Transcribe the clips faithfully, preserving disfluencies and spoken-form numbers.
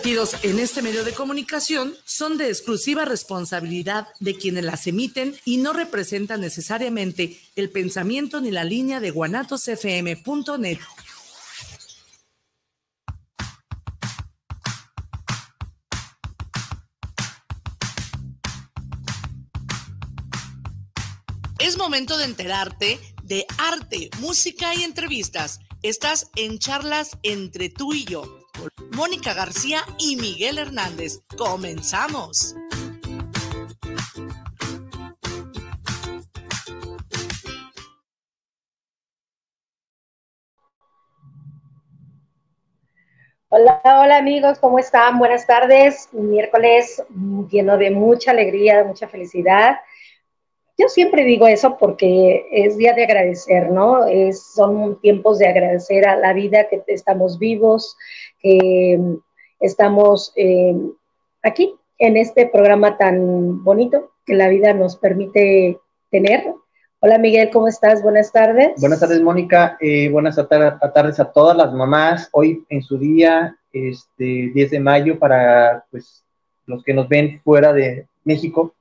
vertidos en este medio de comunicación son de exclusiva responsabilidad de quienes las emiten y no representan necesariamente el pensamiento ni la línea de guanatos f m punto net. Es momento de enterarte de arte, música y entrevistas. Estás en Charlas Entre Tú y Yo, con Mónica García y Miguel Hernández. ¡Comenzamos! Hola, hola amigos, ¿cómo están? Buenas tardes. Un miércoles lleno de mucha alegría, de mucha felicidad. Yo siempre digo eso porque es día de agradecer, ¿no? Es, son tiempos de agradecer a la vida, que estamos vivos, que estamos eh, aquí en este programa tan bonito que la vida nos permite tener. Hola Miguel, ¿cómo estás? Buenas tardes. Buenas tardes, Mónica. Eh, buenas tardes a todas las mamás. Hoy en su día, este diez de mayo, para pues los que nos ven fuera de México.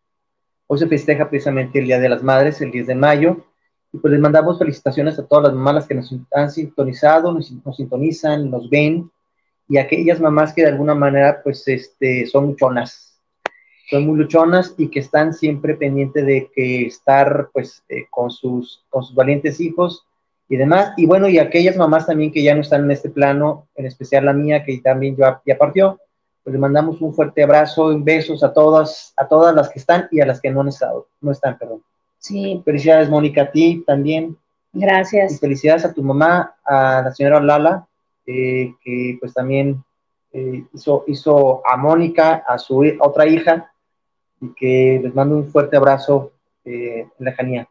Hoy se festeja precisamente el Día de las Madres, el diez de mayo, y pues les mandamos felicitaciones a todas las mamás que nos han sintonizado, nos, nos sintonizan, nos ven, y a aquellas mamás que de alguna manera pues este, son luchonas, son muy luchonas y que están siempre pendientes de que estar pues eh, con, sus, con sus valientes hijos y demás, y bueno, y aquellas mamás también que ya no están en este plano, en especial la mía, que también ya, ya partió. Pues le mandamos un fuerte abrazo, besos a todas, a todas las que están y a las que no han estado, no están, perdón. Sí. Felicidades, Mónica, a ti también. Gracias. Y felicidades a tu mamá, a la señora Lala, eh, que pues también eh, hizo, hizo a Mónica, a su a otra hija, y que les mando un fuerte abrazo eh, en lejanía.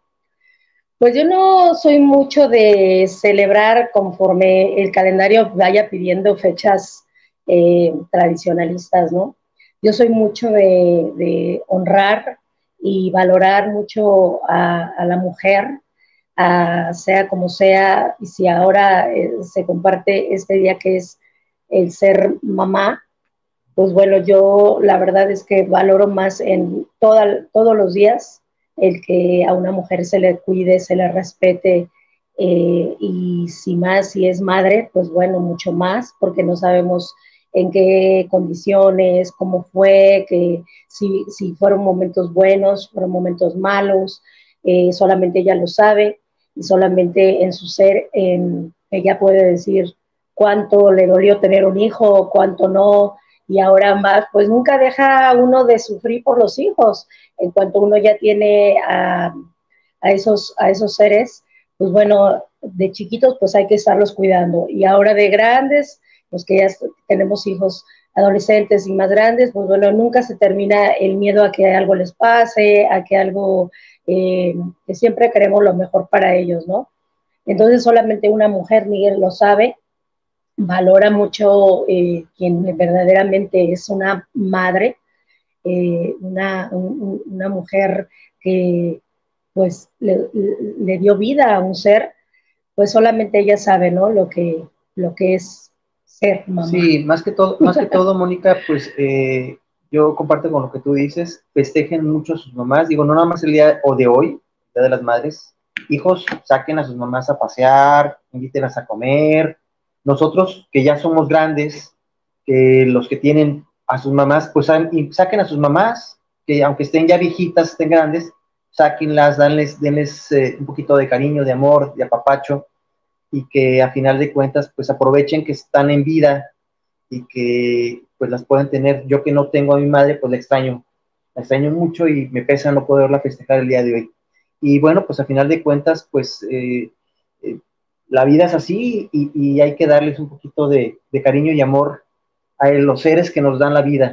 Pues yo no soy mucho de celebrar conforme el calendario vaya pidiendo fechas Eh, tradicionalistas, ¿no? Yo soy mucho de, de honrar y valorar mucho a, a la mujer, a, sea como sea, y si ahora eh, se comparte este día que es el ser mamá, pues bueno, yo la verdad es que valoro más en toda, todos los días el que a una mujer se le cuide, se le respete, eh, y si más, si es madre, pues bueno, mucho más, porque no sabemos en qué condiciones, cómo fue, que si, si fueron momentos buenos, fueron momentos malos, eh, solamente ella lo sabe, y solamente en su ser eh, ella puede decir cuánto le dolió tener un hijo, cuánto no, y ahora más, pues nunca deja uno de sufrir por los hijos. En cuanto uno ya tiene a, a, esos, a esos seres, pues bueno, de chiquitos pues hay que estarlos cuidando, y ahora de grandes, los que ya tenemos hijos adolescentes y más grandes, pues bueno, nunca se termina el miedo a que algo les pase, a que algo, eh, que siempre queremos lo mejor para ellos, ¿no? Entonces solamente una mujer, Miguel lo sabe, valora mucho eh, quien verdaderamente es una madre, eh, una, un, una mujer que pues le, le dio vida a un ser, pues solamente ella sabe, ¿no? Lo que, lo que es ser mamá. Sí, más que todo, más que todo, Mónica, pues eh, yo comparto con lo que tú dices, festejen mucho a sus mamás, digo, no nada más el día o de hoy, el Día de las Madres, hijos, saquen a sus mamás a pasear, invítenlas a comer, nosotros que ya somos grandes, que los que tienen a sus mamás, pues saquen a sus mamás, que aunque estén ya viejitas, estén grandes, sáquenlas, danles, denles eh, un poquito de cariño, de amor, de apapacho, y que a final de cuentas pues aprovechen que están en vida y que pues las pueden tener. Yo que no tengo a mi madre, pues la extraño, la extraño mucho y me pesa no poderla festejar el día de hoy. Y bueno, pues a final de cuentas pues eh, eh, la vida es así y, y hay que darles un poquito de, de cariño y amor a los seres que nos dan la vida.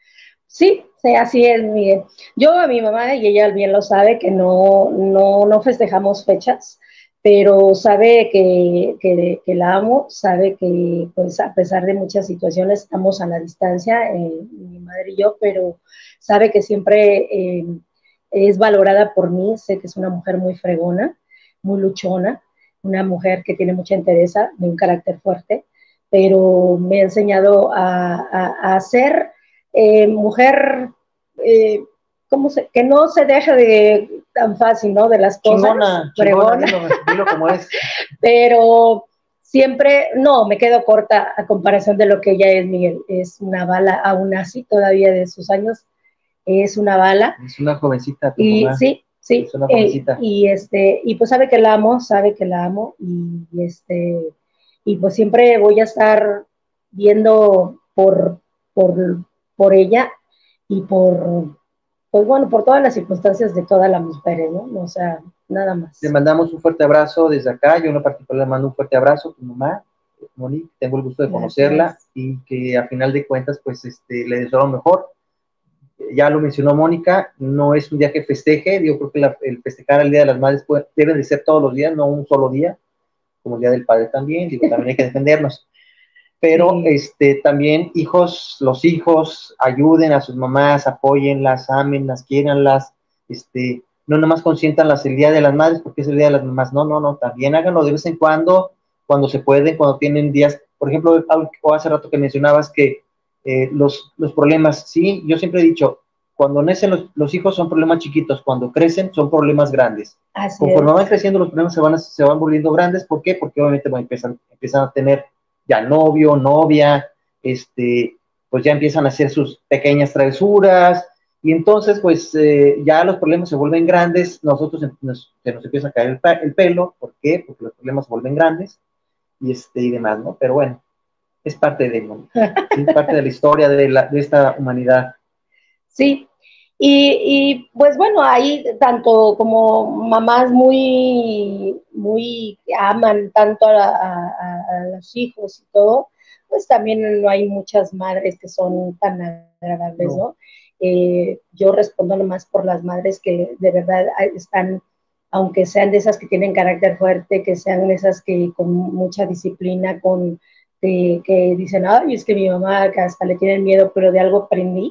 Sí, sí, así es, Miguel. Yo a mi mamá, y ella bien lo sabe, que no, no, no festejamos fechas, pero sabe que, que, que la amo, sabe que pues a pesar de muchas situaciones estamos a la distancia, eh, mi madre y yo, pero sabe que siempre eh, es valorada por mí, sé que es una mujer muy fregona, muy luchona, una mujer que tiene mucha entereza, de un carácter fuerte, pero me ha enseñado a, a, a ser eh, mujer, eh, ¿cómo se, que no se deje de tan fácil, ¿no? De las cosas. Chingona, chingona, dilo, dilo como es. Pero siempre, no, me quedo corta a comparación de lo que ella es, Miguel. Es una bala, aún así, todavía de sus años, es una bala. Es una jovencita, tu y mamá. Sí, sí. Es una jovencita. Eh, y, este, y pues sabe que la amo, sabe que la amo, y, y, este, y pues siempre voy a estar viendo por, por, por ella y por, pues bueno, por todas las circunstancias de todas las mujeres, ¿no? O sea, nada más. Le mandamos un fuerte abrazo desde acá. Yo en lo particular le mando un fuerte abrazo a tu mamá, Moni. Tengo el gusto de conocerla. Gracias. Y que a final de cuentas, pues, este, le deseo lo mejor. Ya lo mencionó Mónica, no es un día que festeje. Yo creo que la, el festejar el Día de las Madres puede, debe de ser todos los días, no un solo día, como el Día del Padre también. Digo, también hay que defendernos. Pero sí. este, también hijos, los hijos ayuden a sus mamás, apóyenlas, ámenlas, quiéranlas, este, no nomás consiéntanlas el Día de las Madres porque es el Día de las Mamás, no, no, no, también háganlo de vez en cuando, cuando se pueden, cuando tienen días, por ejemplo, hace rato que mencionabas que eh, los, los problemas, sí, yo siempre he dicho, cuando nacen los, los hijos son problemas chiquitos, cuando crecen son problemas grandes. Así Conforme es. van creciendo los problemas se van, a, se van volviendo grandes, ¿por qué? Porque obviamente van, empiezan, empiezan a tener ya novio, novia, este, pues ya empiezan a hacer sus pequeñas travesuras, y entonces pues eh, ya los problemas se vuelven grandes, nosotros nos, se nos empieza a caer el, el pelo, ¿por qué? Porque los problemas se vuelven grandes, y este, y demás, ¿no? Pero bueno, es parte de, ¿no? Es parte de la historia de, la, de esta humanidad. Sí, y, y pues bueno, hay tanto como mamás muy, muy que aman tanto a, a, a los hijos y todo, pues también no hay muchas madres que son tan agradables, ¿no? ¿no? Eh, yo respondo nomás por las madres que de verdad están, aunque sean de esas que tienen carácter fuerte, que sean esas que con mucha disciplina, con que, que dicen, ay, es que mi mamá que hasta le tienen miedo, pero de algo aprendí.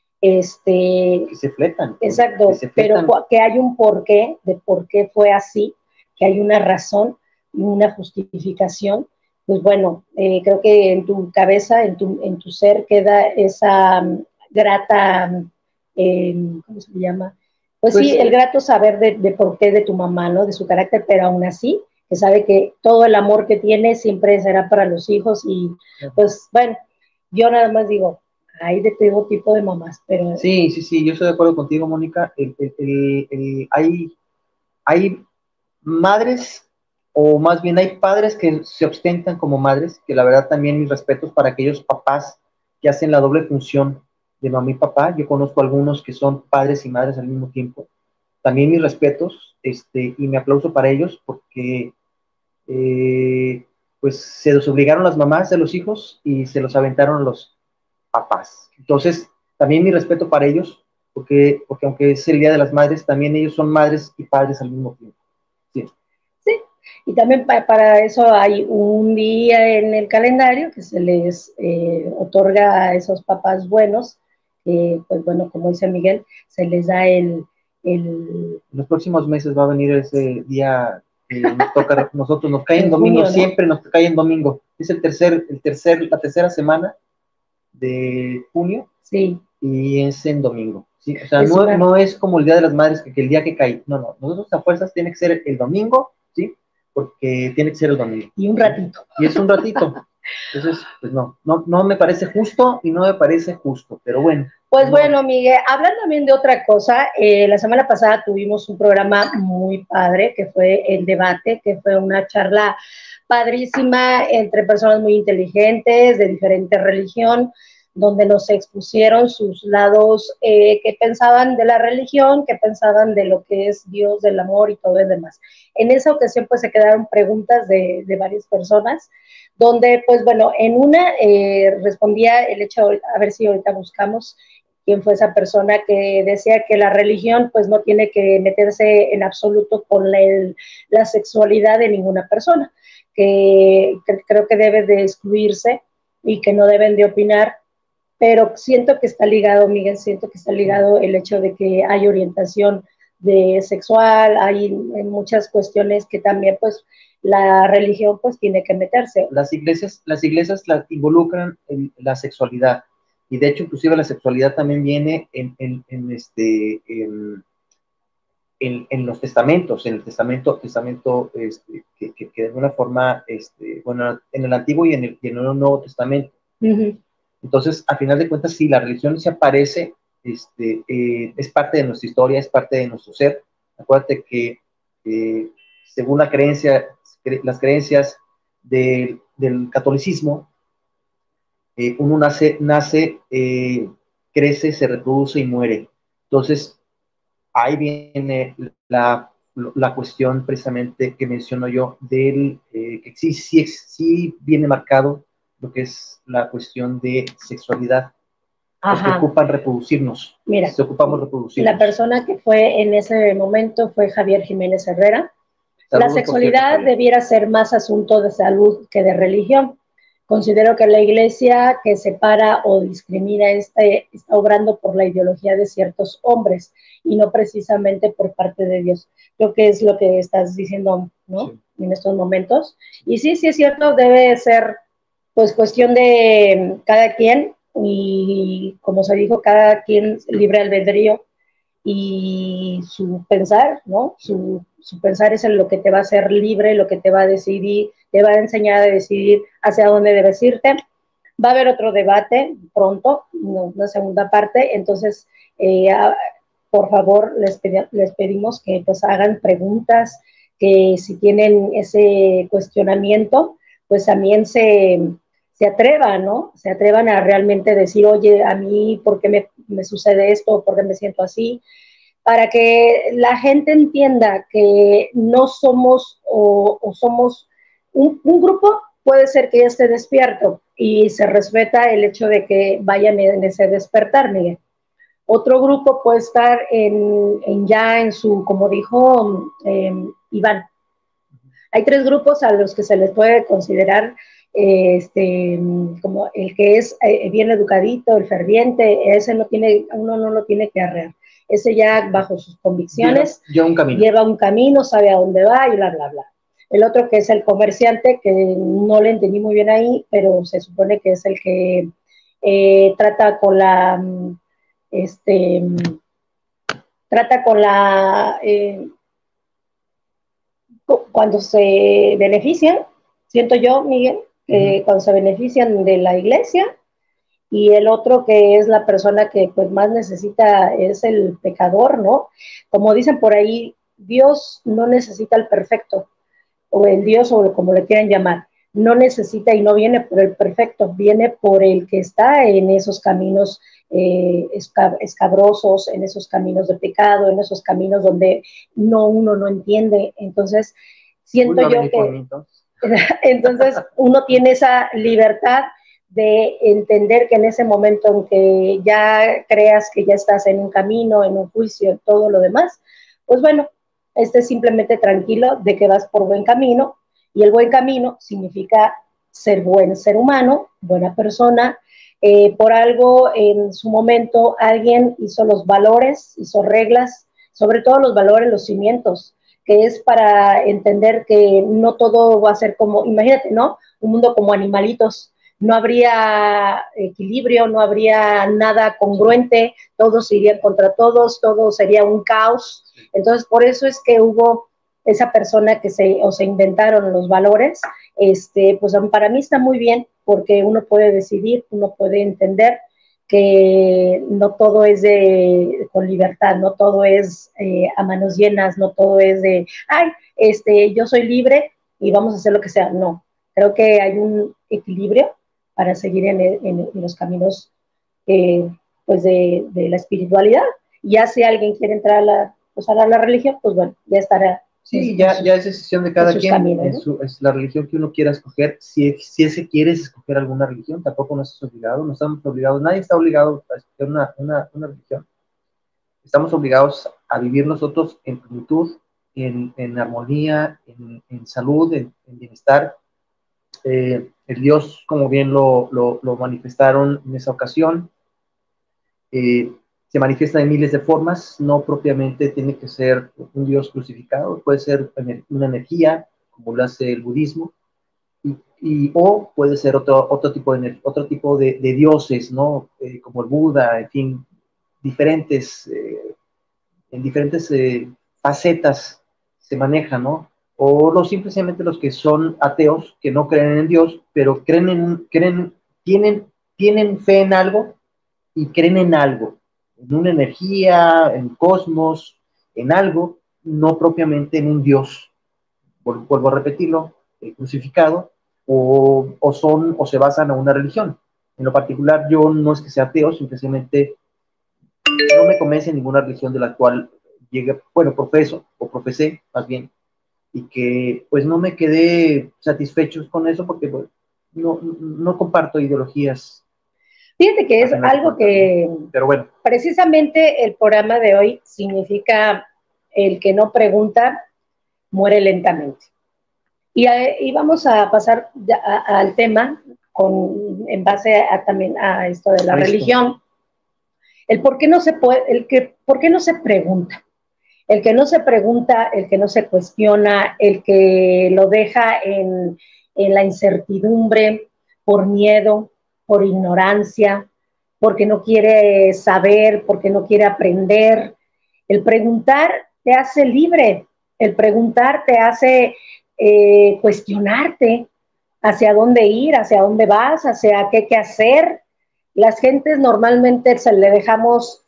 Este, que se fletan. Exacto, que se fletan. Pero que hay un porqué de por qué fue así, que hay una razón, una justificación. Pues bueno, eh, creo que en tu cabeza, en tu, en tu ser queda esa um, grata, eh, ¿cómo se llama? Pues, pues sí, el grato saber de, de por qué de tu mamá, ¿no? De su carácter, pero aún así, que sabe que todo el amor que tiene siempre será para los hijos y pues bueno, yo nada más digo, hay de todo tipo de mamás, pero... Sí, sí, sí, yo estoy de acuerdo contigo, Mónica. El, el, el, el, hay, hay madres, o más bien hay padres que se ostentan como madres, que la verdad también mis respetos para aquellos papás que hacen la doble función de mamá y papá. Yo conozco algunos que son padres y madres al mismo tiempo. También mis respetos, este, y mi aplauso para ellos, porque eh, pues se los obligaron las mamás de los hijos y se los aventaron los papás. Entonces, también mi respeto para ellos, porque, porque aunque es el Día de las Madres, también ellos son madres y padres al mismo tiempo. Sí, sí. Y también pa para eso hay un día en el calendario que se les eh, otorga a esos papás buenos, eh, pues bueno, como dice Miguel, se les da el... el... En los próximos meses va a venir ese día que nos toca, nosotros nos cae en domingo, junio, ¿no? Siempre nos cae en domingo. Es el tercer, el tercer, la tercera semana de junio, sí, y es en domingo, ¿sí? O sea, no, una... no es como el Día de las Madres, que, que el día que cae, no, no, nosotros a fuerzas tiene que ser el domingo, ¿sí? Porque tiene que ser el domingo. Y un ratito. Y es un ratito. Entonces, pues no, no, no me parece justo y no me parece justo, pero bueno. Pues no. bueno, Miguel, hablando también de otra cosa, eh, la semana pasada tuvimos un programa muy padre, que fue el debate, que fue una charla padrísima entre personas muy inteligentes, de diferente religión, donde nos expusieron sus lados, eh, que pensaban de la religión, que pensaban de lo que es Dios, del amor y todo el demás. En esa ocasión, pues, se quedaron preguntas de, de varias personas, donde, pues, bueno, en una eh, respondía el hecho, a ver si ahorita buscamos quién fue esa persona que decía que la religión, pues, no tiene que meterse en absoluto con la, el, la sexualidad de ninguna persona, que, que creo que debe de excluirse y que no deben de opinar, pero siento que está ligado, Miguel, siento que está ligado el hecho de que hay orientación de sexual, hay en muchas cuestiones que también, pues, la religión pues tiene que meterse. Las iglesias, las iglesias las involucran en la sexualidad, y de hecho inclusive la sexualidad también viene en, en, en este, en, en, en los testamentos, en el testamento, testamento este, que, que, que de alguna forma, este, bueno, en el Antiguo y en el, y en el Nuevo Testamento. Uh-huh. Entonces, a final de cuentas, sí, la religión se aparece, este, eh, es parte de nuestra historia, es parte de nuestro ser. Acuérdate que eh, según la creencia, cre las creencias de, del catolicismo, eh, uno nace, nace eh, crece, se reproduce y muere. Entonces, ahí viene la, la cuestión precisamente que menciono yo, del eh, que sí, sí, sí viene marcado lo que es la cuestión de sexualidad. Los que ocupan reproducirnos. Mira, se ocupamos reproducirnos. La persona que fue en ese momento fue Javier Jiménez Herrera. Saludos, la sexualidad cierto, debiera ser más asunto de salud que de religión. Considero que la iglesia que separa o discrimina este, está obrando por la ideología de ciertos hombres y no precisamente por parte de Dios. Creo que es lo que estás diciendo, ¿no? Sí. En estos momentos. Y sí, sí es cierto, debe ser pues cuestión de cada quien y como se dijo, cada quien libre albedrío y su pensar, ¿no? Su, su pensar es lo que te va a hacer libre, lo que te va a decidir, te va a enseñar a decidir hacia dónde debes irte. Va a haber otro debate pronto, una segunda parte, entonces, eh, a, por favor, les, pedi les pedimos que pues hagan preguntas, que si tienen ese cuestionamiento, pues también se, se atrevan, ¿no? Se atrevan a realmente decir, oye, a mí, ¿por qué me, me sucede esto? ¿Por qué me siento así? Para que la gente entienda que no somos o, o somos un, un grupo, puede ser que ya esté despierto y se respeta el hecho de que vayan en ese despertar, Miguel. Otro grupo puede estar en, en ya en su, como dijo eh, Iván, hay tres grupos a los que se les puede considerar eh, este, como el que es eh, bien educadito, el ferviente, ese no tiene, uno no lo tiene que arrear. Ese ya bajo sus convicciones lleva, lleva, un camino. lleva un camino, sabe a dónde va y bla, bla, bla. El otro que es el comerciante, que no le entendí muy bien ahí, pero se supone que es el que eh, trata con la, este, trata con la, eh, cuando se benefician, siento yo, Miguel, que uh-huh. cuando se benefician de la iglesia, y el otro que es la persona que pues más necesita es el pecador, ¿no? Como dicen por ahí, Dios no necesita el perfecto, o el Dios, o como le quieran llamar, no necesita y no viene por el perfecto, viene por el que está en esos caminos eh, escab escabrosos, en esos caminos de pecado, en esos caminos donde no uno no entiende. Entonces, siento Uy, yo que entonces uno tiene esa libertad de entender que en ese momento en que ya creas que ya estás en un camino, en un juicio, en todo lo demás, pues bueno, estés simplemente tranquilo de que vas por buen camino, y el buen camino significa ser buen ser humano, buena persona. Eh, por algo en su momento alguien hizo los valores, hizo reglas, sobre todo los valores, los cimientos, que es para entender que no todo va a ser como, imagínate, ¿no? Un mundo como animalitos, no habría equilibrio, no habría nada congruente, todos irían contra todos, todo sería un caos. Entonces, por eso es que hubo esa persona que se, o se inventaron los valores. Este, pues para mí está muy bien, porque uno puede decidir, uno puede entender que no todo es de, con libertad, no todo es eh, a manos llenas, no todo es de, ay, este, yo soy libre y vamos a hacer lo que sea. No, creo que hay un equilibrio para seguir en, en, en los caminos eh, pues de, de la espiritualidad. Ya si alguien quiere entrar a la, pues a la religión, pues bueno, ya estará. Sí, en, ya, en ya es decisión de cada quien, caminos, ¿no? es, su, es la religión que uno quiera escoger. Si, si ese quieres escoger alguna religión, tampoco no estás obligado, no estamos obligados, nadie está obligado a escoger una, una, una religión. Estamos obligados a vivir nosotros en plenitud, en, en armonía, en, en salud, en, en bienestar. Eh, el Dios, como bien lo, lo, lo manifestaron en esa ocasión, eh, se manifiesta de miles de formas, no propiamente tiene que ser un Dios crucificado, puede ser una energía, como lo hace el budismo, y, y, o puede ser otro, otro tipo, de, otro tipo de, de dioses, ¿no? Eh, como el Buda, en fin, diferentes, eh, en diferentes eh, facetas se manejan, ¿no? O los simplemente los que son ateos, que no creen en Dios, pero creen en, creen, tienen, tienen fe en algo y creen en algo, en una energía, en cosmos, en algo, no propiamente en un Dios. Vuelvo a repetirlo, eh, crucificado, o, o son, o se basan en una religión. En lo particular, yo no es que sea ateo, simplemente no me convence ninguna religión de la cual llegue, bueno, profeso, o profesé, más bien, y que pues no me quedé satisfecho con eso porque pues, no, no comparto ideologías. Fíjate que es algo que, pero bueno, precisamente el programa de hoy significa el que no pregunta muere lentamente. Y, a, y vamos a pasar a, a, al tema con, en base a, también a esto de la a religión. Esto. El por qué no se puede, el que, por qué no se pregunta. El que no se pregunta, el que no se cuestiona, el que lo deja en, en la incertidumbre por miedo, por ignorancia, porque no quiere saber, porque no quiere aprender. El preguntar te hace libre, el preguntar te hace eh, cuestionarte hacia dónde ir, hacia dónde vas, hacia qué, qué hacer. Las gentes normalmente se le dejamos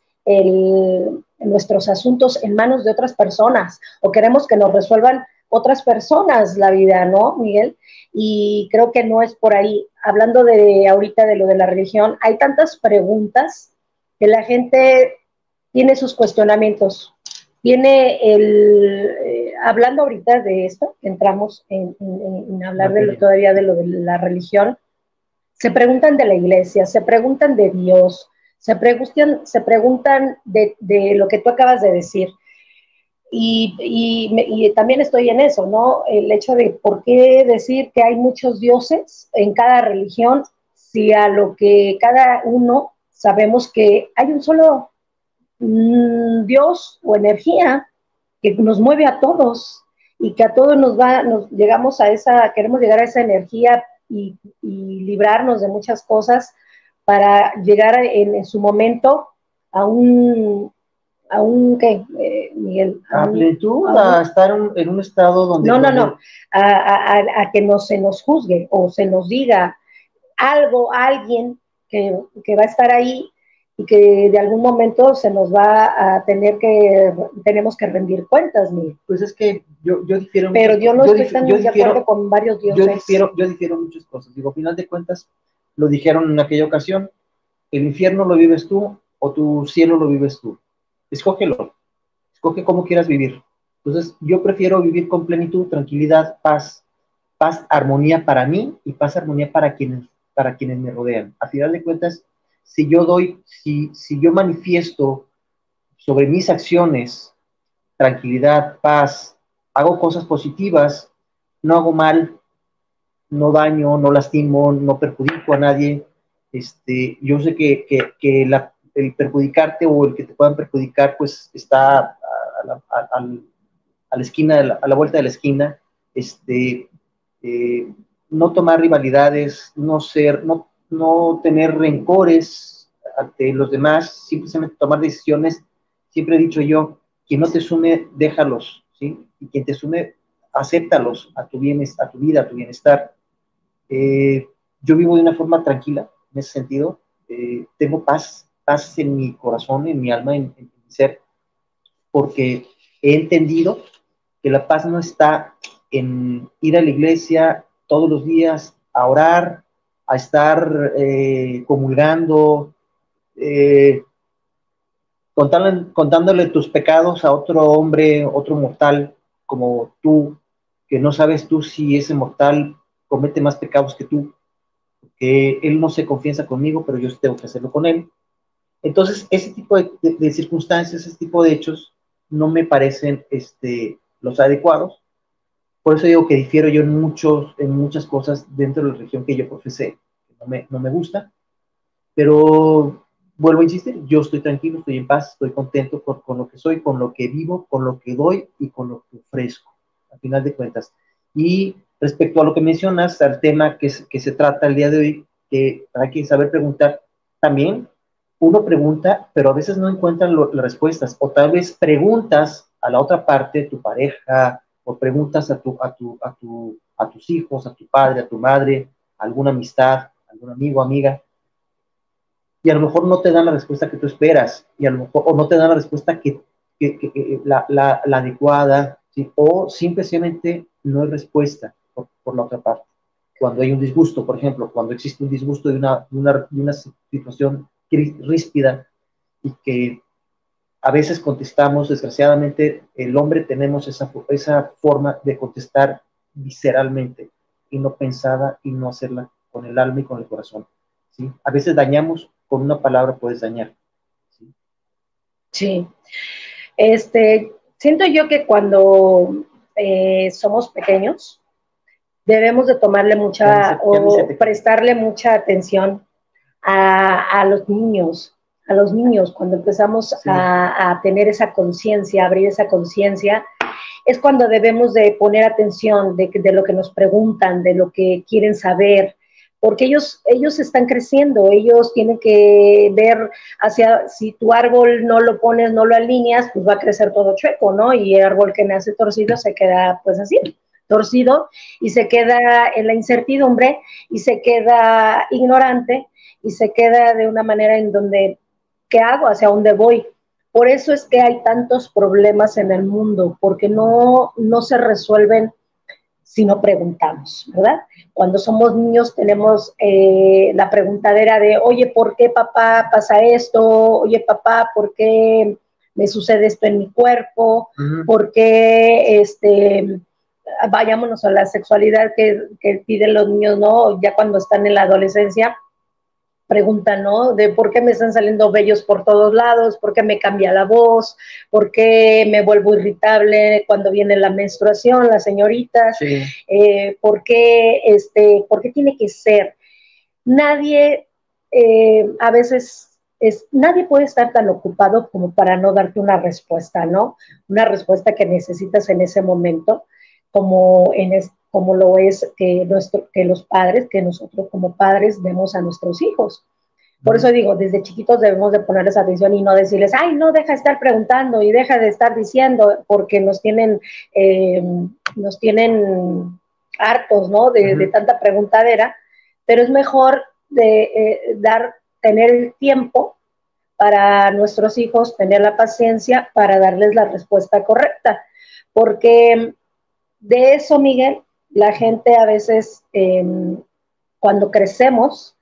el, nuestros asuntos en manos de otras personas o queremos que nos resuelvan otras personas la vida, ¿no, Miguel? Y creo que no es por ahí. Hablando de ahorita de lo de la religión, hay tantas preguntas que la gente tiene sus cuestionamientos. Tiene el, eh, hablando ahorita de esto, entramos en, en, en hablar de lo, todavía de lo de la religión, se preguntan de la iglesia, se preguntan de Dios, se preguntan, se preguntan de, de lo que tú acabas de decir. Y, y, y también estoy en eso, ¿no? El hecho de por qué decir que hay muchos dioses en cada religión, si a lo que cada uno sabemos que hay un solo mmm, Dios o energía que nos mueve a todos y que a todos nos va, nos llegamos a esa, queremos llegar a esa energía y, y librarnos de muchas cosas para llegar en, en su momento a un a un, ¿qué, eh, Miguel? A, a plenitud, a, a estar en, en un estado donde... No, no, donde... no, a, a, a que no se nos juzgue o se nos diga algo, alguien que, que va a estar ahí y que de algún momento se nos va a tener que, tenemos que rendir cuentas, Miguel. Pues es que yo, yo difiero... Pero muchas, yo no yo estoy dif, tan yo de difiero, acuerdo con varios dioses. Yo difiero, yo difiero muchas cosas. Digo, a final de cuentas, lo dijeron en aquella ocasión, el infierno lo vives tú o tu cielo lo vives tú. Escógelo. Escoge cómo quieras vivir. Entonces, yo prefiero vivir con plenitud, tranquilidad, paz, paz, armonía para mí y paz, armonía para quienes, para quienes me rodean. A final de cuentas, si yo doy, si, si yo manifiesto sobre mis acciones tranquilidad, paz, hago cosas positivas, no hago mal, no daño, no lastimo, no perjudico a nadie, este, yo sé que, que, que la, el perjudicarte o el que te puedan perjudicar, pues está a la, a, a, a la esquina, a la, a la vuelta de la esquina, este, eh, no tomar rivalidades, no ser, no, no tener rencores ante los demás, simplemente tomar decisiones. Siempre he dicho yo, quien no te sume, déjalos, ¿sí? Y quien te sume, acéptalos a tu bienestar, a tu vida, a tu bienestar. Eh, yo vivo de una forma tranquila, en ese sentido, eh, tengo paz, paz en mi corazón, en mi alma, en, en mi ser, porque he entendido que la paz no está en ir a la iglesia todos los días a orar, a estar eh, comulgando, eh, contándole, contándole tus pecados a otro hombre, otro mortal como tú, que no sabes tú si ese mortal comete más pecados que tú, que él no se confiesa conmigo, pero yo tengo que hacerlo con él. Entonces, ese tipo de, de, de circunstancias, ese tipo de hechos, no me parecen este, los adecuados. Por eso digo que difiero yo en, muchos, en muchas cosas dentro de la religión que yo profesé, que no me, no me gusta, pero vuelvo a insistir, yo estoy tranquilo, estoy en paz, estoy contento con, con lo que soy, con lo que vivo, con lo que doy y con lo que ofrezco, al final de cuentas. Y respecto a lo que mencionas, al tema que, que se trata el día de hoy, que hay que saber preguntar, también uno pregunta, pero a veces no encuentran lo, las respuestas, o tal vez preguntas a la otra parte, tu pareja, o preguntas a, tu, a, tu, a, tu, a tus hijos, a tu padre, a tu madre, a alguna amistad, a algún amigo, amiga, y a lo mejor no te dan la respuesta que tú esperas, y a lo mejor, o no te dan la respuesta que, que, que, que la, la, la adecuada, ¿sí? O simplemente no hay respuesta por, por la otra parte. Cuando hay un disgusto, por ejemplo, cuando existe un disgusto de una, de una, de una situación ríspida y que a veces contestamos, desgraciadamente, el hombre tenemos esa, esa forma de contestar visceralmente y no pensada y no hacerla con el alma y con el corazón, ¿sí? A veces dañamos, con una palabra puedes dañar. Sí. Sí. Este, siento yo que cuando eh, somos pequeños, debemos de tomarle mucha o prestarle mucha atención a, a los niños, a los niños, cuando empezamos sí. a, a tener esa conciencia, abrir esa conciencia, es cuando debemos de poner atención de, de lo que nos preguntan, de lo que quieren saber, porque ellos, ellos están creciendo, ellos tienen que ver hacia, si tu árbol no lo pones, no lo alineas, pues va a crecer todo chueco, ¿no? Y el árbol que nace torcido se queda pues así, torcido, y se queda en la incertidumbre, y se queda ignorante, y se queda de una manera en donde, ¿qué hago? ¿Hacia dónde voy? Por eso es que hay tantos problemas en el mundo, porque no, no se resuelven si no preguntamos, ¿verdad? Cuando somos niños tenemos eh, la preguntadera de, oye, ¿por qué papá pasa esto? Oye, papá, ¿por qué me sucede esto en mi cuerpo? Uh-huh. ¿Por qué, este, vayámonos a la sexualidad que, que piden los niños, ¿no? Ya cuando están en la adolescencia, preguntan, ¿no? De por qué me están saliendo vellos por todos lados, por qué me cambia la voz, por qué me vuelvo irritable cuando viene la menstruación, las señoritas, sí. eh, por qué, este, por qué tiene que ser. Nadie, eh, a veces, es, nadie puede estar tan ocupado como para no darte una respuesta, ¿no? Una respuesta que necesitas en ese momento, como en este, como lo es que, nuestro, que los padres, que nosotros como padres demos a nuestros hijos. Por eso digo, desde chiquitos debemos de ponerles atención y no decirles, ay, no, deja de estar preguntando y deja de estar diciendo, porque nos tienen, eh, nos tienen hartos, ¿no? De, uh-huh. de tanta preguntadera, pero es mejor de eh, dar, tener el tiempo para nuestros hijos, tener la paciencia para darles la respuesta correcta, porque de eso, Miguel, la gente a veces, eh, cuando crecemos,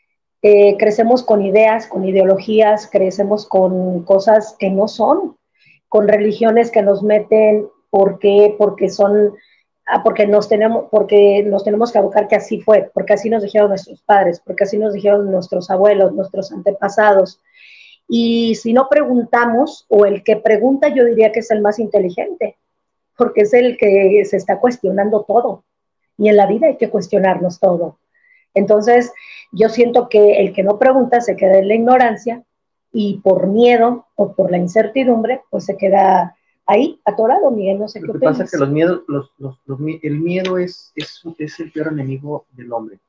eh, crecemos con ideas, con ideologías, crecemos con cosas que no son, con religiones que nos meten, ¿por qué? Porque son, ah, porque nos tenemos, porque nos tenemos que abocar que así fue, porque así nos dijeron nuestros padres, porque así nos dijeron nuestros abuelos, nuestros antepasados. Y si no preguntamos, o el que pregunta, yo diría que es el más inteligente, porque es el que se está cuestionando todo. Y en la vida hay que cuestionarnos todo. Entonces, yo siento que el que no pregunta se queda en la ignorancia y por miedo o por la incertidumbre, pues se queda ahí atorado, Miguel, no sé qué opinas. Lo que pasa es que los miedos, los, los, los, el miedo es, es, es el peor enemigo del hombre.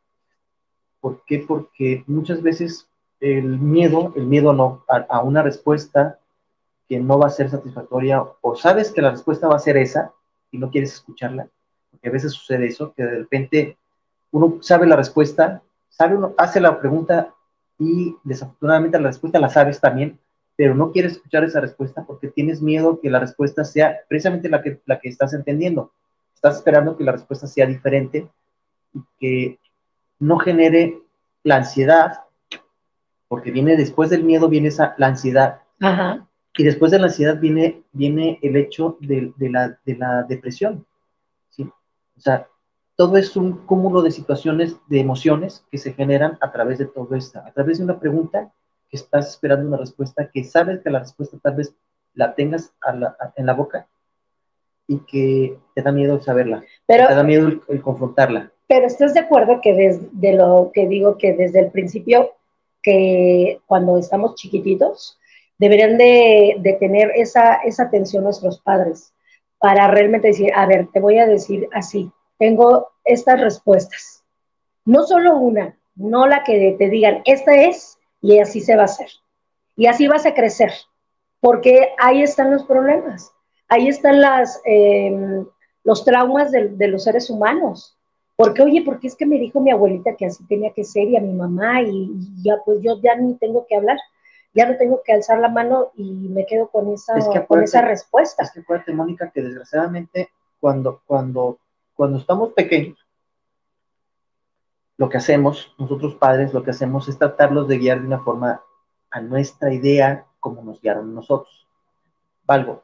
¿Por qué? Porque muchas veces el miedo, el miedo no, a, a una respuesta que no va a ser satisfactoria, o sabes que la respuesta va a ser esa y no quieres escucharla, porque a veces sucede eso, que de repente uno sabe la respuesta, sabe uno, hace la pregunta y desafortunadamente la respuesta la sabes también, pero no quieres escuchar esa respuesta porque tienes miedo que la respuesta sea precisamente la que, la que estás entendiendo. Estás esperando que la respuesta sea diferente y que no genere la ansiedad, porque viene después del miedo, viene esa, la ansiedad. Ajá. Y después de la ansiedad viene, viene el hecho de, de, la, de la depresión, ¿sí? O sea, todo es un cúmulo de situaciones, de emociones que se generan a través de todo esto, a través de una pregunta que estás esperando una respuesta, que sabes que la respuesta tal vez la tengas a la, a, en la boca y que te da miedo saberla, pero, te da miedo el, el confrontarla. Pero ¿estás de acuerdo que desde lo que digo, que desde el principio, que cuando estamos chiquititos, deberían de, de tener esa, esa atención nuestros padres? para realmente decir, a ver, te voy a decir así, tengo estas respuestas. No solo una, no la que te digan, esta es, y así se va a hacer. Y así vas a crecer, porque ahí están los problemas, ahí están las, eh, los traumas de, de los seres humanos. Porque, oye, ¿por qué es que me dijo mi abuelita que así tenía que ser y a mi mamá? Y, y ya, pues yo ya ni tengo que hablar, ya no tengo que alzar la mano y me quedo con esa, es que acuérdate, con esa respuesta. Es que acuérdate, Mónica, que desgraciadamente cuando, cuando, cuando estamos pequeños, lo que hacemos, nosotros padres, lo que hacemos es tratarlos de guiar de una forma a nuestra idea como nos guiaron nosotros. Valgo,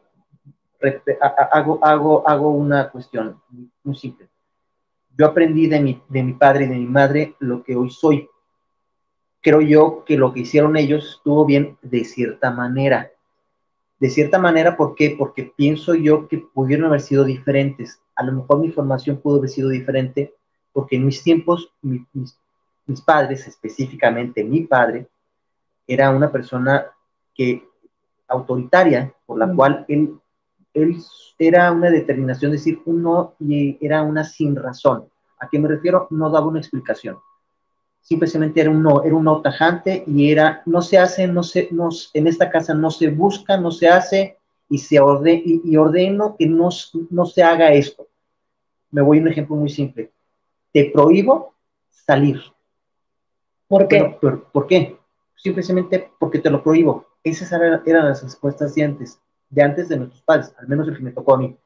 hago, hago, hago una cuestión muy simple. Yo aprendí de mi, de mi padre y de mi madre lo que hoy soy. Creo yo que lo que hicieron ellos estuvo bien de cierta manera. De cierta manera, ¿por qué? Porque pienso yo que pudieron haber sido diferentes. A lo mejor mi formación pudo haber sido diferente, porque en mis tiempos, mi, mis, mis padres, específicamente mi padre, era una persona que, autoritaria, por la mm. cual él, él era una determinación de decir un no y era una sin razón. ¿A qué me refiero? No daba una explicación. Simplemente era un no, era un no tajante y era, no se hace, no se, no, en esta casa no se busca, no se hace y, se orde, y, y ordeno que no, no se haga esto. Me voy a un ejemplo muy simple. Te prohíbo salir. ¿Por qué? Pero, pero, ¿por qué? Simplemente porque te lo prohíbo. Esas eran, eran las respuestas de antes, de antes de nuestros padres, al menos el que me tocó a mí.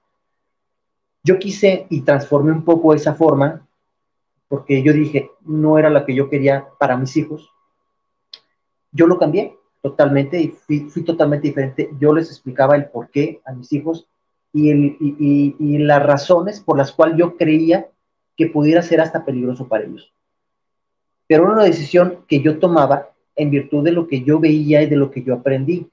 Yo quise y transformé un poco esa forma, porque yo dije, no era la que yo quería para mis hijos. Yo lo cambié totalmente y fui, fui totalmente diferente. Yo les explicaba el por qué a mis hijos y, el, y, y, y las razones por las cuales yo creía que pudiera ser hasta peligroso para ellos. Pero era una decisión que yo tomaba en virtud de lo que yo veía y de lo que yo aprendí,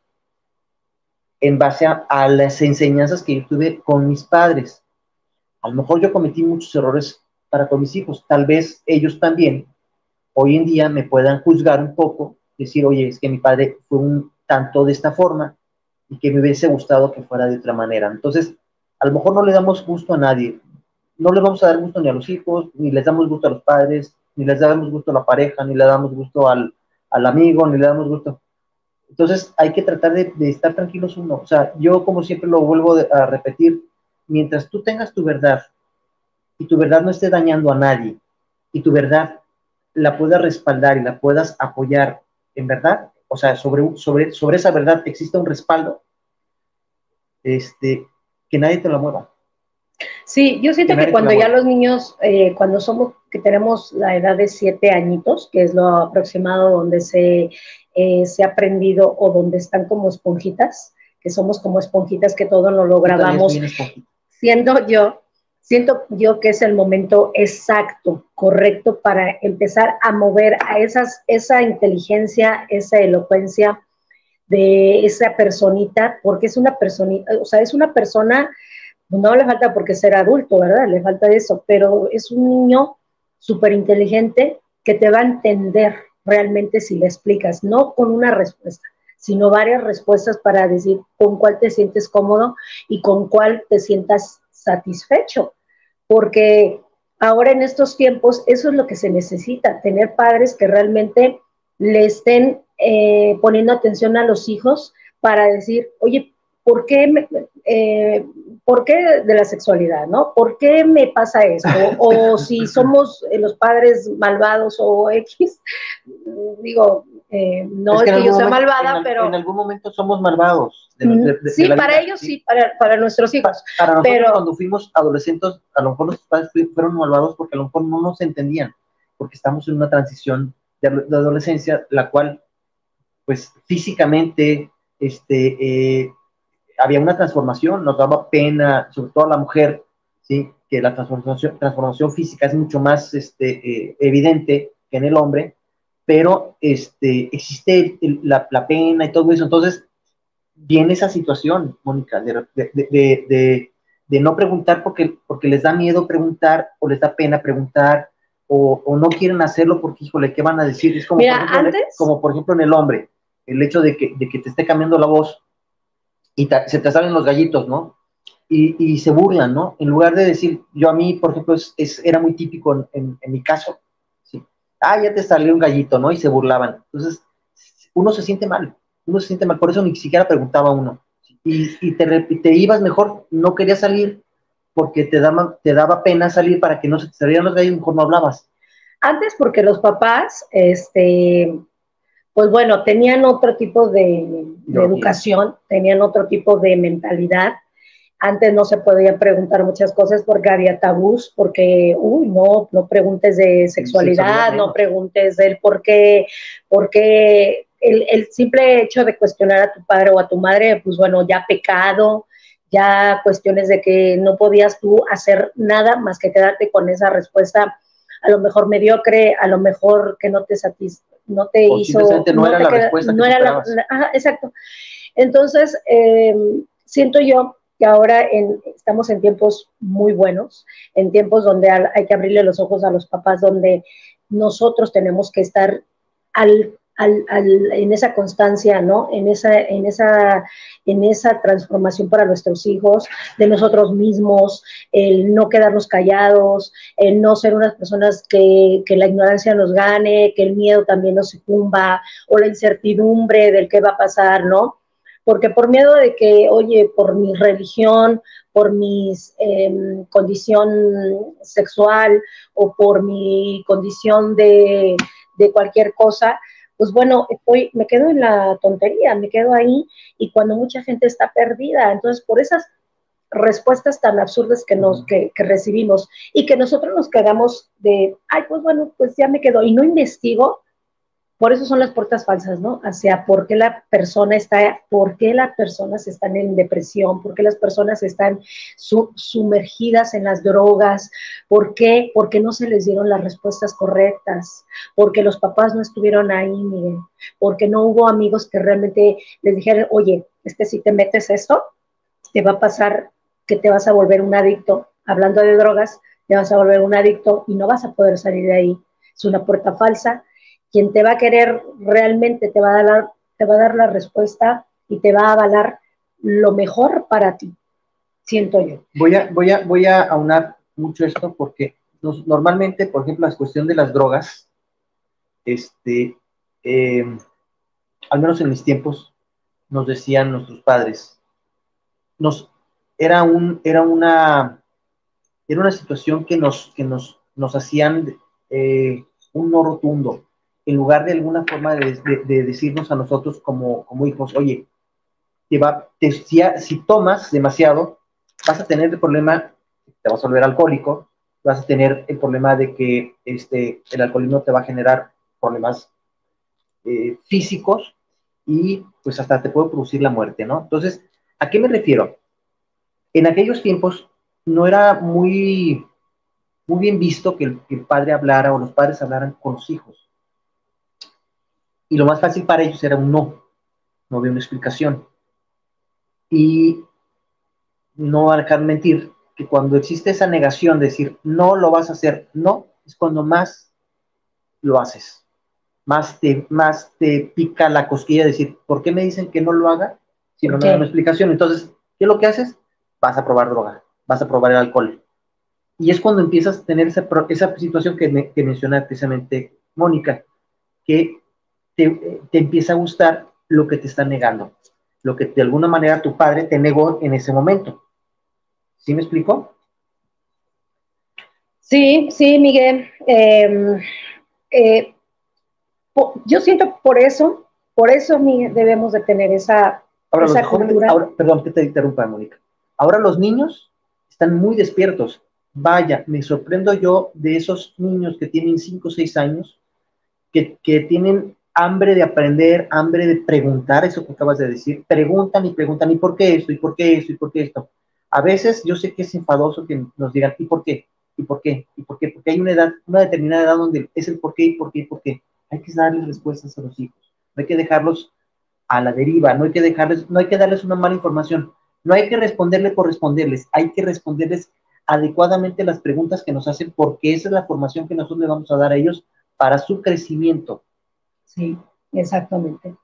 en base a, a las enseñanzas que yo tuve con mis padres. A lo mejor yo cometí muchos errores para con mis hijos, tal vez ellos también, hoy en día me puedan juzgar un poco, decir, oye, es que mi padre fue un tanto de esta forma y que me hubiese gustado que fuera de otra manera. Entonces, a lo mejor no le damos gusto a nadie, no le vamos a dar gusto ni a los hijos, ni les damos gusto a los padres, ni les damos gusto a la pareja, ni le damos gusto al, al amigo, ni le damos gusto. Entonces, hay que tratar de, de estar tranquilos uno. O sea, yo como siempre lo vuelvo a repetir, mientras tú tengas tu verdad, y tu verdad no esté dañando a nadie, y tu verdad la puedas respaldar y la puedas apoyar en verdad, o sea, sobre, sobre, sobre esa verdad existe un respaldo, este, que nadie te lo mueva. Sí, yo siento que, que cuando ya los niños, eh, cuando somos, que tenemos la edad de siete añitos, que es lo aproximado donde se, eh, se ha aprendido o donde están como esponjitas, que somos como esponjitas que todo nos lo grabamos, siendo yo, siento yo que es el momento exacto, correcto para empezar a mover a esas, esa inteligencia, esa elocuencia de esa personita, porque es una personita, o sea, es una persona, no le falta porque ser adulto, ¿verdad? Le falta eso, pero es un niño súper inteligente que te va a entender realmente si le explicas, no con una respuesta, sino varias respuestas para decir con cuál te sientes cómodo y con cuál te sientas satisfecho, porque ahora en estos tiempos eso es lo que se necesita, tener padres que realmente le estén eh, poniendo atención a los hijos para decir, oye, ¿por qué, me, eh, ¿por qué de la sexualidad, no? ¿Por qué me pasa esto? O, o si somos eh, los padres malvados o X, digo, eh, no es, que, es que yo sea malvada, en, pero... En algún momento somos malvados. De, de, de, sí, de para vida, ellos ¿sí? sí, para, para nuestros hijos. Para, para nosotros pero... cuando fuimos adolescentes, a lo mejor nuestros padres fueron malvados porque a lo mejor no nos entendían, porque estamos en una transición de, de adolescencia, la cual, pues, físicamente, este... Eh, había una transformación, nos daba pena, sobre todo a la mujer, ¿sí? Que la transformación, transformación física es mucho más este, eh, evidente que en el hombre, pero este, existe el, la, la pena y todo eso. Entonces, viene esa situación, Mónica, de, de, de, de, de no preguntar porque, porque les da miedo preguntar, o les da pena preguntar, o, o no quieren hacerlo porque, híjole, ¿qué van a decir? Es como, Mira, por ejemplo, antes... como por ejemplo en el hombre, el hecho de que, de que te esté cambiando la voz, y ta, se te salen los gallitos, ¿no? y, y se burlan, ¿no? En lugar de decir, yo a mí, por ejemplo, es, es, era muy típico en, en, en mi caso, ¿sí? Ah, ya te salió un gallito, ¿no? Y se burlaban. Entonces, uno se siente mal, uno se siente mal, por eso ni siquiera preguntaba uno. Y, y te, te ibas mejor, no querías salir, porque te daba, te daba pena salir para que no se te salieran los gallos, mejor no hablabas. Antes, porque los papás, este, pues bueno, tenían otro tipo de, de educación, tenían otro tipo de mentalidad. Antes no se podían preguntar muchas cosas porque había tabús, porque, uy, no, no preguntes de sexualidad, sexualidad no preguntes del por qué, porque el, el simple hecho de cuestionar a tu padre o a tu madre, pues bueno, ya pecado, ya cuestiones de que no podías tú hacer nada más que quedarte con esa respuesta, a lo mejor mediocre, a lo mejor que no te satisface, no te o hizo, no, no era te la queda, respuesta no que era la, la, ajá, exacto. Entonces, eh, siento yo que ahora en, estamos en tiempos muy buenos, en tiempos donde hay que abrirle los ojos a los papás, donde nosotros tenemos que estar al, al, al, en esa constancia, ¿no? En esa, en, esa, en esa transformación para nuestros hijos, de nosotros mismos, el no quedarnos callados, el no ser unas personas que, que la ignorancia nos gane, que el miedo también nos sucumba, o la incertidumbre del qué va a pasar, ¿no? Porque por miedo de que, oye, por mi religión, por mi eh, condición sexual o por mi condición de, de cualquier cosa, pues bueno, estoy, me quedo en la tontería, me quedo ahí, y cuando mucha gente está perdida, entonces por esas respuestas tan absurdas que, nos, que, que recibimos y que nosotros nos quedamos de, ay, pues bueno, pues ya me quedo, y no investigo. Por eso son las puertas falsas, ¿no? Hacia por qué la persona está, por qué las personas están en depresión, por qué las personas están su, sumergidas en las drogas, por qué, porque no se les dieron las respuestas correctas, porque los papás no estuvieron ahí, Miguel, porque no hubo amigos que realmente les dijeran, oye, es que si te metes esto, te va a pasar que te vas a volver un adicto. Hablando de drogas, te vas a volver un adicto y no vas a poder salir de ahí. Es una puerta falsa. Quien te va a querer realmente te va a dar, te va a dar la respuesta y te va a avalar lo mejor para ti, siento yo. Voy a, voy a, voy a aunar mucho esto porque nos, normalmente, por ejemplo, la cuestión de las drogas, este, eh, al menos en mis tiempos, nos decían nuestros padres, nos, era, un, era, una, era una situación que nos, que nos, nos hacían eh, un no rotundo, en lugar de alguna forma de, de, de decirnos a nosotros como, como hijos, oye, te va, te, si, si tomas demasiado, vas a tener el problema, te vas a volver alcohólico, vas a tener el problema de que este, el alcoholismo te va a generar problemas eh, físicos y pues hasta te puede producir la muerte, ¿no? Entonces, ¿a qué me refiero? En aquellos tiempos no era muy, muy bien visto que el, que el padre hablara o los padres hablaran con los hijos. Y lo más fácil para ellos era un no, no había una explicación. Y no van a dejar mentir, que cuando existe esa negación de decir, no lo vas a hacer, no, es cuando más lo haces. Más te, más te pica la cosquilla de decir, ¿por qué me dicen que no lo haga si no me dan una explicación? Entonces, ¿qué es lo que haces? Vas a probar droga, vas a probar el alcohol. Y es cuando empiezas a tener esa, esa situación que, me, que menciona precisamente Mónica, que te, te empieza a gustar lo que te está negando, lo que de alguna manera tu padre te negó en ese momento. ¿Sí me explico? Sí, sí, Miguel. Eh, eh, yo siento por eso, por eso, Miguel, debemos de tener esa, ahora, esa los jóvenes, cultura. Ahora, perdón que te interrumpa, Mónica. Ahora los niños están muy despiertos. Vaya, me sorprendo yo de esos niños que tienen cinco o seis años, que, que tienen hambre de aprender, hambre de preguntar, eso que acabas de decir, preguntan y preguntan, ¿y por qué esto? ¿Y por qué esto? ¿Y por qué esto? A veces yo sé que es enfadoso que nos digan, ¿y por qué? ¿Y por qué? ¿Y por qué? Porque hay una edad, una determinada edad donde es el por qué, y por qué, y por qué. Hay que darles respuestas a los hijos. No hay que dejarlos a la deriva, no hay que dejarles, no hay que darles una mala información. No hay que responderle por responderles, hay que responderles adecuadamente las preguntas que nos hacen, porque esa es la formación que nosotros le vamos a dar a ellos para su crecimiento. Sí, exactamente.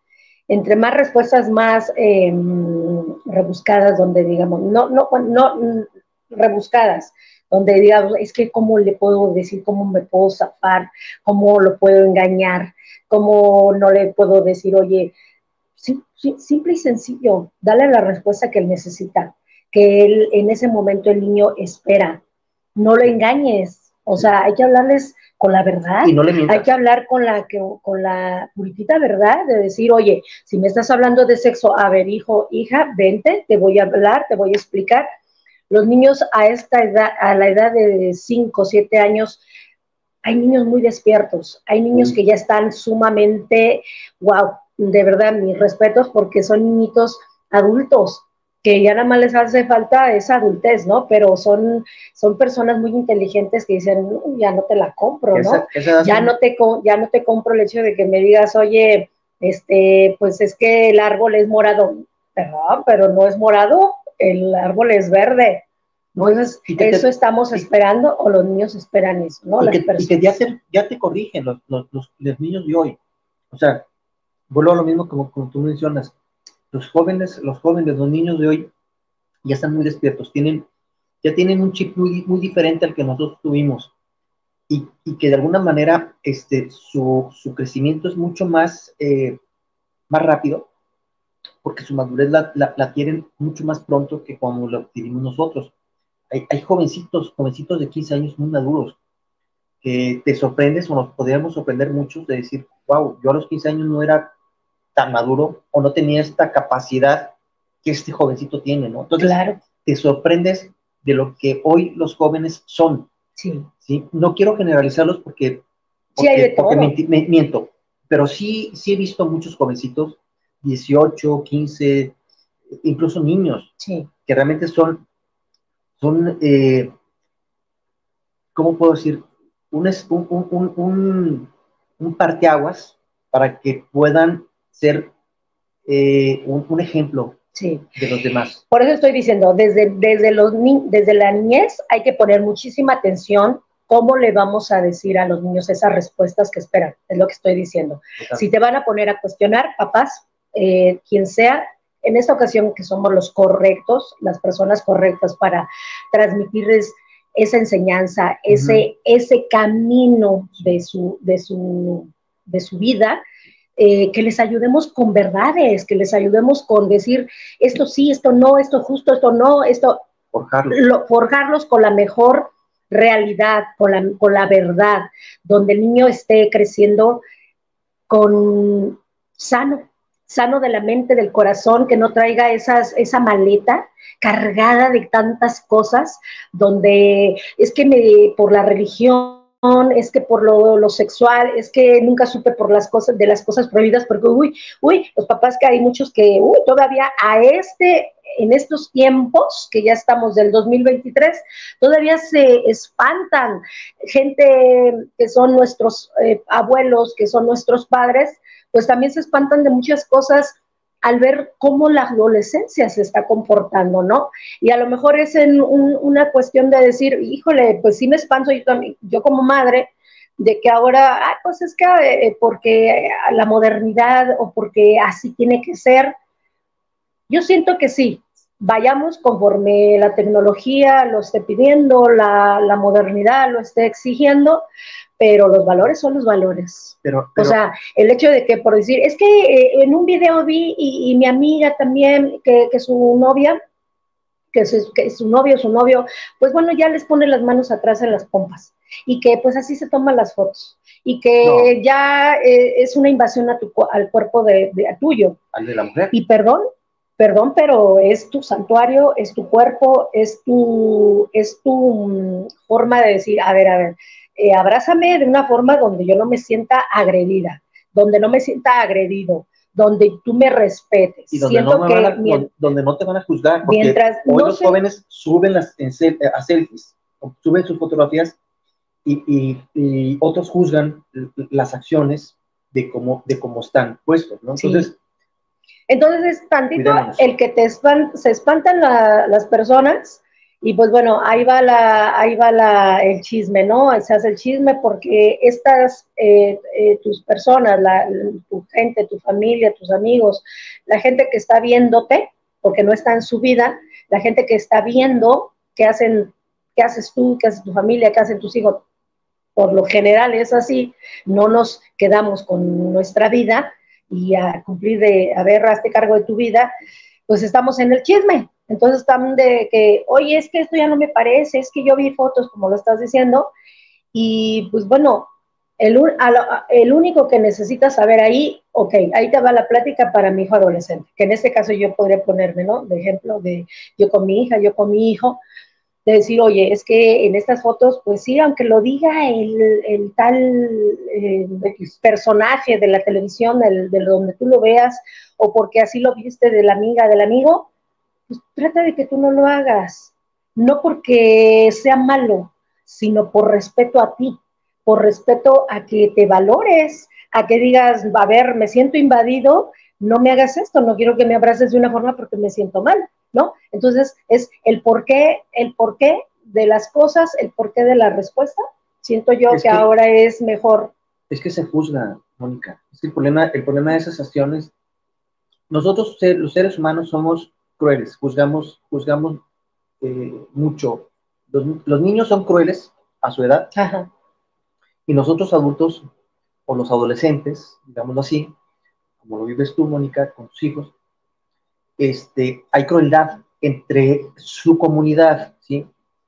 entre más respuestas más eh, rebuscadas, donde digamos, no, no, no rebuscadas, donde digamos, es que cómo le puedo decir, cómo me puedo zafar, cómo lo puedo engañar, cómo no le puedo decir, oye, sí, sí, simple y sencillo, dale la respuesta que él necesita, que él en ese momento el niño espera, no lo engañes, o sea, hay que hablarles con la verdad, y no le mientas. Hay que hablar con la, que, con la puritita verdad, de decir, oye, si me estás hablando de sexo, a ver, hijo, hija, vente, te voy a hablar, te voy a explicar. Los niños a esta edad, a la edad de cinco, siete años, hay niños muy despiertos, hay niños sí. que ya están sumamente, wow, de verdad, mis respetos, porque son niñitos adultos, que ya nada más les hace falta esa adultez, ¿no? Pero son, son personas muy inteligentes que dicen, no, ya no te la compro, ¿no? Esa, esa ya, no te, ya no te compro el hecho de que me digas, oye, este, pues es que el árbol es morado. Perdón, pero no es morado, el árbol es verde. Entonces, te, eso estamos esperando, o los niños esperan eso, ¿no? Y, Las que, y que ya te, ya te corrigen los, los, los, los niños de hoy. O sea, vuelvo a lo mismo como, como tú mencionas. Los jóvenes, los jóvenes, los niños de hoy ya están muy despiertos, tienen, ya tienen un chip muy, muy diferente al que nosotros tuvimos, y, y que de alguna manera este, su, su crecimiento es mucho más, eh, más rápido, porque su madurez la, la, la tienen mucho más pronto que cuando lo adquirimos nosotros. Hay, hay jovencitos, jovencitos de quince años muy maduros, que te sorprendes, o nos podríamos sorprender muchos de decir, wow, yo a los quince años no era tan maduro, o no tenía esta capacidad que este jovencito tiene, ¿no? Entonces, claro. te sorprendes de lo que hoy los jóvenes son. Sí. ¿Sí? No quiero generalizarlos porque, porque, sí, hay de todo. porque me, me, miento, pero sí, sí he visto muchos jovencitos, dieciocho, quince, incluso niños, sí. que realmente son, son eh, ¿cómo puedo decir? Un, un, un, un, un parteaguas para que puedan ser eh, un, un ejemplo sí. de los demás. Por eso estoy diciendo, desde, desde, los ni desde la niñez hay que poner muchísima atención cómo le vamos a decir a los niños esas respuestas que esperan, es lo que estoy diciendo. Total. Si te van a poner a cuestionar, papás, eh, quien sea, en esta ocasión que somos los correctos, las personas correctas para transmitirles esa enseñanza, uh-huh. ese, ese camino de su, de su, de su vida, Eh, que les ayudemos con verdades, que les ayudemos con decir esto sí, esto no, esto justo, esto no, esto forjarlos, lo, forjarlos con la mejor realidad, con la, con la verdad, donde el niño esté creciendo con sano, sano de la mente, del corazón, que no traiga esas, esa maleta cargada de tantas cosas, donde es que me, por la religión, es que por lo, lo sexual, es que nunca supe por las cosas, de las cosas prohibidas, porque uy, uy, los papás que hay muchos que, uy, todavía a este, en estos tiempos, que ya estamos del dos mil veintitrés, todavía se espantan, gente que son nuestros eh, abuelos, que son nuestros padres, pues también se espantan de muchas cosas al ver cómo la adolescencia se está comportando, ¿no? Y a lo mejor es en un, una cuestión de decir, híjole, pues sí me espanto yo también, yo como madre, de que ahora, ah, pues es que eh, porque la modernidad o porque así tiene que ser. Yo siento que sí, vayamos conforme la tecnología lo esté pidiendo, la, la modernidad lo esté exigiendo, pero los valores son los valores. Pero, pero, o sea, el hecho de que por decir, es que eh, en un video vi y, y mi amiga también, que, que su novia, que su, que su novio, su novio, pues bueno, ya les pone las manos atrás en las pompas y que pues así se toman las fotos y que no. ya eh, es una invasión a tu, al cuerpo de, de, a tuyo. Al de la mujer. Y perdón, perdón, pero es tu santuario, es tu cuerpo, es tu, es tu um, forma de decir, a ver, a ver, Eh, abrázame de una forma donde yo no me sienta agredida, donde no me sienta agredido, donde tú me respetes. Y donde, Siento no, me que van a, mien- donde no te van a juzgar, porque mientras hoy no los se- jóvenes suben las, en, sel- a selfies, suben sus fotografías y, y, y otros juzgan las acciones de cómo, de cómo están puestos, ¿no? Entonces, sí. Entonces es tantito cuidémonos. el que te espan- se espantan la- las personas Y pues bueno, ahí va la, ahí va la, el chisme, ¿no? Se hace el chisme porque estas, eh, eh, tus personas, la, tu gente, tu familia, tus amigos, la gente que está viéndote, porque no está en su vida, la gente que está viendo qué hacen, qué haces tú, qué hace tu familia, qué hacen tus hijos, por lo general es así, no nos quedamos con nuestra vida y a cumplir de, a ver, hazte cargo de tu vida, pues estamos en el chisme. Entonces están de que, oye, es que esto ya no me parece, es que yo vi fotos, como lo estás diciendo, y pues bueno, el, el único que necesitas saber ahí, ok, ahí te va la plática para mi hijo adolescente, que en este caso yo podría ponerme, ¿no? De ejemplo, de yo con mi hija, yo con mi hijo, de decir, oye, es que en estas fotos, pues sí, aunque lo diga el, el tal eh, personaje de la televisión, el, de donde tú lo veas, o porque así lo viste de la amiga, del amigo, pues trata de que tú no lo hagas, no porque sea malo, sino por respeto a ti, por respeto a que te valores, a que digas, a ver, me siento invadido, no me hagas esto, no quiero que me abraces de una forma porque me siento mal, ¿no? Entonces es el porqué, el porqué de las cosas, el porqué de la respuesta, siento yo que, que ahora es mejor. Es que se juzga, Mónica, es que el problema, el problema de esas acciones, nosotros los seres humanos somos crueles, juzgamos, juzgamos eh, mucho. Los, los niños son crueles a su edad. Ajá. Y nosotros adultos, o los adolescentes, digámoslo así, como lo vives tú, Mónica, con tus hijos, este, hay crueldad entre su comunidad, ¿sí?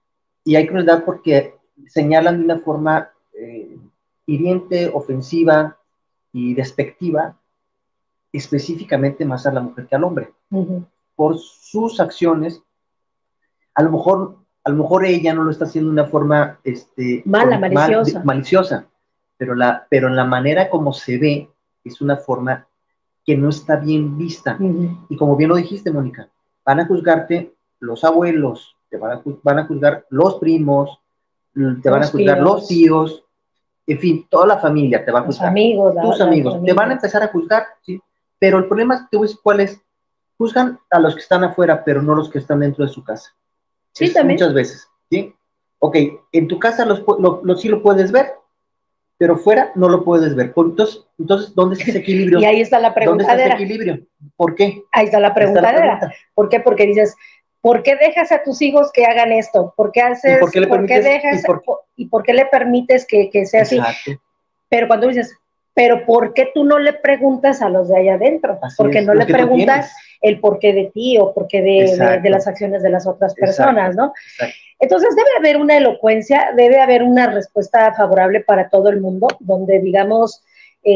Y hay crueldad porque señalan de una forma eh, hiriente, ofensiva y despectiva, específicamente más a la mujer que al hombre. Uh-huh. Por sus acciones, a lo mejor, a lo mejor ella no lo está haciendo de una forma este, mala, maliciosa. Mal, maliciosa, pero, la, pero en la manera como se ve es una forma que no está bien vista. Uh-huh. Y como bien lo dijiste, Mónica, van a juzgarte los abuelos, te van a, van a juzgar los primos, te los van a juzgar tíos. los tíos, en fin, toda la familia te va a juzgar. Los amigos, tus la, amigos, la te van a empezar a juzgar, ¿sí? Pero el problema, te voy a decir cuál es, juzgan a los que están afuera, pero no los que están dentro de su casa. Sí, es, también. Muchas veces, ¿sí? Ok, en tu casa los, lo, lo, sí lo puedes ver, pero fuera no lo puedes ver. Entonces, entonces ¿dónde está ese equilibrio? Y ahí está la preguntadera. ¿Dónde está ese equilibrio? ¿Por qué? Ahí está la preguntadera. Está la ¿Por qué? Porque dices, ¿por qué dejas a tus hijos que hagan esto? ¿Por qué haces? ¿Y por qué le ¿por qué dejas? ¿Y por, ¿Y por qué le permites que, que sea Exacto. así? Pero cuando dices, pero ¿por qué tú no le preguntas a los de allá adentro? Así Porque es, no le preguntas el porqué de ti o porqué de, de, de las acciones de las otras personas, Exacto. ¿no? Exacto. Entonces debe haber una elocuencia, debe haber una respuesta favorable para todo el mundo, donde digamos,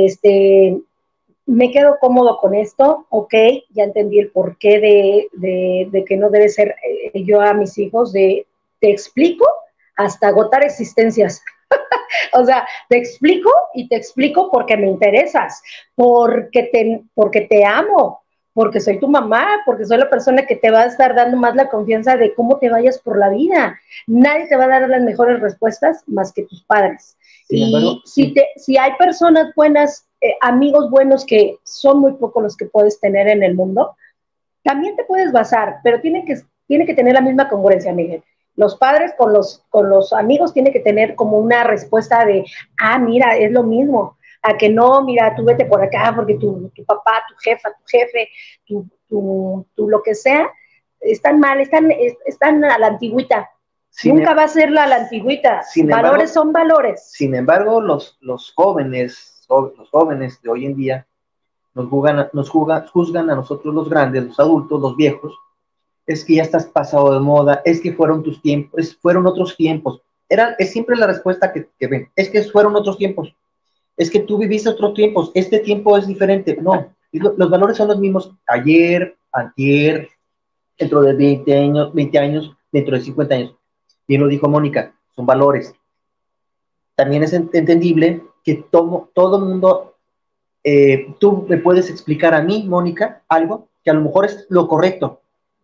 este, me quedo cómodo con esto, ok, ya entendí el porqué de, de, de que no debe ser eh, yo a mis hijos, de te explico hasta agotar existencias. O sea, te explico y te explico porque me interesas, porque te, porque te amo, porque soy tu mamá, porque soy la persona que te va a estar dando más la confianza de cómo te vayas por la vida. Nadie te va a dar las mejores respuestas más que tus padres. Sin y embargo, si, sí. te, si hay personas buenas, eh, amigos buenos, que son muy pocos los que puedes tener en el mundo, también te puedes basar, pero tiene que, tiene que tener la misma congruencia, Miguel. Los padres con los, con los amigos tienen que tener como una respuesta de, ah, mira, es lo mismo, a que no, mira, tú vete por acá porque tu, tu papá, tu jefa, tu jefe, tu, tu, tu lo que sea, están mal, están, están a la antigüita. Sin Nunca em va a ser la, la antigüita. Sin valores embargo, son valores. Sin embargo, los, los jóvenes, los jóvenes de hoy en día nos juzgan, nos juzgan, juzgan a nosotros los grandes, los adultos, los viejos. Es que ya estás pasado de moda, es que fueron tus tiempos, fueron otros tiempos. Era, es siempre la respuesta que, que ven, es que fueron otros tiempos, es que tú viviste otros tiempos, este tiempo es diferente. No, los valores son los mismos ayer, antier, dentro de veinte años, veinte años, dentro de cincuenta años. Bien lo dijo Mónica, son valores. También es entendible que todo, todo mundo, eh, tú me puedes explicar a mí, Mónica, algo que a lo mejor es lo correcto.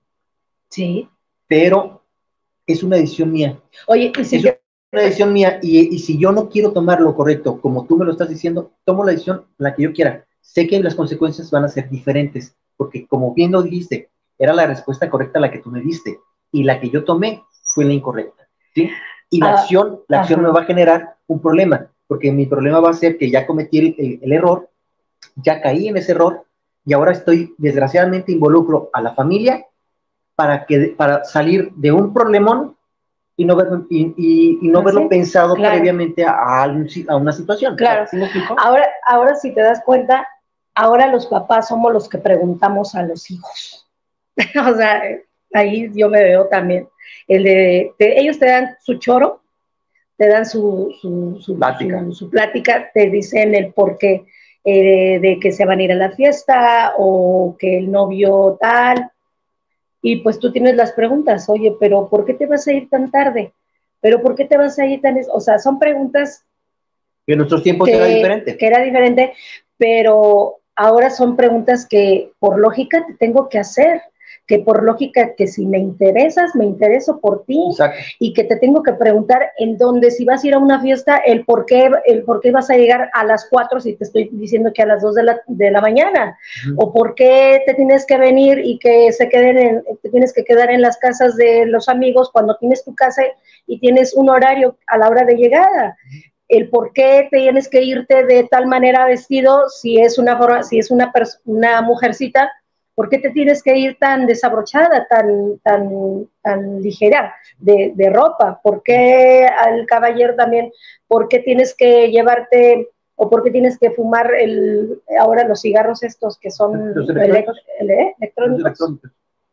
Sí. Pero es una decisión mía. Oye, y si es te... una decisión mía, y, y si yo no quiero tomar lo correcto, como tú me lo estás diciendo, tomo la decisión la que yo quiera. Sé que las consecuencias van a ser diferentes, porque como bien lo dijiste, era la respuesta correcta la que tú me diste, y la que yo tomé fue la incorrecta, ¿sí? Y la ah, acción, la acción me va a generar un problema, porque mi problema va a ser que ya cometí el, el, el error, ya caí en ese error, y ahora estoy, desgraciadamente, involucro a la familia para, que, para salir de un problemón y no, ver, y, y, y no ¿Ah, verlo sí? Pensado Claro. previamente a, a, a una situación. Claro. ¿Sí me explico? Ahora, ahora, si te das cuenta, ahora los papás somos los que preguntamos a los hijos. O sea, ahí yo me veo también. El de, de, ellos te dan su choro, te dan su, su, su, plática. su, su plática, te dicen el porqué eh, de que se van a ir a la fiesta o que el novio tal, y pues tú tienes las preguntas, oye, pero ¿por qué te vas a ir tan tarde? ¿Pero por qué te vas a ir tan...? O sea, son preguntas que en nuestros tiempos que, era diferente. Que era diferente, pero ahora son preguntas que por lógica te tengo que hacer, que por lógica que si me interesas, me intereso por ti. Exacto. Y que te tengo que preguntar en dónde, si vas a ir a una fiesta, el por qué, el por qué vas a llegar a las cuatro si te estoy diciendo que a las dos de la, de la mañana, uh-huh. O por qué te tienes que venir y que se queden en, te tienes que quedar en las casas de los amigos cuando tienes tu casa y tienes un horario a la hora de llegada. El por qué tienes que irte de tal manera vestido si es una, si es una, una mujercita, ¿por qué te tienes que ir tan desabrochada, tan, tan, tan ligera de, de ropa? ¿Por qué al caballero también, por qué tienes que llevarte o por qué tienes que fumar el, ahora los cigarros estos que son los electrónicos? ¿eh? electrónicos? Los electrónicos.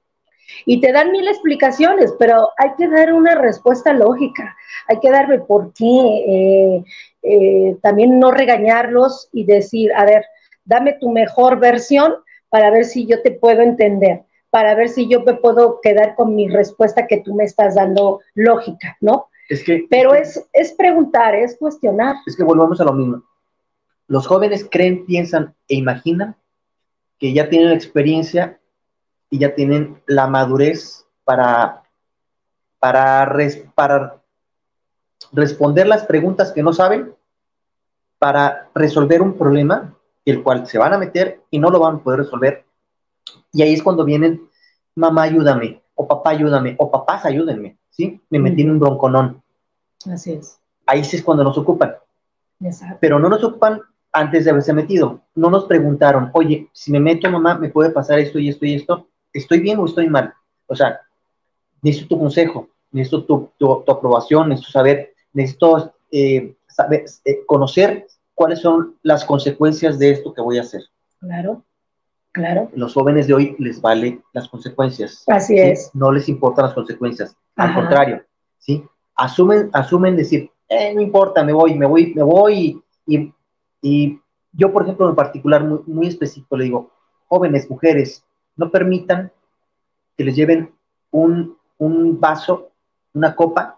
Y te dan mil explicaciones, pero hay que dar una respuesta lógica, hay que darle por qué, eh, eh, también no regañarlos y decir, a ver, dame tu mejor versión para ver si yo te puedo entender, para ver si yo me puedo quedar con mi respuesta que tú me estás dando lógica, ¿no? Es que, pero es, es preguntar, es cuestionar. Es que volvamos a lo mismo. Los jóvenes creen, piensan e imaginan que ya tienen la experiencia y ya tienen la madurez para, para, res, para responder las preguntas que no saben, para resolver un problema, el cual se van a meter y no lo van a poder resolver. Y ahí es cuando vienen, mamá, ayúdame, o papá, ayúdame, o papás, ayúdenme, ¿sí? Me metí uh-huh. en un bronconón. Así es. Ahí sí es cuando nos ocupan. Exacto. Pero no nos ocupan antes de haberse metido. No nos preguntaron, oye, si me meto, mamá, ¿me puede pasar esto y esto y esto? ¿Estoy bien o estoy mal? O sea, necesito tu consejo, necesito tu, tu, tu aprobación, necesito saber, necesito eh, saber, eh, conocer cuáles son las consecuencias de esto que voy a hacer. Claro, claro. Los jóvenes de hoy les vale las consecuencias. Así ¿sí? es. No les importan las consecuencias. Al Ajá. contrario, ¿sí? Asumen, asumen decir, eh, no importa, me voy, me voy, me voy. Y, y, y yo, por ejemplo, en particular, muy, muy específico, le digo, jóvenes, mujeres, no permitan que les lleven un, un vaso, una copa,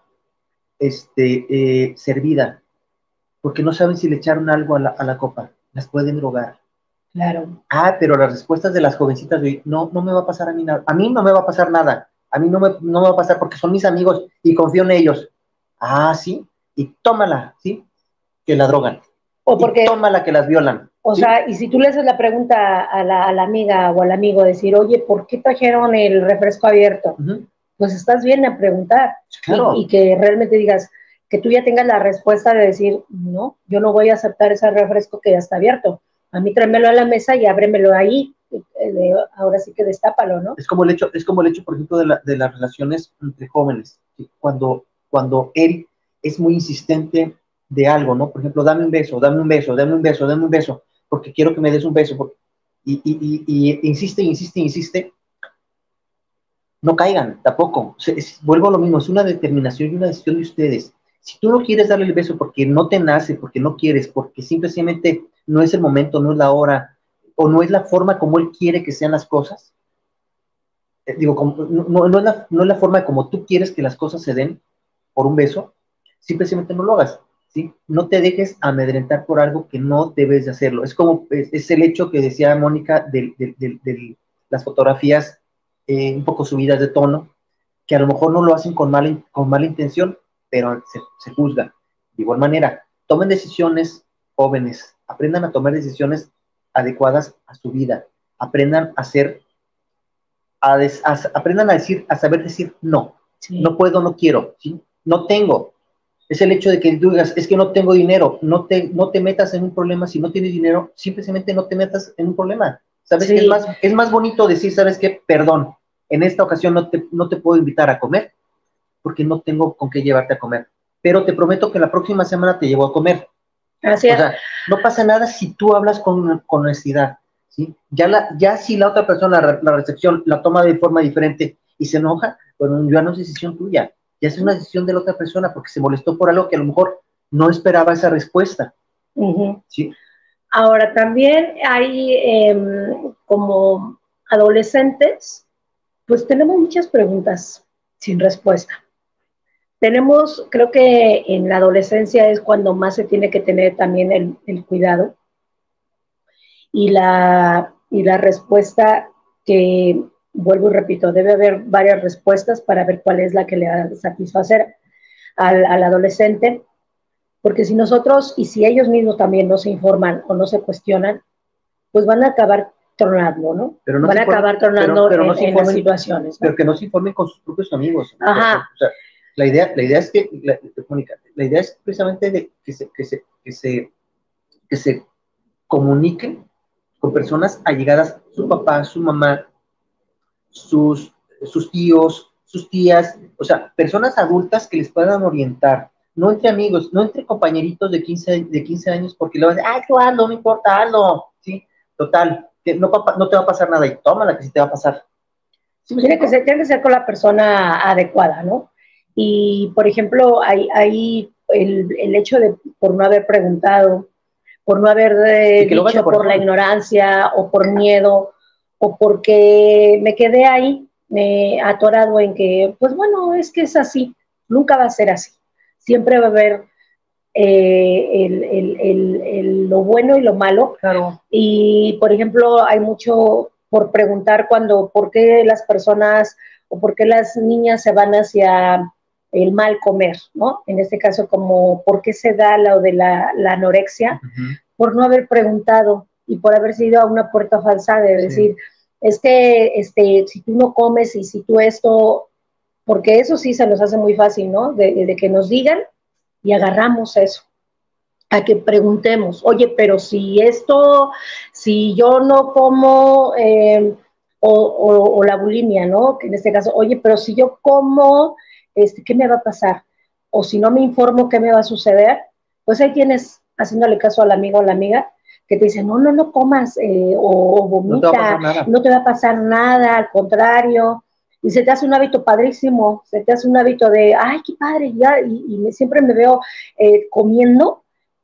este, eh, servida, porque no saben si le echaron algo a la, a la copa, las pueden drogar. Claro. Ah, pero las respuestas de las jovencitas de hoy, no, no me va a pasar a mí nada, a mí no me va a pasar nada, a mí no me, no me va a pasar porque son mis amigos y confío en ellos. Ah, sí, y tómala, ¿sí? Que la drogan. O porque, y tómala que las violan. O ¿sí? sea, y si tú le haces la pregunta a la, a la amiga o al amigo, decir, oye, ¿por qué trajeron el refresco abierto? Uh-huh. Pues estás bien a preguntar. Claro. Y, y que realmente digas, que tú ya tengas la respuesta de decir, no, yo no voy a aceptar ese refresco que ya está abierto. A mí tráemelo a la mesa y ábremelo ahí. Eh, ahora sí que destápalo, ¿no? Es como el hecho, es como el hecho, por ejemplo, de, la, de las relaciones entre jóvenes. ¿sí? Cuando, cuando él es muy insistente de algo, ¿no? Por ejemplo, dame un beso, dame un beso, dame un beso, dame un beso, porque quiero que me des un beso. Porque... Y, y, y, y insiste, insiste, insiste. No caigan, tampoco. Es, es, vuelvo a lo mismo, es una determinación y una decisión de ustedes. Si tú no quieres darle el beso porque no te nace, porque no quieres, porque simplemente no es el momento, no es la hora, o no es la forma como él quiere que sean las cosas, eh, digo, como, no, no, es la, no es la forma como tú quieres que las cosas se den por un beso, simplemente no lo hagas, ¿sí? No te dejes amedrentar por algo que no debes de hacerlo. Es como, es, es el hecho que decía Mónica de, de, de, de las fotografías eh, un poco subidas de tono, que a lo mejor no lo hacen con mala, con mala intención, pero se, se juzga. De igual manera, tomen decisiones jóvenes, aprendan a tomar decisiones adecuadas a su vida, aprendan a ser, a des, a, aprendan a decir, a saber decir no, Sí. No puedo, no quiero, ¿sí? No tengo. Es el hecho de que tú digas, es que no tengo dinero, no te, no te metas en un problema. Si no tienes dinero, simplemente no te metas en un problema. ¿Sabes? Sí. Que es más, es más bonito decir, ¿sabes qué? Perdón, en esta ocasión no te, no te puedo invitar a comer porque no tengo con qué llevarte a comer. Pero te prometo que la próxima semana te llevo a comer. Así es. O sea, no pasa nada si tú hablas con, con honestidad, ¿sí? Ya, la, ya si la otra persona, la, la recepción, la toma de forma diferente y se enoja, bueno, ya no es decisión tuya, ya es una decisión de la otra persona porque se molestó por algo que a lo mejor no esperaba esa respuesta. Uh-huh. ¿Sí? Ahora, también hay eh, como adolescentes, pues tenemos muchas preguntas sin respuesta. Tenemos, creo que en la adolescencia es cuando más se tiene que tener también el, el cuidado y la, y la respuesta que, vuelvo y repito, debe haber varias respuestas para ver cuál es la que le va a satisfacer al, al adolescente, porque si nosotros y si ellos mismos también no se informan o no se cuestionan, pues van a acabar tronando, ¿no? Pero no van a informen, acabar tronando pero, pero en, no se en informen, las situaciones, ¿no? Pero que no se informen con sus propios amigos. Ajá. O sea, la idea, la idea es que, la, Mónica, la idea es precisamente de que se, que se, que se, que se comuniquen con personas allegadas, su papá, su mamá, sus, sus tíos, sus tías, o sea, personas adultas que les puedan orientar, no entre amigos, no entre compañeritos de quince, de quince años, porque le vas a decir, ay, tú hazlo, no me importa, hazlo, ¿sí? Total, que no, no te va a pasar nada, y tómala que sí te va a pasar. ¿Sí tiene, que ser, tiene que ser con la persona adecuada, ¿no? Y, por ejemplo, hay, hay el, el hecho de, por no haber preguntado, por no haber eh, dicho, por la ignorancia, o por miedo, o porque me quedé ahí, me atorado en que, pues bueno, es que es así, nunca va a ser así. Siempre va a haber eh, el, el, el, el, lo bueno y lo malo. Claro. Y, por ejemplo, hay mucho por preguntar cuando, ¿por qué las personas o por qué las niñas se van hacia el mal comer, ¿no? En este caso, como, ¿por qué se da lo de la, la anorexia? Uh-huh. Por no haber preguntado y por haber sido a una puerta falsa de decir, sí. es que este, si tú no comes y si tú esto, porque eso sí se nos hace muy fácil, ¿no? De, de que nos digan y agarramos eso. A que preguntemos, oye, pero si esto, si yo no como, eh, o, o, o la bulimia, ¿no? Que en este caso, oye, pero si yo como, este, ¿qué me va a pasar? O si no me informo, ¿qué me va a suceder? Pues ahí tienes, haciéndole caso al amigo o la amiga, que te dice, no, no, no comas, eh, o, o vomita, no te, no te va a pasar nada, al contrario, y se te hace un hábito padrísimo, se te hace un hábito de, ay, qué padre, ya, y, y siempre me veo eh, comiendo,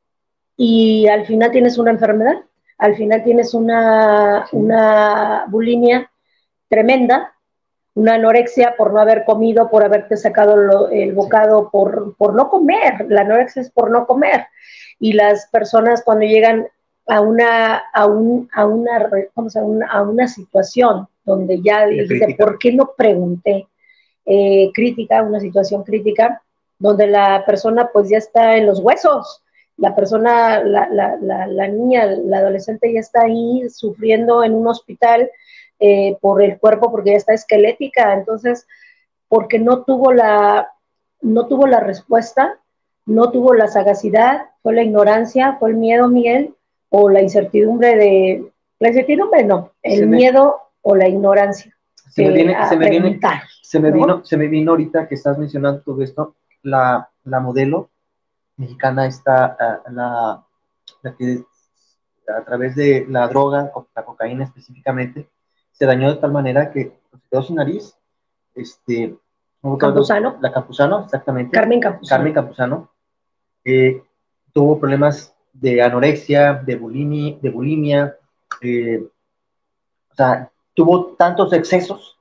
y al final tienes una enfermedad, al final tienes una, sí. una bulimia tremenda, una anorexia por no haber comido, por haberte sacado lo, el bocado, sí. por, por no comer, la anorexia es por no comer, y las personas cuando llegan a una, a un, a una, vamos a, una, a una situación donde ya dice, ¿por qué no pregunté? Eh, crítica, una situación crítica, donde la persona pues ya está en los huesos, la persona, la, la, la, la niña, la adolescente ya está ahí sufriendo en un hospital eh, por el cuerpo, porque ya está esquelética, entonces, porque no tuvo la, no tuvo la respuesta, no tuvo la sagacidad, fue la ignorancia, fue el miedo, Miguel, o la incertidumbre de, la incertidumbre no, el se miedo me, o la ignorancia. Se me, viene, se, me viene, se, me ¿no? vino, se me vino ahorita que estás mencionando todo esto, la, la modelo mexicana está uh, la, la que a través de la droga, la cocaína específicamente, se dañó de tal manera que se quedó sin nariz. Este, Campuzano. La Campuzano, exactamente. Carmen Campuzano. Carmen Campuzano. Eh, tuvo problemas de anorexia, de bulimia, de bulimia eh, o sea, tuvo tantos excesos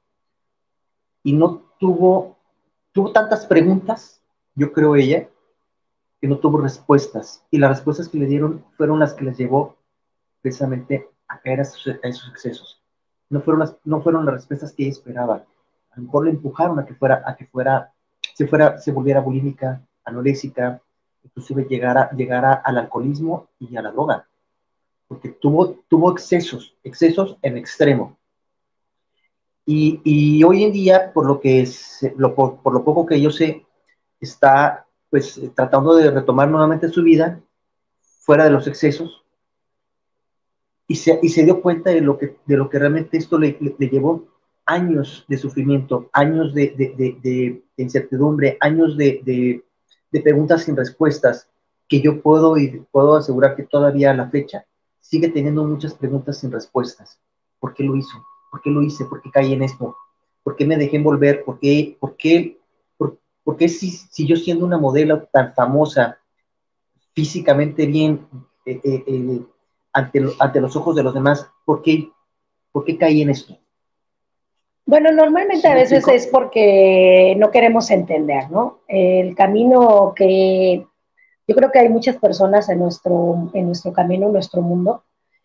y no tuvo, tuvo tantas preguntas, yo creo ella, que no tuvo respuestas. Y las respuestas que le dieron fueron las que les llevó precisamente a caer a esos, a esos excesos. No fueron, las, no fueron las respuestas que ella esperaba. A lo mejor le empujaron a que fuera, a que fuera, se fuera, se volviera bulímica, anoréxica, inclusive llegara, llegara al alcoholismo y a la droga. Porque tuvo, tuvo excesos, excesos en extremo. Y, y hoy en día, por lo, que es, lo, por, por lo poco que yo sé, está pues tratando de retomar nuevamente su vida fuera de los excesos y se, y se dio cuenta de lo que, de lo que realmente esto le, le, le llevó años de sufrimiento, años de, de, de, de, de incertidumbre, años de, de, de preguntas sin respuestas, que yo puedo y puedo asegurar que todavía a la fecha sigue teniendo muchas preguntas sin respuestas. ¿Por qué lo hizo? ¿Por qué lo hice? ¿Por qué caí en esto? ¿Por qué me dejé envolver? ¿Por qué, por qué, por, por qué si, si yo siendo una modelo tan famosa, físicamente bien, eh, eh, eh, ante, ante los ojos de los demás, ¿por qué, por qué caí en esto? Bueno, normalmente ¿Sí a veces es porque no queremos entender, ¿no? El camino que yo creo que hay muchas personas en nuestro, en nuestro camino, en nuestro mundo,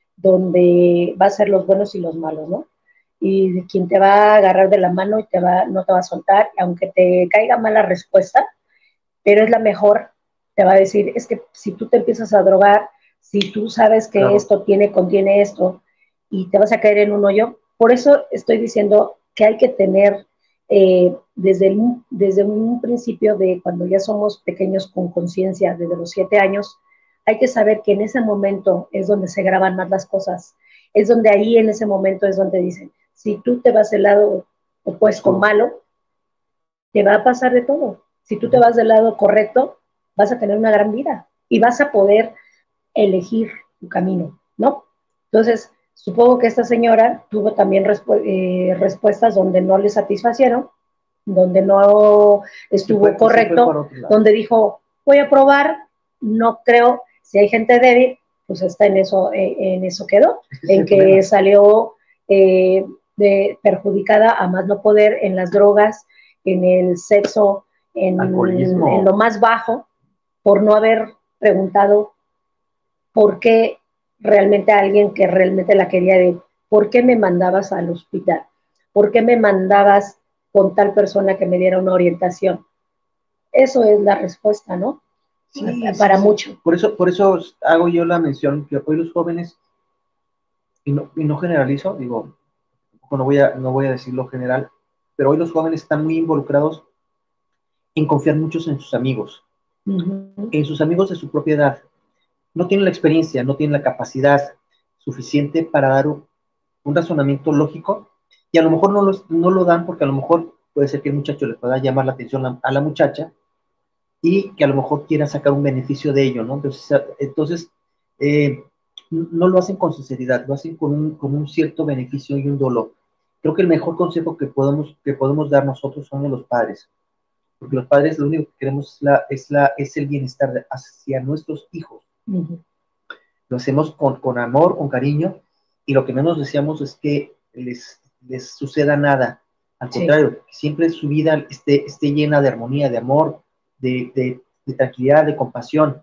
donde va a ser los buenos y los malos, ¿no? Y quien te va a agarrar de la mano y te va, no te va a soltar, aunque te caiga mala respuesta, pero es la mejor, te va a decir, es que si tú te empiezas a drogar, si tú sabes que claro. esto tiene, contiene esto, y te vas a caer en un hoyo, por eso estoy diciendo que hay que tener eh, desde, el, desde un principio de cuando ya somos pequeños con conciencia, desde los siete años, hay que saber que en ese momento es donde se graban más las cosas, es donde ahí en ese momento es donde dicen, si tú te vas del lado opuesto malo, te va a pasar de todo. Si tú te vas del lado correcto, vas a tener una gran vida y vas a poder elegir tu camino, ¿no? Entonces, supongo que esta señora tuvo también respu eh, respuestas donde no le satisfacieron, donde no estuvo sí, correcto, donde dijo, voy a probar, no creo, si hay gente débil, pues está en eso, eh, en eso quedó, sí, en que problema. salió eh, de, perjudicada a más no poder en las drogas, en el sexo, en, en lo más bajo, por no haber preguntado por qué realmente a alguien que realmente la quería de, ¿por qué me mandabas al hospital? ¿Por qué me mandabas con tal persona que me diera una orientación? Eso es la respuesta, ¿no? Sí, para sí, mucho. Sí. Por eso, por eso hago yo la mención que hoy los jóvenes, y no, y no generalizo, digo, no voy, a, no voy a decir lo general, pero hoy los jóvenes están muy involucrados en confiar muchos en sus amigos, uh-huh. en sus amigos de su propia edad. No tienen la experiencia, no tienen la capacidad suficiente para dar un, un razonamiento lógico, y a lo mejor no, los, no lo dan porque a lo mejor puede ser que el muchacho le pueda llamar la atención a, a la muchacha y que a lo mejor quiera sacar un beneficio de ello, ¿no? Entonces, entonces eh, no lo hacen con sinceridad, lo hacen con un, con un cierto beneficio y un dolor. Creo que el mejor consejo que podemos, que podemos dar nosotros somos los padres, porque los padres lo único que queremos es, la, es, la, es el bienestar de, hacia nuestros hijos. Uh-huh. Lo hacemos con, con amor, con cariño, y lo que menos deseamos es que les, les suceda nada. Al sí. contrario, que siempre su vida esté, esté llena de armonía, de amor, de, de, de tranquilidad, de compasión,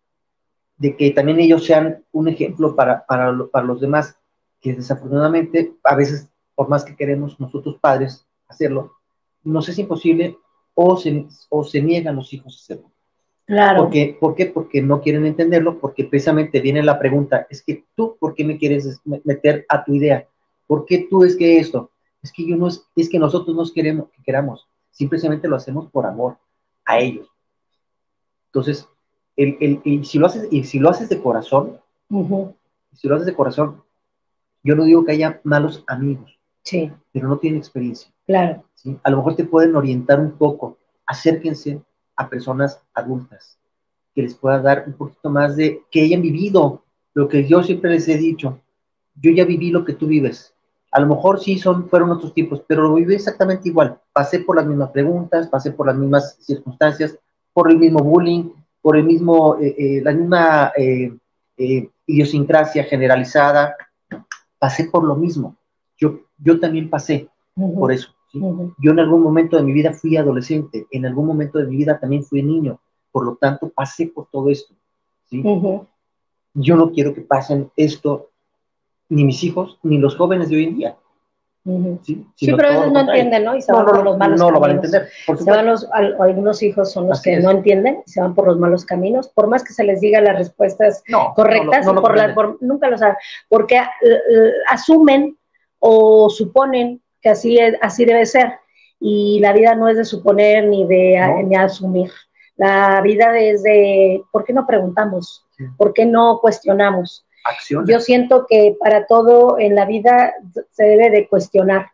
de que también ellos sean un ejemplo para, para, para los demás, que desafortunadamente, a veces, por más que queremos nosotros padres hacerlo, nos es imposible o se, o se niegan los hijos a hacerlo. Claro. ¿Por qué? ¿Por qué? Porque no quieren entenderlo, porque precisamente viene la pregunta, es que tú, ¿por qué me quieres meter a tu idea? ¿Por qué tú es que esto? Es que yo no es, es que nosotros no queremos, que queramos, simplemente lo hacemos por amor a ellos. Entonces, el, el, y si lo haces, y si lo haces de corazón, uh-huh. si lo haces de corazón, yo no digo que haya malos amigos, sí. pero no tienen experiencia. Claro. ¿Sí? A lo mejor te pueden orientar un poco, acérquense a personas adultas, que les pueda dar un poquito más de, que hayan vivido lo que yo siempre les he dicho, yo ya viví lo que tú vives, a lo mejor sí son, fueron otros tiempos, pero lo viví exactamente igual, pasé por las mismas preguntas, pasé por las mismas circunstancias, por el mismo bullying, por el mismo, eh, eh, la misma eh, eh, idiosincrasia generalizada, pasé por lo mismo, yo, yo también pasé uh-huh. por eso, ¿sí? Uh-huh. Yo en algún momento de mi vida fui adolescente, en algún momento de mi vida también fui niño, por lo tanto pasé por todo esto, ¿sí? Uh-huh. Yo no quiero que pasen esto, ni mis hijos, ni los jóvenes de hoy en día. Uh-huh. Sí, sí pero a veces no entienden, ¿no? Y se no, van no, por los malos no caminos. No lo van a entender, por se van los, al, algunos hijos son los Así que es. no entienden, se van por los malos caminos, por más que se les diga las respuestas no, correctas, no, no, no por la, por, nunca lo saben, porque uh, asumen o suponen que así, es, así debe ser. Y la vida no es de suponer ni de, no. ni asumir. La vida es de, ¿por qué no preguntamos? Sí. ¿Por qué no cuestionamos? Acciones. Yo siento que para todo en la vida se debe de cuestionar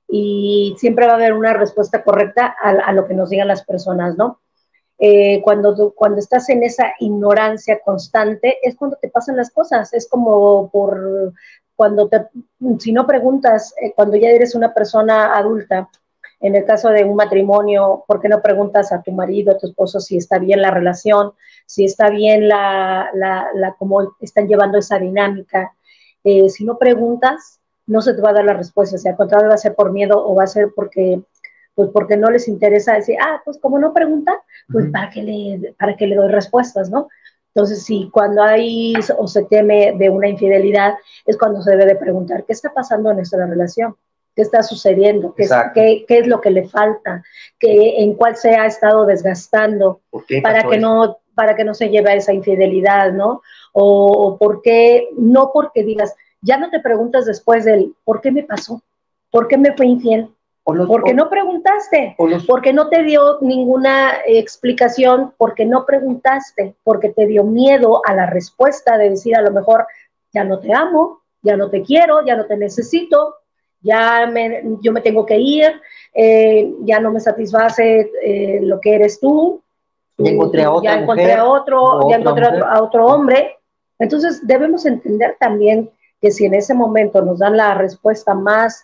y siempre va a haber una respuesta correcta a, a lo que nos digan las personas, ¿no? Eh, cuando, tú, cuando estás en esa ignorancia constante es cuando te pasan las cosas, es como por cuando te, si no preguntas, eh, cuando ya eres una persona adulta, en el caso de un matrimonio, ¿por qué no preguntas a tu marido, a tu esposo si está bien la relación, si está bien la, la, la cómo están llevando esa dinámica? Eh, si no preguntas, no se te va a dar la respuesta, o sea, al contrario va a ser por miedo o va a ser porque pues porque no les interesa decir, ah, pues como no pregunta, pues uh-huh. ¿para qué le, para qué le doy respuestas, no? Entonces, sí, cuando hay o se teme de una infidelidad, es cuando se debe de preguntar, ¿qué está pasando en nuestra relación? ¿Qué está sucediendo? ¿Qué, es, qué, qué es lo que le falta? ¿Qué, ¿En cuál se ha estado desgastando? Para que, no, para que no se lleve a esa infidelidad, ¿no? O, o por qué, no porque digas, ya no te preguntas después del, ¿por qué me pasó? ¿Por qué me fue infiel? Los, porque o, no preguntaste, los, porque no te dio ninguna explicación, porque no preguntaste, porque te dio miedo a la respuesta de decir a lo mejor, ya no te amo, ya no te quiero, ya no te necesito, ya me, yo me tengo que ir, eh, ya no me satisface eh, lo que eres tú, ya encontré a, otra ya encontré mujer, a otro, ya encontré a otro, a otro hombre. Entonces debemos entender también que si en ese momento nos dan la respuesta más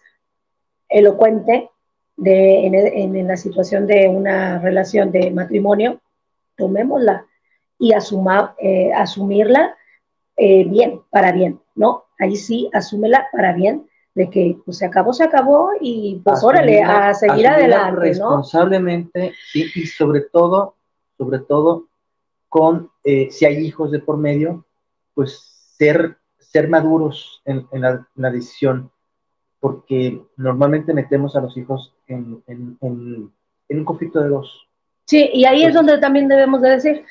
elocuente, De, en, en, en la situación de una relación de matrimonio, tomémosla y asuma, eh, asumirla eh, bien, para bien, ¿no? Ahí sí, asúmela para bien, de que pues se acabó, se acabó y pues asumirla, órale, a seguir adelante, responsablemente, ¿no? Sí, y sobre todo, sobre todo, con, eh, si hay hijos de por medio, pues ser, ser maduros en, en, la, en la decisión, porque normalmente metemos a los hijos en, en, en, en un conflicto de dos. Sí, y ahí Entonces, es donde también debemos de decir,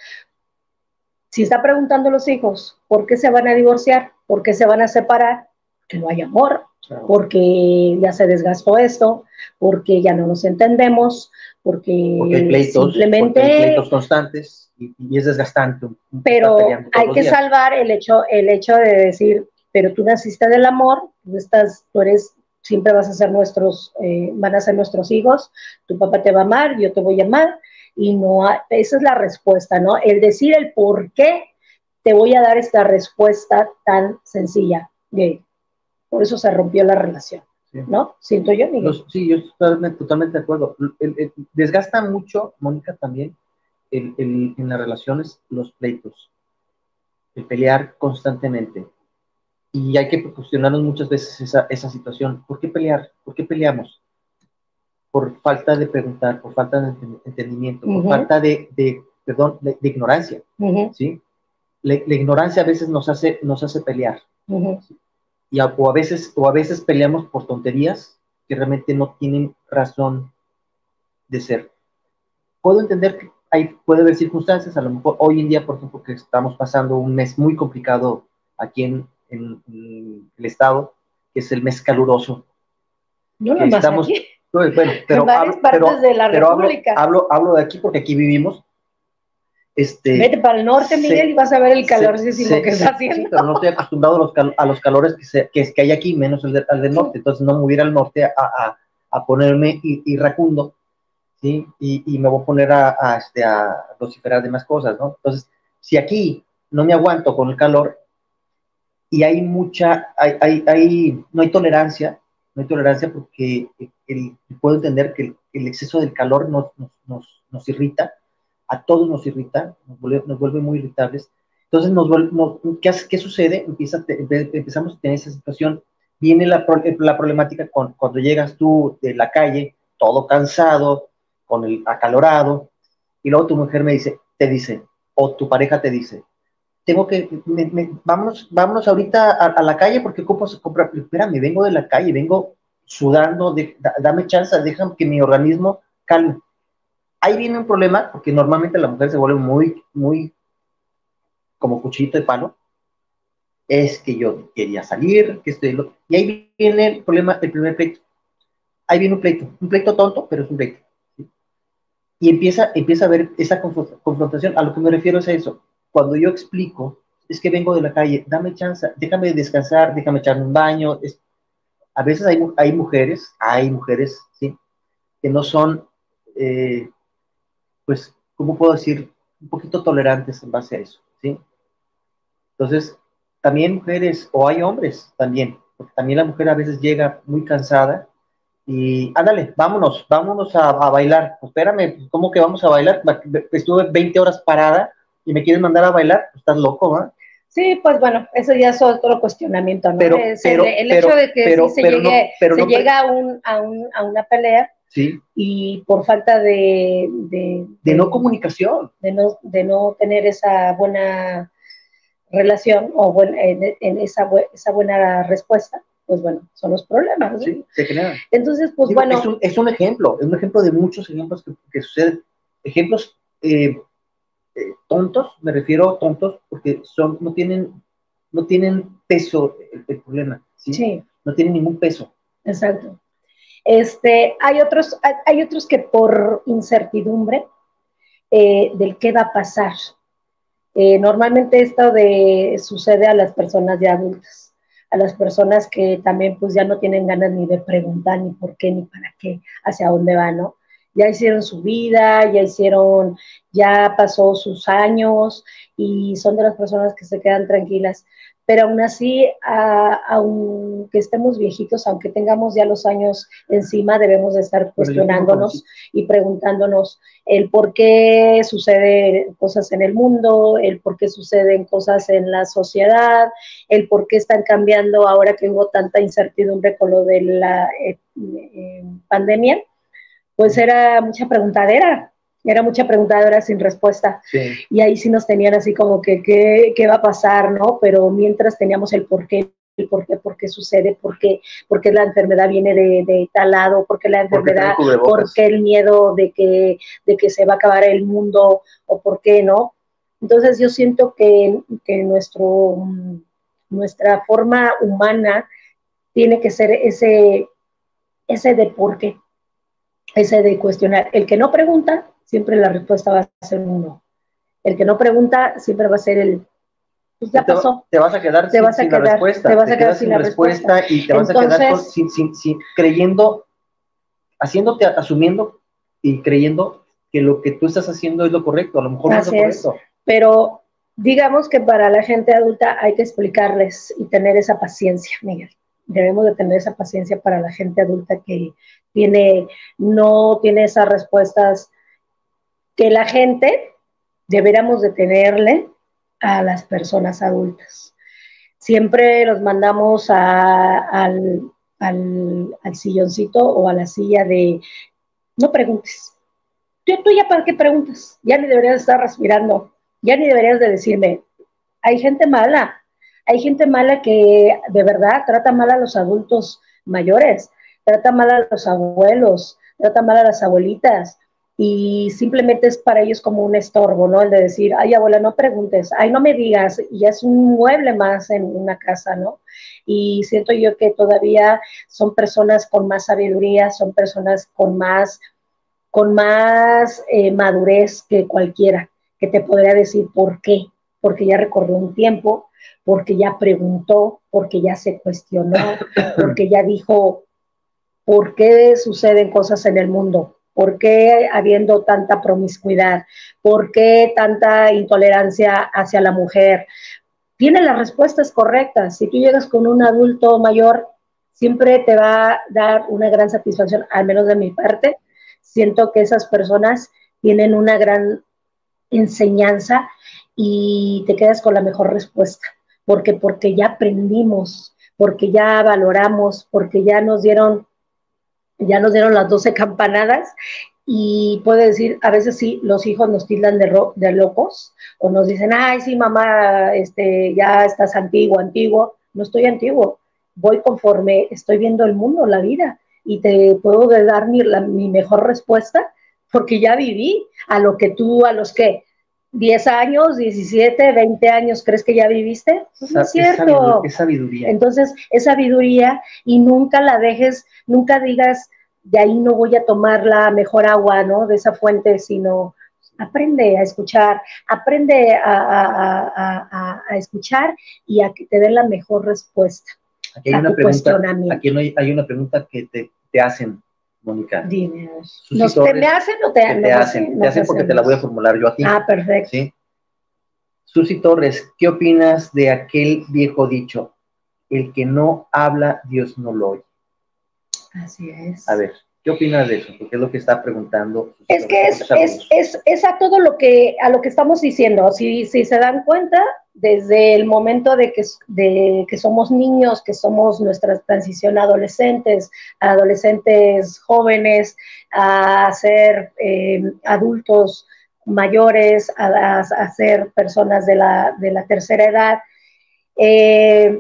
si está preguntando a los hijos, ¿por qué se van a divorciar? ¿Por qué se van a separar? Que no hay amor, claro. Porque ya se desgastó esto, porque ya no nos entendemos, porque, porque hay pleitos, simplemente... porque hay pleitos constantes y, y es desgastante. Pero hay que días. salvar el hecho, el hecho de decir, pero tú naciste del amor, tú, estás, tú eres... siempre vas a ser nuestros, eh, van a ser nuestros hijos, tu papá te va a amar, yo te voy a amar, y no, ha, esa es la respuesta, ¿no? El decir el por qué te voy a dar esta respuesta tan sencilla, de, por eso se rompió la relación, sí. ¿No? Siento yo, Miguel. Los, sí, yo estoy totalmente, totalmente de acuerdo. El, el, desgasta mucho, Mónica, también, el, el, en las relaciones, los pleitos, el pelear constantemente. Y hay que cuestionarnos muchas veces esa, esa situación. ¿Por qué pelear? ¿Por qué peleamos? Por falta de preguntar, por falta de entendimiento, uh-huh. por falta de, de perdón, de, de ignorancia, uh-huh. ¿sí? La, la ignorancia a veces nos hace, nos hace pelear. Uh-huh. ¿sí? Y a, o, a veces, o a veces peleamos por tonterías que realmente no tienen razón de ser. Puedo entender que hay, puede haber circunstancias, a lo mejor hoy en día, por ejemplo, que estamos pasando un mes muy complicado aquí en En, en el estado, que es el mes caluroso. No lo estamos, aquí. Pues, bueno, pero, en varias hablo, partes pero, de la pero República. Hablo, hablo, hablo de aquí porque aquí vivimos. Este, Vete para el norte, Miguel, se, y vas a ver el calorcísimo se, que se, está haciendo. Sí, pero no estoy acostumbrado a los, cal, a los calores que, se, que, que hay aquí, menos el, de, el del norte. Entonces no me voy a ir al norte a, a, a ponerme irracundo, ¿sí? Y, y me voy a poner a, a, este, a vociferar demás cosas, ¿no? Entonces, si aquí no me aguanto con el calor, y hay mucha, hay, hay, hay, no hay tolerancia, no hay tolerancia porque el, puedo entender que el, el exceso del calor nos, nos, nos, nos irrita, a todos nos irrita, nos vuelve, nos vuelve muy irritables. Entonces, nos vuelve, nos, ¿qué, ¿qué sucede? Empieza, empezamos a tener esa situación, viene la, la problemática con, cuando llegas tú de la calle, todo cansado, con el acalorado, y luego tu mujer me dice, te dice, o tu pareja te dice, tengo que, me, me, vámonos, vámonos ahorita a, a la calle porque ocupo comprar, espérame, vengo de la calle, vengo sudando, de, da, dame chance, déjame que mi organismo calme. Ahí viene un problema, porque normalmente la mujer se vuelve muy, muy como cuchillito de palo, es que yo quería salir, que estoy, y ahí viene el problema, el primer pleito. ahí viene un pleito, un pleito tonto, pero es un pleito. ¿Sí? Y empieza, empieza a ver esa confrontación. A lo que me refiero es a eso. Cuando yo explico, es que vengo de la calle, dame chance, déjame descansar, déjame echarme un baño. Es, a veces hay, hay mujeres, hay mujeres, ¿sí? Que no son, eh, pues, ¿cómo puedo decir? Un poquito tolerantes en base a eso, ¿sí? Entonces, también mujeres, o hay hombres también, porque también la mujer a veces llega muy cansada y, ándale, vámonos, vámonos a, a bailar. Pues, espérame, ¿cómo que vamos a bailar? Estuve veinte horas parada y me quieren mandar a bailar, pues, estás loco, ¿no? Sí, pues bueno, eso ya es otro cuestionamiento, ¿no? Pero, es pero, el, el pero, hecho de que pero, sí se, pero llegue, no, pero se no, llega a, un, a, un, a una pelea, sí, y por falta de, de, de, de no comunicación, de no, de no tener esa buena relación o buen, en, en esa, esa buena respuesta, pues bueno, son los problemas, ¿no? Sí, se generan. Entonces, pues Digo, bueno. Es un, es un ejemplo, es un ejemplo de muchos ejemplos que, que suceden. Ejemplos eh, eh, tontos, me refiero a tontos, porque son, no tienen, no tienen peso el, el problema, ¿sí? Sí. No tienen ningún peso. Exacto. Este, hay otros, hay, hay otros que por incertidumbre eh, del qué va a pasar. Eh, normalmente esto de, sucede a las personas ya adultas, a las personas que también pues ya no tienen ganas ni de preguntar ni por qué, ni para qué, hacia dónde van, ¿no? Ya hicieron su vida, ya hicieron, ya pasó sus años y son de las personas que se quedan tranquilas. Pero aún así, a, aunque estemos viejitos, aunque tengamos ya los años encima, debemos de estar cuestionándonos y preguntándonos el por qué suceden cosas en el mundo, el por qué suceden cosas en la sociedad, el por qué están cambiando ahora que hubo tanta incertidumbre con lo de la eh, eh, pandemia. Pues era mucha preguntadera, era mucha preguntadera sin respuesta. Sí. Y ahí sí nos tenían así como que, ¿qué, qué va a pasar, no? Pero mientras teníamos el por qué, el por qué, por qué sucede, por qué, por qué la enfermedad viene de, de tal lado, por qué la enfermedad, por qué el miedo de que, de que se va a acabar el mundo, o por qué, ¿no? Entonces yo siento que, que nuestro, nuestra forma humana tiene que ser ese, ese de por qué. Ese de cuestionar. El que no pregunta, siempre la respuesta va a ser un no. El que no pregunta, siempre va a ser el, pues ya te, pasó. Te vas a quedar te sin, vas a sin quedar, la respuesta. Te vas te a quedar sin la respuesta, respuesta y te vas Entonces, a quedar con, sin, sin, sin, creyendo, haciéndote, asumiendo y creyendo que lo que tú estás haciendo es lo correcto. A lo mejor no es lo correcto. Es, pero digamos que para la gente adulta hay que explicarles y tener esa paciencia, Miguel. Debemos de tener esa paciencia para la gente adulta que tiene, no tiene esas respuestas que la gente deberíamos de tenerle a las personas adultas. Siempre los mandamos a, al, al, al silloncito o a la silla de no preguntes. Tú, tú ya para qué preguntas, ya ni deberías estar respirando, ya ni deberías de decirme. Hay gente mala, hay gente mala que de verdad trata mal a los adultos mayores, trata mal a los abuelos, trata mal a las abuelitas, y simplemente es para ellos como un estorbo, ¿no? El de decir, ay, abuela, no preguntes, ay, no me digas, y ya es un mueble más en una casa, ¿no? Y siento yo que todavía son personas con más sabiduría, son personas con más, con más eh, madurez que cualquiera, que te podría decir por qué, porque ya recorrió un tiempo, porque ya preguntó, porque ya se cuestionó, porque ya dijo, ¿por qué suceden cosas en el mundo? ¿Por qué habiendo tanta promiscuidad? ¿Por qué tanta intolerancia hacia la mujer? Tiene las respuestas correctas. Si tú llegas con un adulto mayor, siempre te va a dar una gran satisfacción, al menos de mi parte. Siento que esas personas tienen una gran enseñanza y te quedas con la mejor respuesta. Porque, porque ya aprendimos, porque ya valoramos, porque ya nos dieron ya nos dieron las doce campanadas, y puede decir, a veces sí, los hijos nos tildan de, ro de locos, o nos dicen, ay, sí, mamá, este, ya estás antiguo, antiguo. No estoy antiguo, voy conforme estoy viendo el mundo, la vida, y te puedo dar mi, la, mi mejor respuesta, porque ya viví a lo que tú, a los que diez años, diecisiete, veinte años, ¿crees que ya viviste? Pues no es cierto. Es sabiduría. Entonces, es sabiduría, y nunca la dejes, nunca digas, de ahí no voy a tomar la mejor agua, ¿no? De esa fuente, sino aprende a escuchar, aprende a, a, a, a, a escuchar y a que te den la mejor respuesta. Aquí hay, una pregunta, aquí no hay, hay una pregunta que te, te hacen, Mónica. Dime. ¿Nos te me hacen o te, te, te hacen? Te, te hacen porque te la voy a formular yo a ti. Ah, perfecto. ¿Sí? Susi Torres, ¿qué opinas de aquel viejo dicho? El que no habla, Dios no lo oye. Así es. A ver, ¿qué opinas de eso? Porque es lo que está preguntando. Susi es Torres, que es, es, es, es a todo lo que, a lo que estamos diciendo. Si, si se dan cuenta, desde el momento de que, de que somos niños, que somos nuestra transición a adolescentes, a adolescentes jóvenes, a ser eh, adultos mayores, a, a, a ser personas de la, de la tercera edad, eh,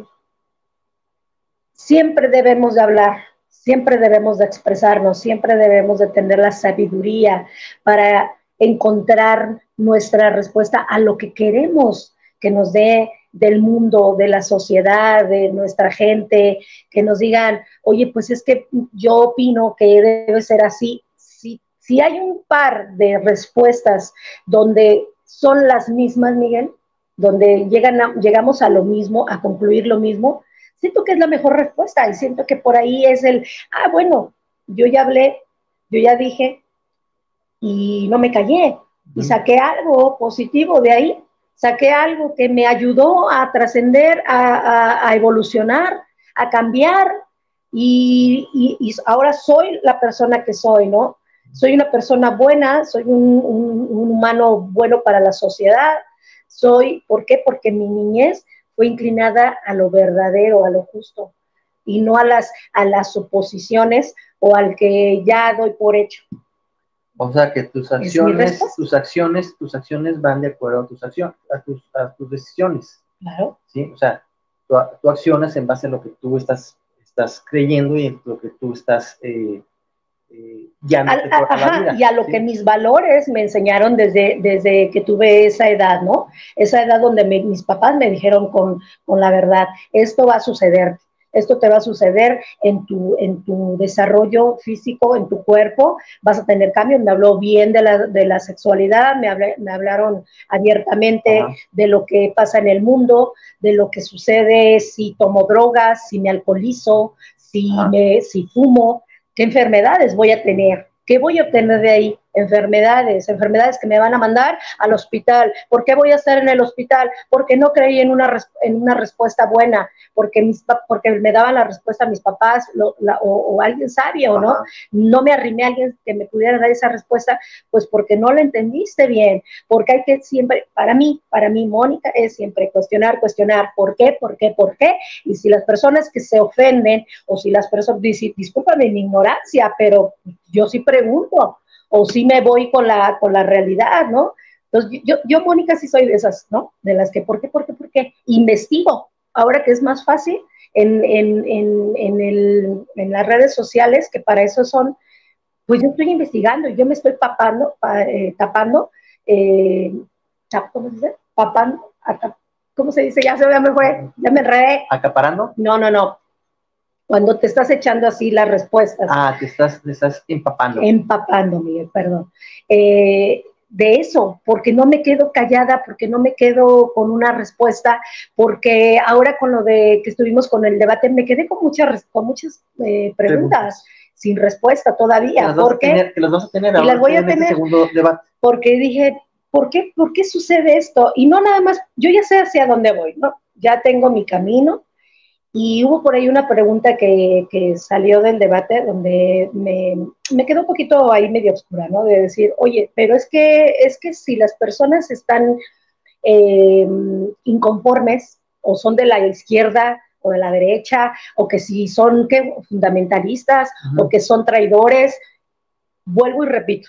siempre debemos de hablar, siempre debemos de expresarnos, siempre debemos de tener la sabiduría para encontrar nuestra respuesta a lo que queremos que nos dé del mundo, de la sociedad, de nuestra gente, que nos digan, oye, pues es que yo opino que debe ser así. Si, si hay un par de respuestas donde son las mismas, Miguel, donde llegan a, llegamos a lo mismo, a concluir lo mismo, siento que es la mejor respuesta y siento que por ahí es el, ah, bueno, yo ya hablé, yo ya dije y no me callé y saqué algo positivo de ahí, saqué algo que me ayudó a trascender, a, a, a evolucionar, a cambiar y, y, y ahora soy la persona que soy, ¿no? Soy una persona buena, soy un, un, un humano bueno para la sociedad, soy, ¿por qué? Porque mi niñez fue inclinada a lo verdadero, a lo justo, y no a las, a las suposiciones o al que ya doy por hecho. O sea que tus acciones, tus acciones, tus acciones van de acuerdo a tus acciones, a tus, a tus decisiones. Claro. ¿Sí? O sea, tú, tú accionas en base a lo que tú estás, estás creyendo y en lo que tú estás eh, eh, guiándote a, a, por ajá, la vida. Y a lo ¿sí? que mis valores me enseñaron desde, desde que tuve esa edad, ¿no? Esa edad donde me, mis papás me dijeron con, con la verdad, esto va a suceder. Esto te va a suceder en tu, en tu desarrollo físico, en tu cuerpo, vas a tener cambios. Me habló bien de la, de la sexualidad, me, hablé, me hablaron abiertamente Ajá. de lo que pasa en el mundo, de lo que sucede si tomo drogas, si me alcoholizo, si, me, si fumo, qué enfermedades voy a tener, qué voy a obtener de ahí. Enfermedades, enfermedades que me van a mandar al hospital. ¿Por qué voy a estar en el hospital? Porque no creí en una, en una respuesta buena, porque, mis, porque me daban la respuesta a mis papás lo, la, o, o alguien sabio, ¿no? Ajá. No me arrimé a alguien que me pudiera dar esa respuesta, pues porque no la entendiste bien, porque hay que siempre, para mí, para mí, Mónica, es siempre cuestionar, cuestionar, ¿por qué, por qué, por qué? Y si las personas que se ofenden, o si las personas, dis, discúlpame mi ignorancia, pero yo sí pregunto, o sí me voy con la, con la realidad, ¿no? Entonces, yo, yo, Mónica, sí soy de esas, ¿no? De las que, ¿por qué, por qué, por qué? Investigo, ahora que es más fácil en, en, en, en, el, en las redes sociales, que para eso son, pues yo estoy investigando, yo me estoy papando, eh, tapando, eh, ¿cómo se dice? Papando, ¿cómo se dice? Ya se ya me fue, ya me enredé. ¿Acaparando? No, no, no. Cuando te estás echando así las respuestas. Ah, te estás, te estás empapando. Empapando, Miguel, perdón. Eh, de eso, porque no me quedo callada, porque no me quedo con una respuesta, porque ahora con lo de que estuvimos con el debate, me quedé con muchas, con muchas eh, preguntas, preguntas sin respuesta todavía. Las vas a tener, que las vas a tener y las voy a tener este segundo debate. Porque dije, ¿por qué, ¿por qué sucede esto? Y no nada más, yo ya sé hacia dónde voy, ¿no? Ya tengo mi camino. Y hubo por ahí una pregunta que, que salió del debate donde me, me quedó un poquito ahí medio oscura, ¿no? De decir, oye, pero es que, es que si las personas están eh, inconformes o son de la izquierda o de la derecha, o que si son ¿qué? fundamentalistas uh-huh. o que son traidores, vuelvo y repito,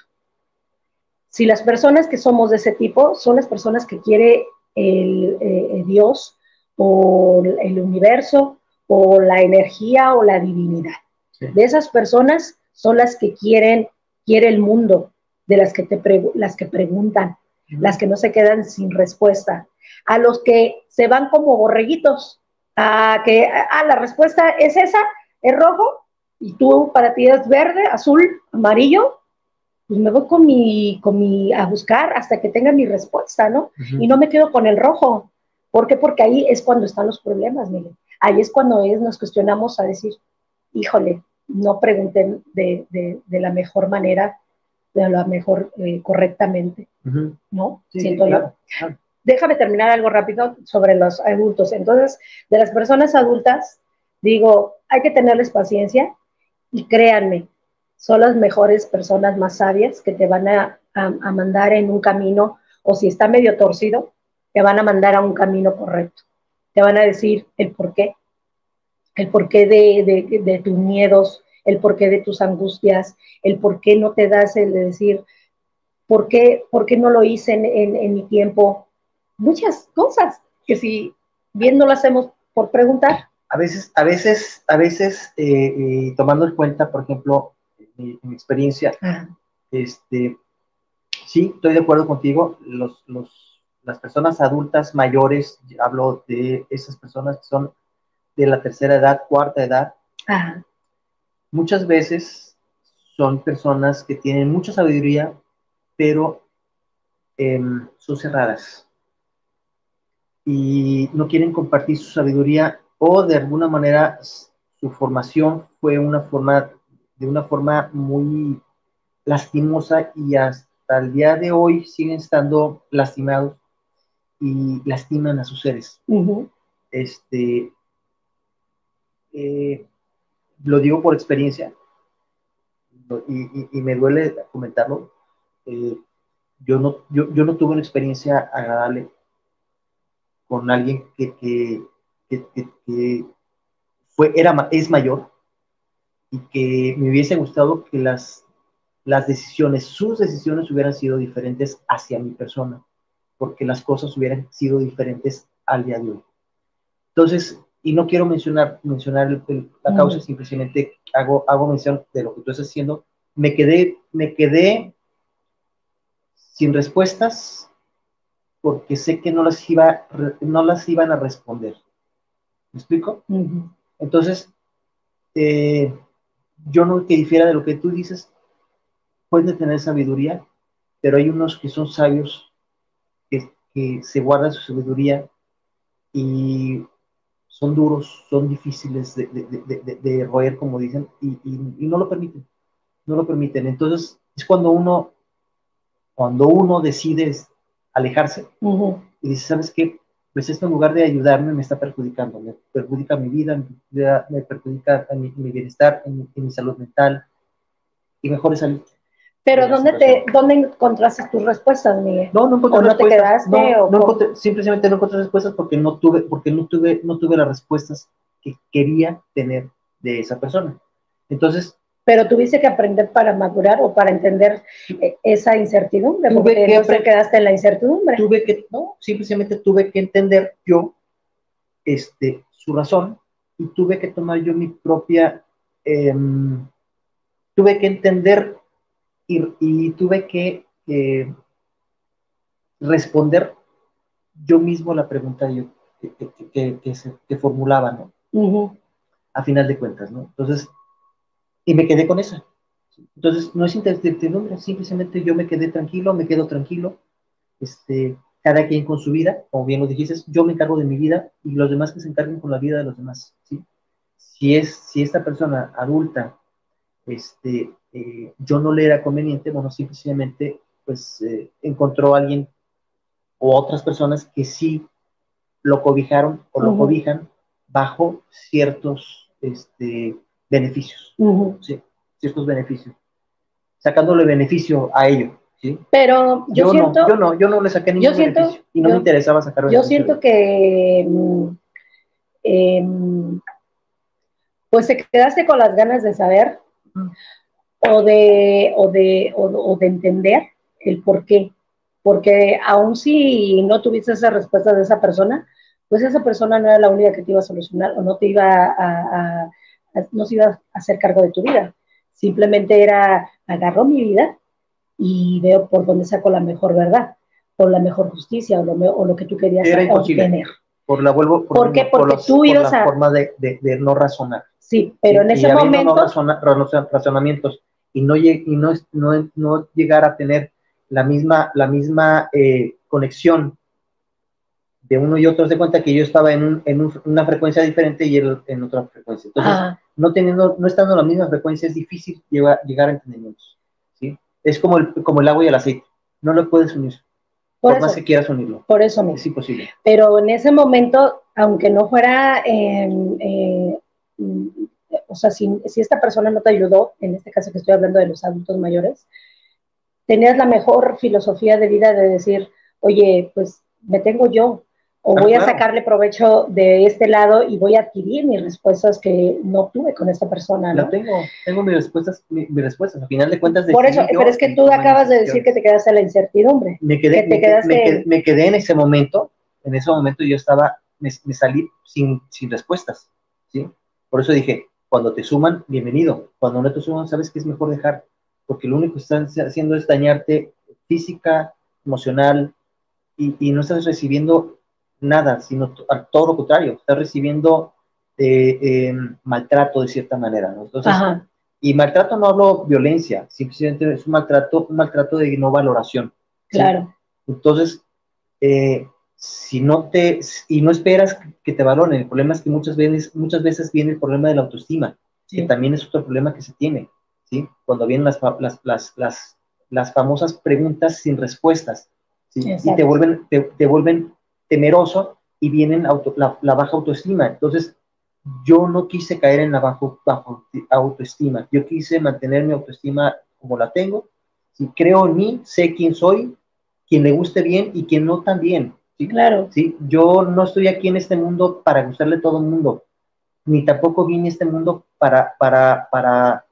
si las personas que somos de ese tipo son las personas que quiere el, eh, Dios, o el universo, o la energía, o la divinidad. Sí. De esas personas son las que quieren, quiere el mundo, de las que, te pre, las que preguntan, uh-huh. las que no se quedan sin respuesta, a los que se van como borreguitos, a que, ah, la respuesta es esa, es rojo, y tú para ti es verde, azul, amarillo, pues me voy con mi, con mi, a buscar hasta que tenga mi respuesta, ¿no? Uh-huh. Y no me quedo con el rojo. ¿Por qué? Porque ahí es cuando están los problemas, Miguel. Ahí es cuando es, nos cuestionamos a decir, híjole, no pregunté de, de, de la mejor manera, de la mejor, eh, correctamente, uh-huh. ¿no? Sí, siento claro, yo. Claro. Déjame terminar algo rápido sobre los adultos. Entonces, de las personas adultas, digo, hay que tenerles paciencia y créanme, son las mejores personas más sabias que te van a, a, a mandar en un camino, o si está medio torcido, te van a mandar a un camino correcto. Te van a decir el porqué, el porqué de, de, de tus miedos, el porqué de tus angustias, el porqué no te das el de decir, ¿por qué, por qué no lo hice en, en, en mi tiempo? Muchas cosas que si bien no lo hacemos por preguntar. A veces, a veces, a veces, eh, eh, tomando en cuenta, por ejemplo, mi, mi experiencia, Ajá. este, sí, estoy de acuerdo contigo, los, los, las personas adultas mayores, hablo de esas personas que son de la tercera edad, cuarta edad, Ajá. muchas veces son personas que tienen mucha sabiduría, pero eh, son cerradas y no quieren compartir su sabiduría, o de alguna manera su formación fue una forma, de una forma muy lastimosa, y hasta el día de hoy siguen estando lastimados y lastiman a sus seres. Uh-huh. Este, eh, lo digo por experiencia, y, y, y me duele comentarlo. Eh, yo, no, yo, yo no tuve una experiencia agradable con alguien que, que, que, que, que fue, era, es mayor, y que me hubiese gustado que las, las decisiones, sus decisiones hubieran sido diferentes hacia mi persona, porque las cosas hubieran sido diferentes al día de hoy. Entonces, y no quiero mencionar, mencionar el, el, la causa, mm. simplemente hago, hago mención de lo que tú estás haciendo. Me quedé, me quedé sin respuestas, porque sé que no las, iba, no las iban a responder. ¿Me explico? Uh-huh. Entonces, eh, yo no que difiera de lo que tú dices, pueden tener sabiduría, pero hay unos que son sabios, que, que se guardan su sabiduría y son duros, son difíciles de, de, de, de, de roer, como dicen, y, y, y no lo permiten, no lo permiten. Entonces, es cuando uno, cuando uno decide alejarse, uh-huh. y dice, ¿sabes qué? Pues esto en lugar de ayudarme me está perjudicando, me perjudica mi vida, me perjudica mi, mi bienestar, en, en mi salud mental, y mejor es salir. Pero ¿dónde, te, ¿dónde encontraste tus respuestas, Miguel? No, no encontré ¿O no respuestas. te quedaste? No, o no encontré, simplemente no encontré respuestas porque no tuve, porque no tuve, no tuve las respuestas que quería tener de esa persona. Entonces, pero tuviste que aprender para madurar o para entender esa incertidumbre, tuve porque que no te quedaste en la incertidumbre. Tuve que, no, simplemente tuve que entender yo este, su razón, y tuve que tomar yo mi propia, eh, tuve que entender y, y tuve que eh, responder yo mismo la pregunta yo, que, que, que, que, se, que formulaba, ¿no? Uh-huh. A final de cuentas, ¿no? Entonces, y me quedé con eso. Entonces, no es incertidumbre, simplemente yo me quedé tranquilo, me quedo tranquilo, este, cada quien con su vida, como bien lo dijiste, yo me encargo de mi vida, y los demás que se encarguen con la vida de los demás, ¿sí? Si, es, si esta persona adulta, este, eh, yo no le era conveniente, bueno, simplemente, pues, eh, encontró a alguien o otras personas que sí lo cobijaron o lo uh-huh. cobijan bajo ciertos este, beneficios, uh-huh. ¿sí? Ciertos beneficios, sacándole beneficio a ello, ¿sí? Pero yo, yo siento... No, yo no, yo no le saqué ningún siento, beneficio, y no yo, me interesaba sacar beneficio. Yo siento que, eh, pues te quedaste con las ganas de saber, uh-huh. o, de, o, de, o, o de entender el por qué. Porque aun si no tuviste esa respuesta de esa persona, pues esa persona no era la única que te iba a solucionar, o no te iba a, a, a, no se iba a hacer cargo de tu vida. Simplemente era, agarró mi vida y veo por dónde saco la mejor verdad, por la mejor justicia, o lo, o lo que tú querías era obtener. Por la vuelvo, por, ¿Por qué? Porque por los, tú ibas por la a... forma de, de, de no razonar. Sí, pero ¿sí? en ese y momento... No razona, razonamientos y, no, y no, no, no llegar a tener la misma, la misma eh, conexión de uno y otro, de cuenta que yo estaba en, un, en un, una frecuencia diferente y él en otra frecuencia. Entonces, ah. no, teniendo, no estando en la misma frecuencia es difícil llegar, llegar a entendimientos, ¿sí? Es como el, como el agua y el aceite, no lo puedes unir. Por, por eso, más que quieras unirlo. Por eso mismo. Es imposible. Pero en ese momento, aunque no fuera, eh, eh, o sea, si, si esta persona no te ayudó, en este caso que estoy hablando de los adultos mayores, tenías la mejor filosofía de vida de decir, oye, pues me tengo yo, o ah, voy claro. a sacarle provecho de este lado y voy a adquirir mis respuestas que no tuve con esta persona, ¿no? La tengo, tengo mis respuestas, mis, mis respuestas, al final de cuentas. Por eso, pero es que tú acabas de decir que te quedaste en la incertidumbre. Me quedé, que te me, quedaste me, quedé, me quedé en ese momento, en ese momento yo estaba, me, me salí sin, sin respuestas, ¿sí? Por eso dije, cuando te suman, bienvenido, cuando no te suman, sabes que es mejor dejar, porque lo único que están haciendo es dañarte física, emocional, y, y no estás recibiendo nada, sino todo lo contrario, estás recibiendo eh, eh, maltrato de cierta manera, ¿no? Entonces, ajá. Y maltrato no hablo violencia, simplemente es un maltrato, un maltrato de no valoración. Claro. ¿Sí? Entonces, eh, si no te, y no esperas que te valoren, el problema es que muchas veces, muchas veces viene el problema de la autoestima, sí. Que también es otro problema que se tiene, ¿sí? Cuando vienen las, las, las, las, las famosas preguntas sin respuestas, ¿sí? Y te vuelven, te, te vuelven temeroso y vienen auto, la, la baja autoestima. Entonces, yo no quise caer en la bajo, bajo autoestima, yo quise mantener mi autoestima como la tengo. Si creo en mí, sé quién soy, quien le guste bien y quien no también. ¿Sí? Claro. ¿Sí? Yo no estoy aquí en este mundo para gustarle a todo el mundo, ni tampoco vine a este mundo para, para, para,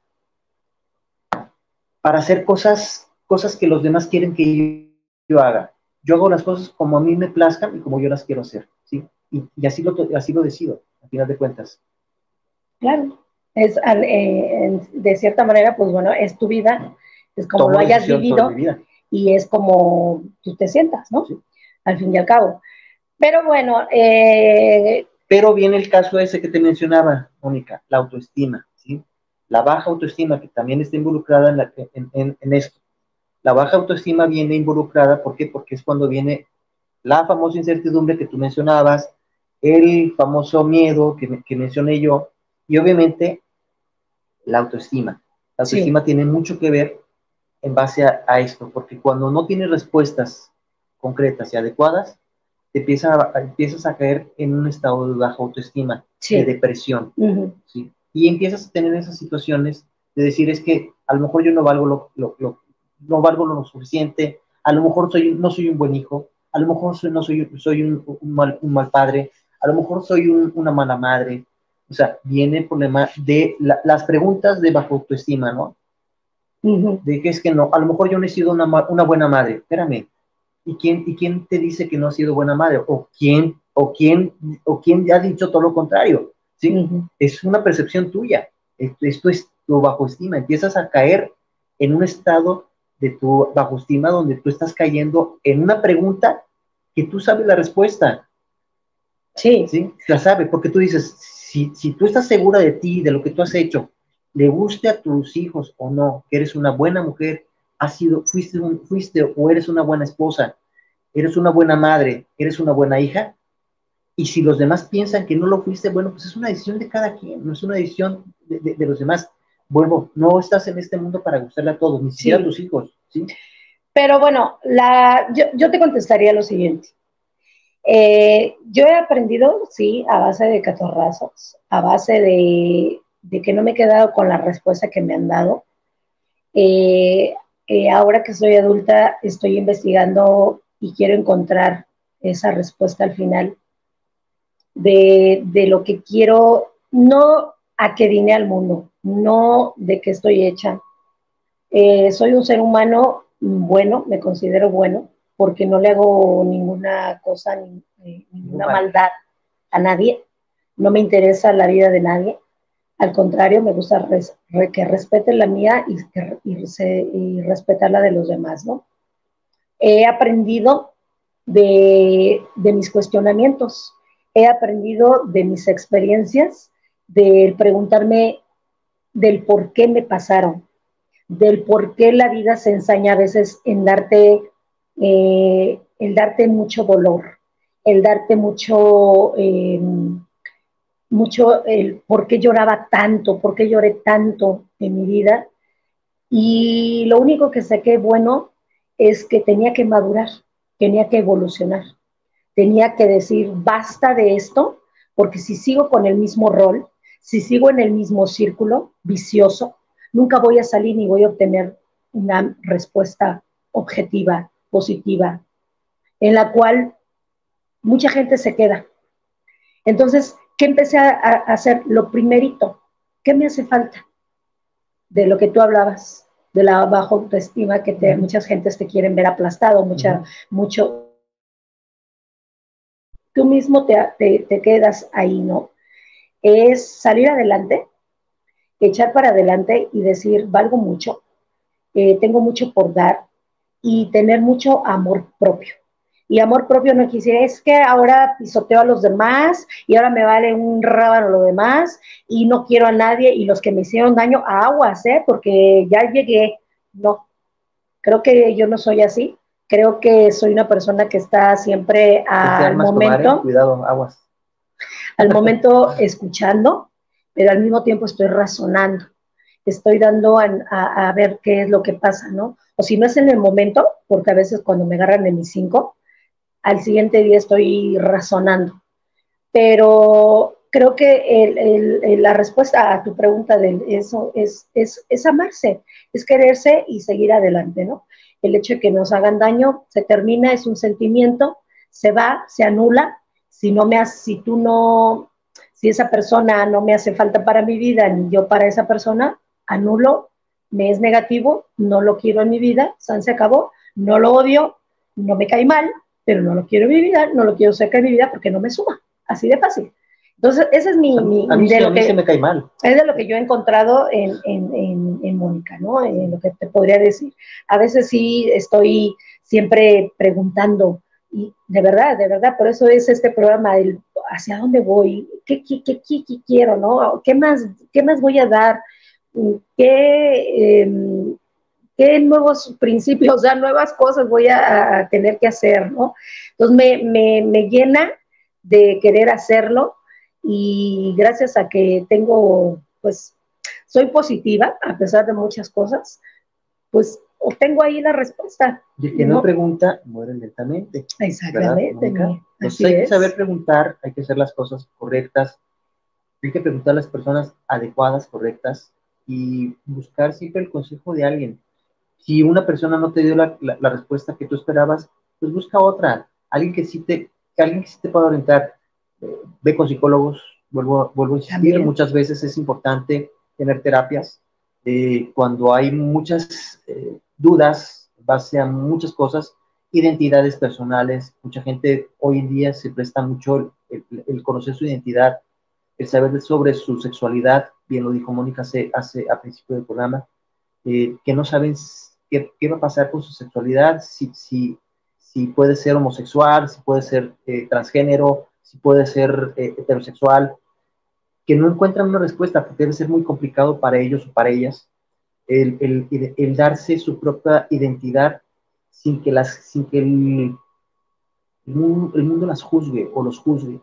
para hacer cosas, cosas que los demás quieren que yo, yo haga. Yo hago las cosas como a mí me plazcan y como yo las quiero hacer, ¿sí? Y, y así, lo, así lo decido, al final de cuentas. Claro, es eh, de cierta manera, pues bueno, es tu vida, es como Tomo lo hayas vivido y es como tú te sientas, ¿no? Sí. Al fin y al cabo. Pero bueno, eh... pero viene el caso ese que te mencionaba, Mónica, la autoestima, ¿sí? La baja autoestima que también está involucrada en, la, en, en, en esto. La baja autoestima viene involucrada, ¿por qué? Porque es cuando viene la famosa incertidumbre que tú mencionabas, el famoso miedo que, que mencioné yo, y obviamente la autoestima. La autoestima sí. Tiene mucho que ver en base a, a esto, porque cuando no tienes respuestas concretas y adecuadas, te empieza a, empiezas a caer en un estado de baja autoestima, sí. De depresión, uh-huh. ¿Sí? Y empiezas a tener esas situaciones de decir, es que a lo mejor yo no valgo lo, lo, lo, no valgo lo suficiente, a lo mejor soy, no soy un buen hijo, a lo mejor soy, no soy, soy un, un, mal, un mal padre, a lo mejor soy un, una mala madre. O sea, viene el problema de la, las preguntas de baja autoestima, ¿no? Uh-huh. De que es que no, a lo mejor yo no he sido una, una buena madre, espérame, ¿y quién, ¿y quién te dice que no has sido buena madre? ¿O quién, o quién, o quién ha dicho todo lo contrario? ¿Sí? Uh-huh. Es una percepción tuya, esto, esto es tu bajo estima, empiezas a caer en un estado de tu bajo estima donde tú estás cayendo en una pregunta que tú sabes la respuesta. Sí. ¿Sí? La sabes, porque tú dices, si, si tú estás segura de ti, de lo que tú has hecho, le guste a tus hijos o no, que eres una buena mujer, has sido, fuiste, un, fuiste o eres una buena esposa, eres una buena madre, eres una buena hija, y si los demás piensan que no lo fuiste, bueno, pues es una decisión de cada quien, no es una decisión de, de, de los demás. Bueno, no estás en este mundo para gustarle a todos, ni siquiera sí. A tus hijos, ¿sí? Pero bueno, la, yo, yo te contestaría lo siguiente. Eh, yo he aprendido, sí, a base de catorrazos, a base de, de que no me he quedado con la respuesta que me han dado. Eh, eh, ahora que soy adulta, estoy investigando y quiero encontrar esa respuesta al final de, de lo que quiero, no a que vine al mundo, no de qué estoy hecha. Eh, soy un ser humano bueno, me considero bueno, porque no le hago ninguna cosa, ni, ni, ninguna vale. maldad a nadie. No me interesa la vida de nadie. Al contrario, me gusta res, re, que respeten la mía y, que, y, se, y respetar la de los demás, ¿no? He aprendido de, de mis cuestionamientos, he aprendido de mis experiencias del preguntarme del por qué me pasaron, del por qué la vida se ensaña a veces en darte, eh, el darte mucho dolor, el darte mucho, eh, mucho, el por qué lloraba tanto, por qué lloré tanto en mi vida. Y lo único que saqué bueno es que tenía que madurar, tenía que evolucionar, tenía que decir basta de esto, porque si sigo con el mismo rol, si sigo en el mismo círculo vicioso, nunca voy a salir ni voy a obtener una respuesta objetiva, positiva, en la cual mucha gente se queda. Entonces, ¿qué empecé a, a hacer? Lo primerito, ¿qué me hace falta? De lo que tú hablabas, de la baja autoestima, que te, uh-huh. muchas gentes te quieren ver aplastado, mucha, uh-huh. mucho. Tú mismo te, te, te quedas ahí, ¿no? Es salir adelante, echar para adelante y decir, valgo mucho, eh, tengo mucho por dar y tener mucho amor propio. Y amor propio no quisiera, es que ahora pisoteo a los demás y ahora me vale un rábano lo demás y no quiero a nadie y los que me hicieron daño, aguas, ¿eh? Porque ya llegué. No, creo que yo no soy así. Creo que soy una persona que está siempre al momento. Tomar, ¿eh? Cuidado, aguas. Al momento escuchando, pero al mismo tiempo estoy razonando. Estoy dando a, a, a ver qué es lo que pasa, ¿no? O si no es en el momento, porque a veces cuando me agarran de mis cinco, al siguiente día estoy razonando. Pero creo que el, el, el, la respuesta a tu pregunta de eso es, es, es amarse, es quererse y seguir adelante, ¿no? El hecho de que nos hagan daño se termina, es un sentimiento, se va, se anula. Si, no me has, si tú no, si esa persona no me hace falta para mi vida, ni yo para esa persona, anulo, me es negativo, no lo quiero en mi vida, San se acabó, no lo odio, no me cae mal, pero no lo quiero en mi vida, no lo quiero cerca de mi vida porque no me suma, así de fácil. Entonces, ese es mi... A, mi a mí, de sí, lo a mí que, se me cae mal. Es de lo que yo he encontrado en, en, en, en Mónica, ¿no? En lo que te podría decir. A veces sí estoy siempre preguntando, y de verdad, de verdad, por eso es este programa, el hacia dónde voy, qué, qué, qué, qué, qué quiero, ¿no? ¿Qué más, qué más voy a dar? ¿Qué... Eh, qué nuevos principios, o sea, nuevas cosas voy a, a tener que hacer, ¿no? Entonces me, me, me llena de querer hacerlo y gracias a que tengo, pues, soy positiva a pesar de muchas cosas, pues obtengo ahí la respuesta. Y el que no, no pregunta, muere lentamente. Exactamente. Entonces hay es. que saber preguntar, hay que hacer las cosas correctas, hay que preguntar a las personas adecuadas, correctas y buscar siempre el consejo de alguien. Si una persona no te dio la, la, la respuesta que tú esperabas, pues busca otra, alguien que sí te, alguien que sí te pueda orientar. Eh, ve con psicólogos, vuelvo, vuelvo a insistir, También. muchas veces es importante tener terapias. Eh, cuando hay muchas eh, dudas, base a muchas cosas, identidades personales, mucha gente hoy en día se presta mucho el, el, el conocer su identidad, el saber sobre su sexualidad, bien lo dijo Mónica hace, hace a principio del programa, eh, que no saben qué, qué va a pasar con su sexualidad, si, si, si puede ser homosexual, si puede ser eh, transgénero, si puede ser eh, heterosexual, que no encuentran una respuesta porque debe ser muy complicado para ellos o para ellas el, el, el darse su propia identidad sin que, las, sin que el, el, mundo, el mundo las juzgue o los juzgue.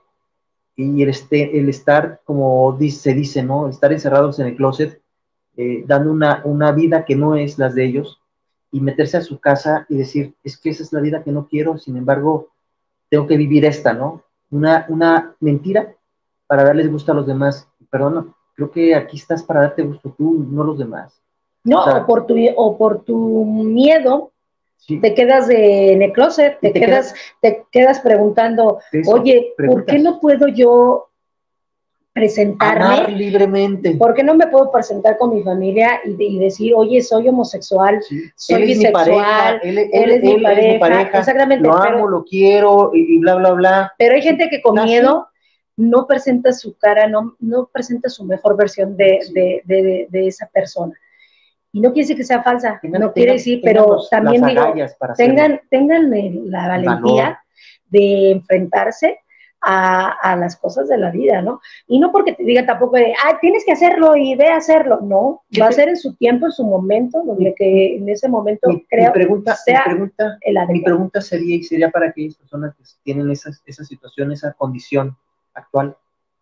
Y el, este, el estar, como dice, se dice, ¿no? Estar encerrados en el closet, eh, dando una, una vida que no es las de ellos, y meterse a su casa y decir, es que esa es la vida que no quiero, sin embargo, tengo que vivir esta, ¿no? Una, una mentira para darles gusto a los demás. Perdón, creo que aquí estás para darte gusto tú, no los demás. No, o, sea, o, por, tu, o por tu miedo, sí. te quedas de, en el closet, te, te, quedas, quedas, te quedas preguntando, eso, oye, preguntas. ¿por qué no puedo yo presentarme? Amar libremente. ¿Por qué no me puedo presentar con mi familia y, y decir, oye, soy homosexual, sí. soy él bisexual, es mi pareja, él, él, él, es, él, mi pareja, es mi pareja, exactamente, lo amo, pero, lo quiero, y, y bla, bla, bla. Pero hay gente que con ¿Ah, miedo sí? no presenta su cara, no, no presenta su mejor versión de, sí. de, de, de, de esa persona. Y no quiere decir que sea falsa, tengan, no quiere decir, pero los, también digo, tengan, tengan la valentía valor. de enfrentarse, a, a las cosas de la vida, ¿no? Y no porque te digan tampoco de, ah, tienes que hacerlo y ve a hacerlo, no, va a ser en su tiempo, en su momento, donde que en ese momento mi, creo mi pregunta, sea mi pregunta, el mi pregunta sería, y sería para aquellas personas que tienen esa, esa situación, esa condición actual,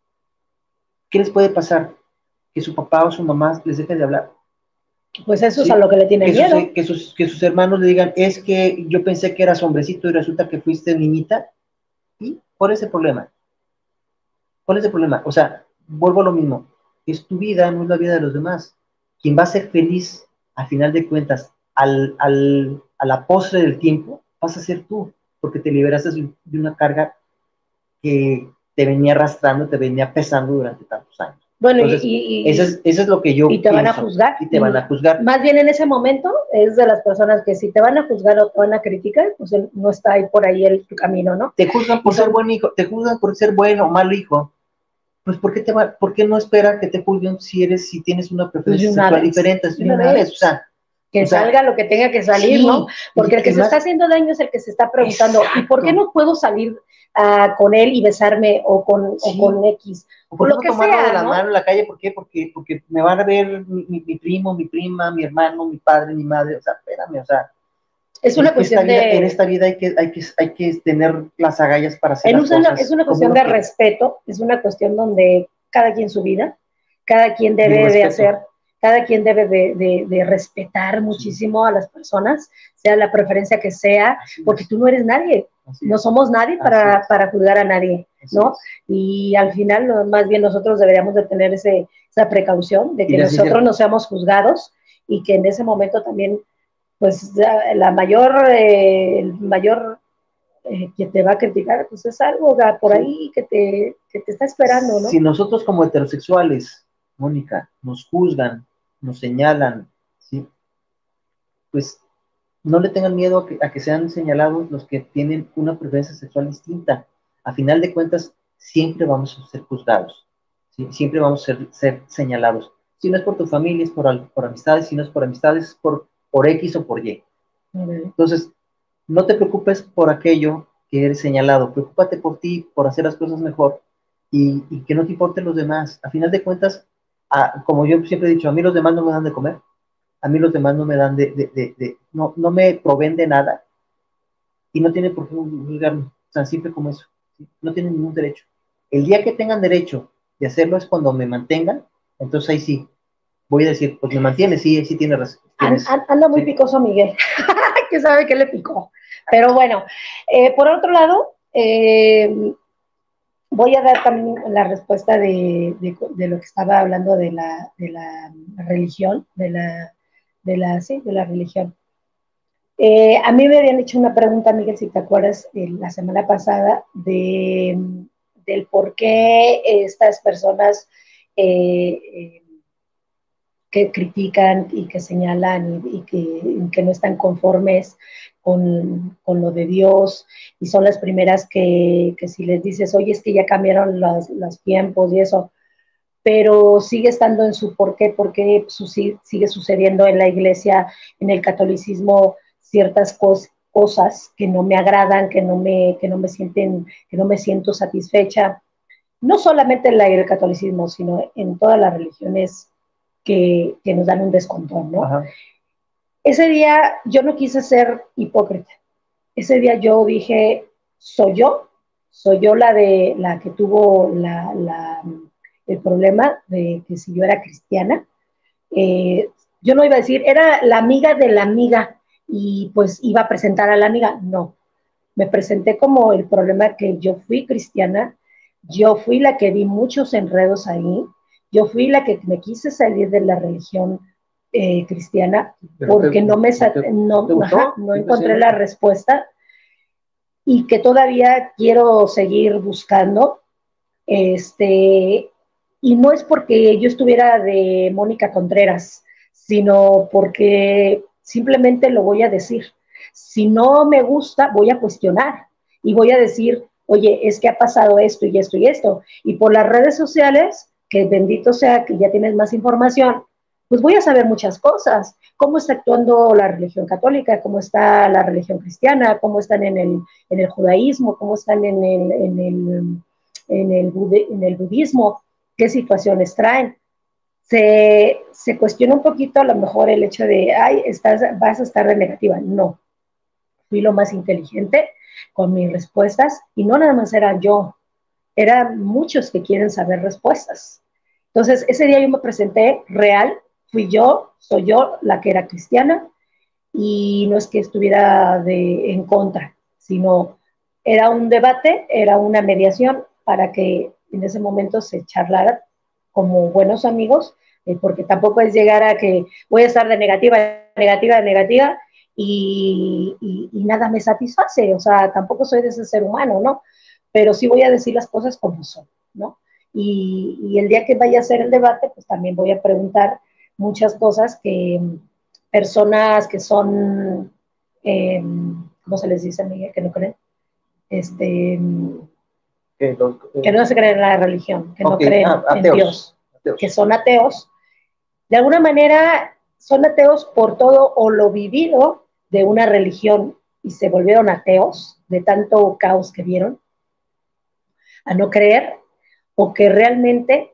¿qué les puede pasar? Que su papá o su mamá les deje de hablar. Pues eso ¿Sí? es a lo que le tienen que miedo. Sus, que, sus, que sus hermanos le digan, es que yo pensé que eras hombrecito y resulta que fuiste niñita. ¿Y cuál es el problema? ¿Cuál es el problema? O sea, vuelvo a lo mismo. Es tu vida, no es la vida de los demás. Quien va a ser feliz, al final de cuentas, al, al, a la postre del tiempo, vas a ser tú, porque te liberaste de una carga que te venía arrastrando, te venía pesando durante tantos años. Bueno, Entonces, y, y, eso, es, eso es lo que yo y te pienso, van a juzgar. Y te van a juzgar. Más bien en ese momento es de las personas que si te van a juzgar o te van a criticar, pues no está ahí por ahí el camino, ¿no? Te juzgan por ser buen hijo, te juzgan por ser bueno o mal hijo. Pues ¿por qué, te va, ¿por qué no esperar que te juzguen si eres, si tienes una preferencia una sexual vez, diferente? Si una una vez. vez, o sea, que o sea, salga lo que tenga que salir, sí, ¿no? Porque el que se más, está haciendo daño es el que se está preguntando, exacto. ¿y por qué no puedo salir uh, con él y besarme o con, sí. o con X? ¿O por lo no que tomarlo sea, de la ¿no? mano en la calle? ¿Por qué? Porque, porque me van a ver mi, mi, mi primo, mi prima, mi hermano, mi padre, mi madre. O sea, espérame, o sea. Es una es cuestión esta vida, de... En esta vida hay que, hay, que, hay que tener las agallas para hacer las una, cosas. Es una cuestión de quiere. respeto, es una cuestión donde cada quien su vida, cada quien debe de hacer... Cada quien debe de, de, de respetar muchísimo sí. a las personas, sea la preferencia que sea, Así porque es. tú no eres nadie, Así no somos nadie para, para juzgar a nadie, Así ¿no? Es. Y al final, más bien nosotros deberíamos de tener ese, esa precaución de que nosotros no seamos juzgados y que en ese momento también, pues, la, la mayor, eh, el mayor eh, que te va a criticar, pues es algo por sí. ahí que te, que te está esperando, ¿no? Si nosotros como heterosexuales, Mónica, nos juzgan, nos señalan, ¿sí? Pues no le tengan miedo a que, a que sean señalados los que tienen una preferencia sexual distinta. A final de cuentas, siempre vamos a ser juzgados, ¿sí? Siempre vamos a ser, ser señalados. Si no es por tu familia, es por, por amistades, si no es por amistades, es por, por X o por Y. Uh-huh. Entonces, no te preocupes por aquello que eres señalado, preocúpate por ti, por hacer las cosas mejor y, y que no te importen los demás. A final de cuentas, a, como yo siempre he dicho, a mí los demás no me dan de comer, a mí los demás no me dan de, de, de, de no, no me proveen de nada y no tienen por qué juzgarme, tan simple como eso, ¿sí? No tienen ningún derecho. El día que tengan derecho de hacerlo es cuando me mantengan, entonces ahí sí, voy a decir, pues me mantiene, sí, sí tiene razón. Anda muy ¿sí? picoso Miguel, que sabe que le picó, pero bueno, eh, por otro lado, eh, voy a dar también la respuesta de, de, de lo que estaba hablando de la, de la religión, de la, de la, sí, de la religión. Eh, a mí me habían hecho una pregunta, Miguel, si te acuerdas, eh, la semana pasada, de, del por qué estas personas eh, eh, que critican y que señalan y, y, que, y que no están conformes con, con lo de Dios, y son las primeras que, que si les dices, oye, es que ya cambiaron los, los tiempos y eso, pero sigue estando en su por qué, por qué su, sigue sucediendo en la iglesia, en el catolicismo, ciertas cos, cosas que no me agradan, que no me, que no me sienten, que no me siento satisfecha, no solamente en la, el catolicismo, sino en todas las religiones que, que nos dan un descontón, ¿no? Ajá. Ese día yo no quise ser hipócrita. Ese día yo dije, soy yo, soy yo la de la que tuvo la, la, el problema de que si yo era cristiana. Eh, yo no iba a decir, era la amiga de la amiga y pues iba a presentar a la amiga. No, me presenté como el problema que yo fui cristiana, yo fui la que vi muchos enredos ahí, yo fui la que me quise salir de la religión eh, cristiana porque te, no me te, no, te ajá, no encontré la respuesta y que todavía quiero seguir buscando, este, y no es porque yo estuviera de Mónica Contreras, sino porque simplemente lo voy a decir. Si no me gusta, voy a cuestionar y voy a decir, oye, es que ha pasado esto y esto y esto. Y por las redes sociales, que bendito sea que ya tienes más información, pues voy a saber muchas cosas. Cómo está actuando la religión católica, cómo está la religión cristiana, cómo están en el, en el judaísmo, cómo están en el, en el, en el, budi en el budismo, qué situaciones traen. Se, se cuestiona un poquito a lo mejor el hecho de, ay, estás, vas a estar de negativa. No, fui lo más inteligente con mis respuestas y no nada más era yo, eran muchos que quieren saber respuestas. Entonces, ese día yo me presenté real, fui yo, soy yo la que era cristiana y no es que estuviera de, en contra, sino era un debate, era una mediación para que en ese momento se charlara como buenos amigos, eh, porque tampoco es llegar a que voy a estar de negativa, negativa, negativa, y, y, y nada me satisface, o sea, tampoco soy de ese ser humano, ¿no? Pero sí voy a decir las cosas como son, ¿no? Y, y el día que vaya a hacer el debate, pues también voy a preguntar muchas cosas que personas que son, eh, ¿cómo se les dice, Miguel? Que no creen, este, que, los, eh, que no se creen en la religión, que okay, no creen ah, en Dios, ateos. Que son ateos. De alguna manera son ateos por todo o lo vivido de una religión y se volvieron ateos de tanto caos que vieron, a no creer, o que realmente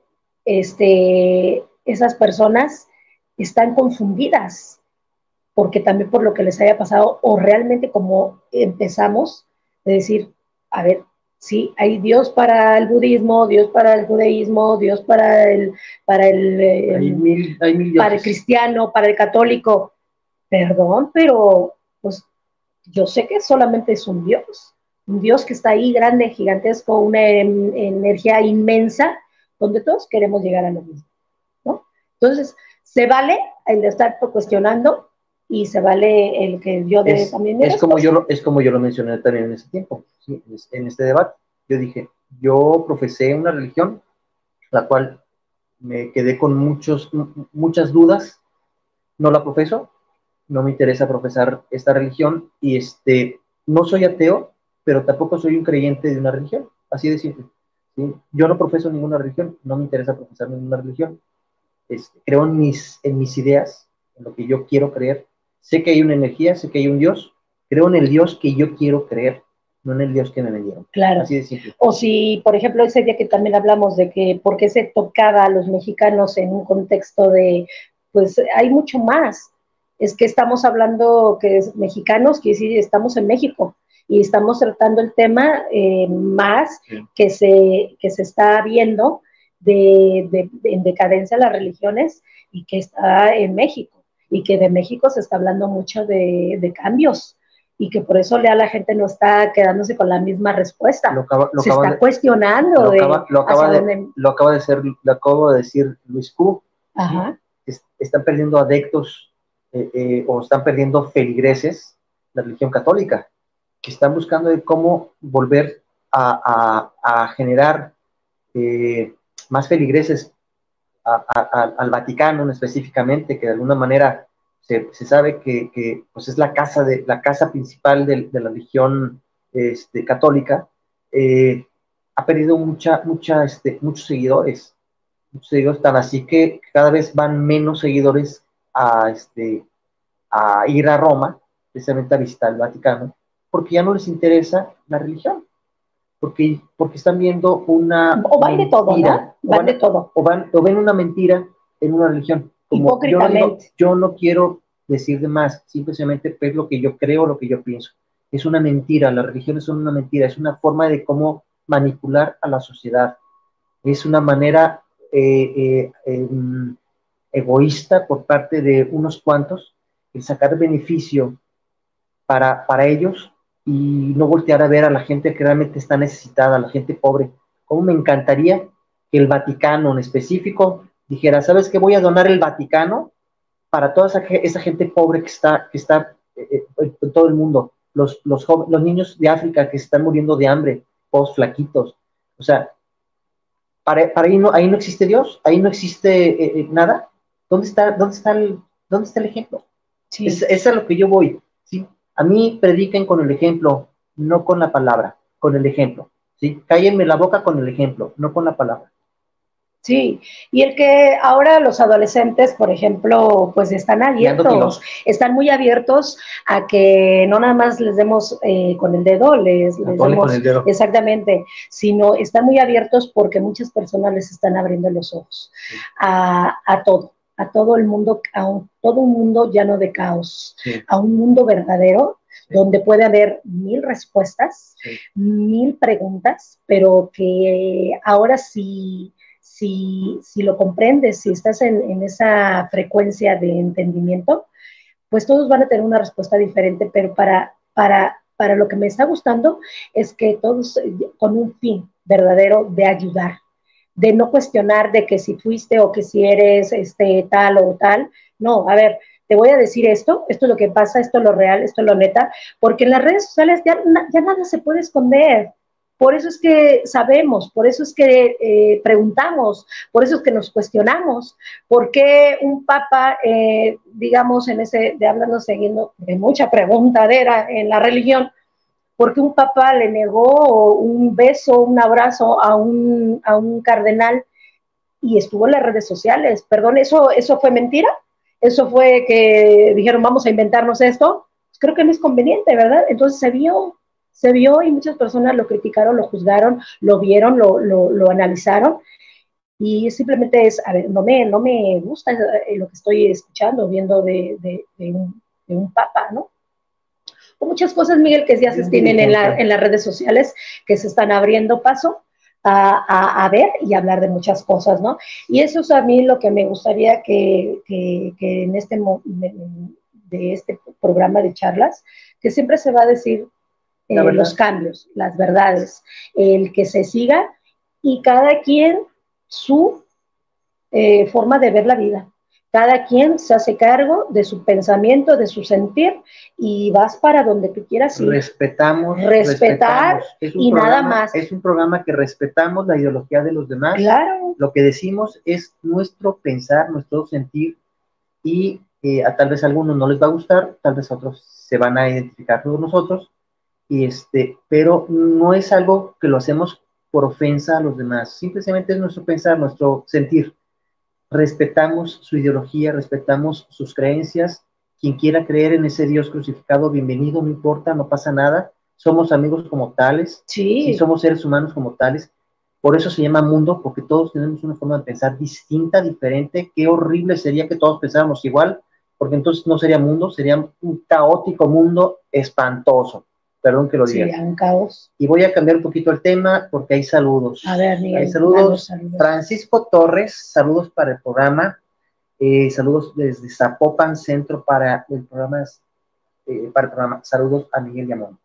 este, esas personas están confundidas, porque también por lo que les haya pasado, o realmente como empezamos, de decir, a ver, sí, hay Dios para el budismo, Dios para el judaísmo, Dios para el, para el, eh, hay mil, hay mil para el cristiano, para el católico, perdón, pero pues yo sé que solamente es un Dios, un Dios que está ahí grande, gigantesco, una en, energía inmensa, donde todos queremos llegar a lo mismo, ¿no? Entonces, se vale el de estar cuestionando y se vale el que yo de es, también es como yo lo, es como yo lo mencioné también en ese tiempo, ¿sí? En este debate. Yo dije, yo profesé una religión, la cual me quedé con muchos, muchas dudas, no la profeso, no me interesa profesar esta religión y este, no soy ateo, pero tampoco soy un creyente de una religión, así de simple, ¿sí? Yo no profeso ninguna religión, no me interesa profesar ninguna religión, este, creo en mis, en mis ideas, en lo que yo quiero creer, sé que hay una energía, sé que hay un Dios, creo en el Dios que yo quiero creer, no en el Dios que me vendieron. Claro. Así de simple. O si, por ejemplo, ese día que también hablamos de que por qué se tocaba a los mexicanos en un contexto de, pues hay mucho más. Es que estamos hablando que es mexicanos, que sí, estamos en México y estamos tratando el tema eh, más sí. que, se, que se está viendo de, de, de, en decadencia las religiones y que está en México y que de México se está hablando mucho de, de cambios y que por eso ya la gente no está quedándose con la misma respuesta. Lo acaba, lo se está de, cuestionando. Lo de, acaba, lo, acaba de, dónde... lo acaba de ser, lo acabo de decir Luis Q. Ajá. ¿Sí? Están perdiendo adeptos eh, eh, o están perdiendo feligreses la religión católica, que están buscando de cómo volver a, a, a generar eh, más feligreses a, a, al Vaticano específicamente, que de alguna manera se, se sabe que, que pues es la casa, de, la casa principal de, de la religión este, católica, eh, ha perdido mucha, mucha, este, muchos seguidores, muchos seguidores, tan así que cada vez van menos seguidores a, este, a ir a Roma, precisamente a visitar el Vaticano, porque ya no les interesa la religión, porque, porque están viendo una o van de todo, ¿no? Van, van de todo. O, van, o ven una mentira en una religión. Como hipócritamente. Yo no, digo, yo no quiero decir de más, simplemente es lo que yo creo, lo que yo pienso. Es una mentira, las religiones son una mentira, es una forma de cómo manipular a la sociedad. Es una manera eh, eh, eh, egoísta por parte de unos cuantos el sacar beneficio para, para ellos y no voltear a ver a la gente que realmente está necesitada, a la gente pobre. Cómo me encantaría que el Vaticano en específico dijera, ¿sabes qué? Voy a donar el Vaticano para toda esa, esa gente pobre que está, que está eh, en todo el mundo, los, los, jóvenes, los niños de África que se están muriendo de hambre, todos flaquitos. O sea, para, para ahí, no, ahí no existe Dios, ahí no existe eh, eh, nada. ¿Dónde está, dónde, está el, ¿Dónde está el ejemplo? Sí. Es, es a lo que yo voy, ¿sí? A mí prediquen con el ejemplo, no con la palabra, con el ejemplo, ¿sí? Cállenme la boca con el ejemplo, no con la palabra. Sí, y el que ahora los adolescentes, por ejemplo, pues están abiertos, están muy abiertos a que no nada más les demos eh, con el dedo, les, les demos, con el dedo. Exactamente, sino están muy abiertos porque muchas personas les están abriendo los ojos sí. a, a todo, a todo el mundo, a un, todo un mundo lleno de caos, sí. a un mundo verdadero, sí. donde puede haber mil respuestas, sí. mil preguntas, pero que ahora sí... Si, si lo comprendes, si estás en, en esa frecuencia de entendimiento, pues todos van a tener una respuesta diferente, pero para, para, para lo que me está gustando es que todos con un fin verdadero de ayudar, de no cuestionar de que si fuiste o que si eres este, tal o tal. No, a ver, te voy a decir esto, esto es lo que pasa, esto es lo real, esto es lo neta, porque en las redes sociales ya, ya nada se puede esconder. Por eso es que sabemos, por eso es que eh, preguntamos, por eso es que nos cuestionamos, por qué un papa, eh, digamos, en ese, de hablando, siguiendo de mucha preguntadera en la religión, por qué un papa le negó un beso, un abrazo a un, a un cardenal y estuvo en las redes sociales. Perdón, ¿eso, eso fue mentira? ¿Eso fue que dijeron vamos a inventarnos esto? Pues creo que no es conveniente, ¿verdad? Entonces se vio. Se vio y muchas personas lo criticaron, lo juzgaron, lo vieron, lo, lo, lo analizaron y simplemente es, a ver, no me, no me gusta lo que estoy escuchando, viendo de, de, de, un, de un papa, ¿no? O muchas cosas, Miguel, que ya se tienen en, la, en las redes sociales, que se están abriendo paso a, a, a ver y hablar de muchas cosas, ¿no? Y eso es a mí lo que me gustaría que, que, que en este, de, de este programa de charlas, que siempre se va a decir Eh, los cambios, las verdades, el que se siga y cada quien su eh, forma de ver la vida. Cada quien se hace cargo de su pensamiento, de su sentir y vas para donde tú quieras ir. Respetamos. Respetar respetamos. y programa, nada más. Es un programa que respetamos la ideología de los demás. Claro. Lo que decimos es nuestro pensar, nuestro sentir y eh, a tal vez a algunos no les va a gustar, tal vez a otros se van a identificar con nosotros. Y este, pero no es algo que lo hacemos por ofensa a los demás, simplemente es nuestro pensar, nuestro sentir. Respetamos su ideología, respetamos sus creencias. Quien quiera creer en ese Dios crucificado, bienvenido, no importa, no pasa nada. Somos amigos como tales, sí. sí, somos seres humanos como tales. Por eso se llama mundo, porque todos tenemos una forma de pensar distinta, diferente. Qué horrible sería que todos pensáramos igual, porque entonces no sería mundo, sería un caótico mundo espantoso. Perdón que lo diga. Sí, un caos. Y voy a cambiar un poquito el tema porque hay saludos. A ver, Miguel. Hay saludos. saludos. Francisco Torres, saludos para el programa. Eh, saludos desde Zapopan Centro para el programa. Eh, para el programa. Saludos a Miguel Yamón.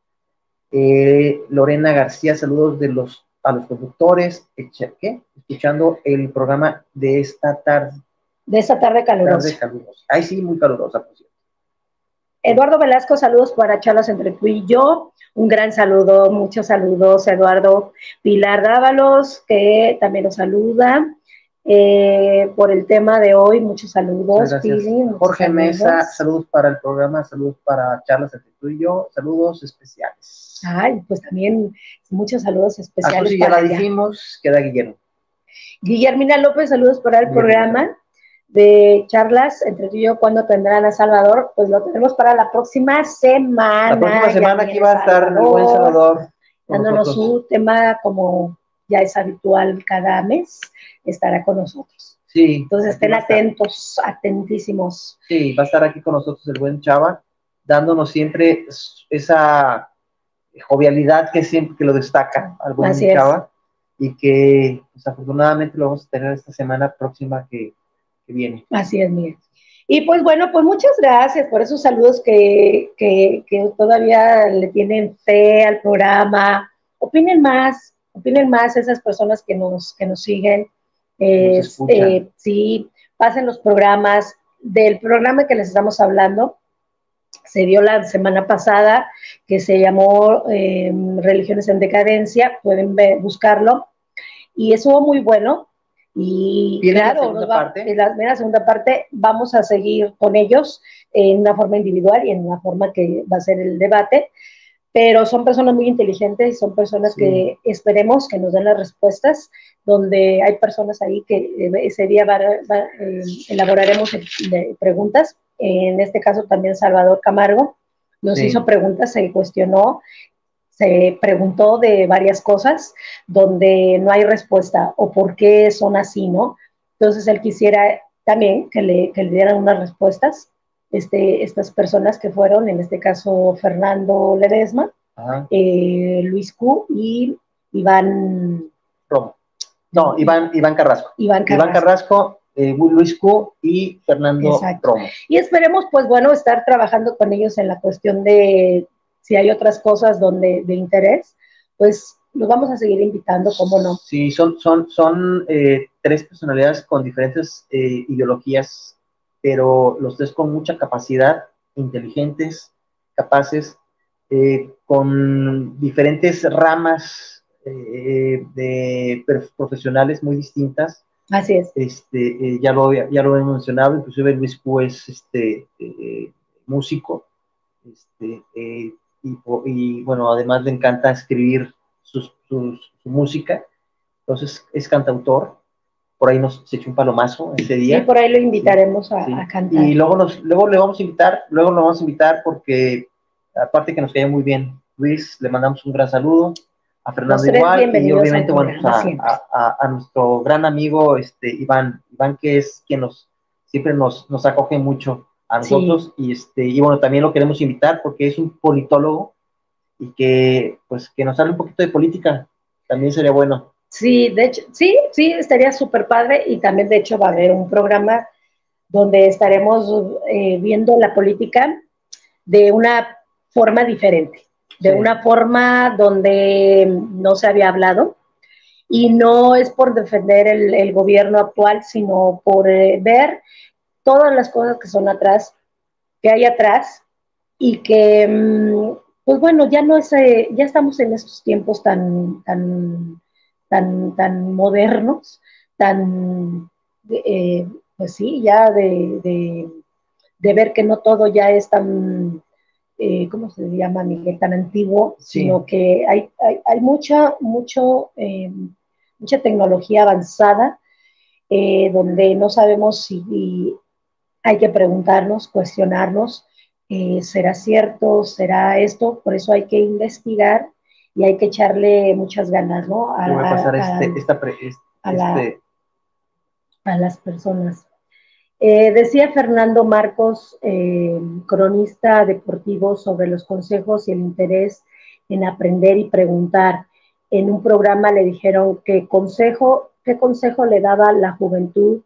Eh, Lorena García, saludos de los, a los conductores. ¿Qué? Escuchando el programa de esta tarde. De esta tarde calurosa. Tarde calurosa. Ay, sí, muy calurosa, por cierto. Eduardo Velasco, saludos para charlas entre tú y yo. Un gran saludo, muchos saludos, Eduardo. Pilar Dávalos, que también nos saluda eh, por el tema de hoy. Muchos saludos. Pili, muchos Jorge saludos. Mesa, saludos para el programa, saludos para charlas entre tú y yo, saludos especiales. Ay, pues también muchos saludos especiales. A Susi ya la dijimos, queda Guillermo. Guillermina López, saludos para el Guillermo. Programa de charlas entre tú y yo. ¿Cuándo tendrán a Salvador? Pues lo tenemos para la próxima semana. La próxima semana aquí va a estar el buen Salvador dándonos su tema, como ya es habitual cada mes, estará con nosotros. Sí. Entonces estén atentos, atentísimos. Sí, va a estar aquí con nosotros el buen Chava, dándonos siempre esa jovialidad que siempre que lo destaca al buen Así Chava es. Y que pues, afortunadamente lo vamos a tener esta semana próxima que que viene. Así es, Miguel. Y pues bueno, pues muchas gracias por esos saludos que, que, que todavía le tienen fe al programa. Opinen más, opinen más esas personas que nos, que nos siguen. Eh, eh, sí, pasen los programas. Del programa que les estamos hablando, se dio la semana pasada, que se llamó eh, Religiones en Decadencia, pueden ver, buscarlo, y estuvo muy bueno. Y claro, nos va, en, la, en la segunda parte vamos a seguir con ellos en una forma individual y en una forma que va a ser el debate, pero son personas muy inteligentes y son personas sí. que esperemos que nos den las respuestas, donde hay personas ahí que eh, ese día va, va, eh, elaboraremos eh, preguntas. En este caso también Salvador Camargo nos sí. hizo preguntas, se cuestionó, se preguntó de varias cosas donde no hay respuesta o por qué son así, ¿no? Entonces él quisiera también que le, que le dieran unas respuestas. Este, estas personas que fueron, en este caso Fernando Ledesma, eh, Luis Q y Iván Romo. No, Iván, Iván Carrasco. Iván Carrasco, Iván Carrasco eh, Luis Q y Fernando Exacto. Romo. Y esperemos, pues bueno, estar trabajando con ellos en la cuestión de si hay otras cosas donde de interés, pues los vamos a seguir invitando, ¿cómo no? Sí, son, son, son eh, tres personalidades con diferentes eh, ideologías, pero los tres con mucha capacidad, inteligentes, capaces, eh, con diferentes ramas eh, de profesionales muy distintas. Así es. Este, eh, ya, lo, ya lo he mencionado, inclusive Luis Q es este, eh, músico, este, eh, y, y bueno, además le encanta escribir sus, sus, su música, entonces es cantautor. Por ahí nos se echó un palomazo ese día. Sí, por ahí lo invitaremos sí, a, sí. a cantar. Y luego, nos, luego le vamos a invitar, luego lo vamos a invitar porque, aparte que nos cae muy bien Luis, le mandamos un gran saludo, a Fernando igual, y obviamente bueno, a, a, a, a nuestro gran amigo este, Iván, Iván que es quien nos, siempre nos, nos acoge mucho a nosotros, sí. y, este, y bueno, también lo queremos invitar porque es un politólogo, y que, pues, que nos hable un poquito de política, también sería bueno. Sí, de hecho, sí, sí, estaría súper padre y también de hecho va a haber un programa donde estaremos eh, viendo la política de una forma diferente, de sí. una forma donde no se había hablado y no es por defender el, el gobierno actual, sino por eh, ver todas las cosas que son atrás, que hay atrás y que, pues bueno, ya no es, eh, ya estamos en estos tiempos tan, tan Tan, tan modernos, tan, eh, pues sí, ya de, de, de ver que no todo ya es tan, eh, ¿cómo se llama, Miguel? Tan antiguo, sí. sino que hay, hay, hay mucha, mucho, eh, mucha tecnología avanzada, eh, donde no sabemos si hay que preguntarnos, cuestionarnos, eh, ¿será cierto? ¿Será esto? Por eso hay que investigar y hay que echarle muchas ganas, ¿no? A, voy a pasar a, este, esta pre, este, a, la, a las personas. Eh, decía Fernando Marcos, eh, cronista deportivo, sobre los consejos y el interés en aprender y preguntar. En un programa le dijeron que consejo, ¿qué consejo le daba la juventud?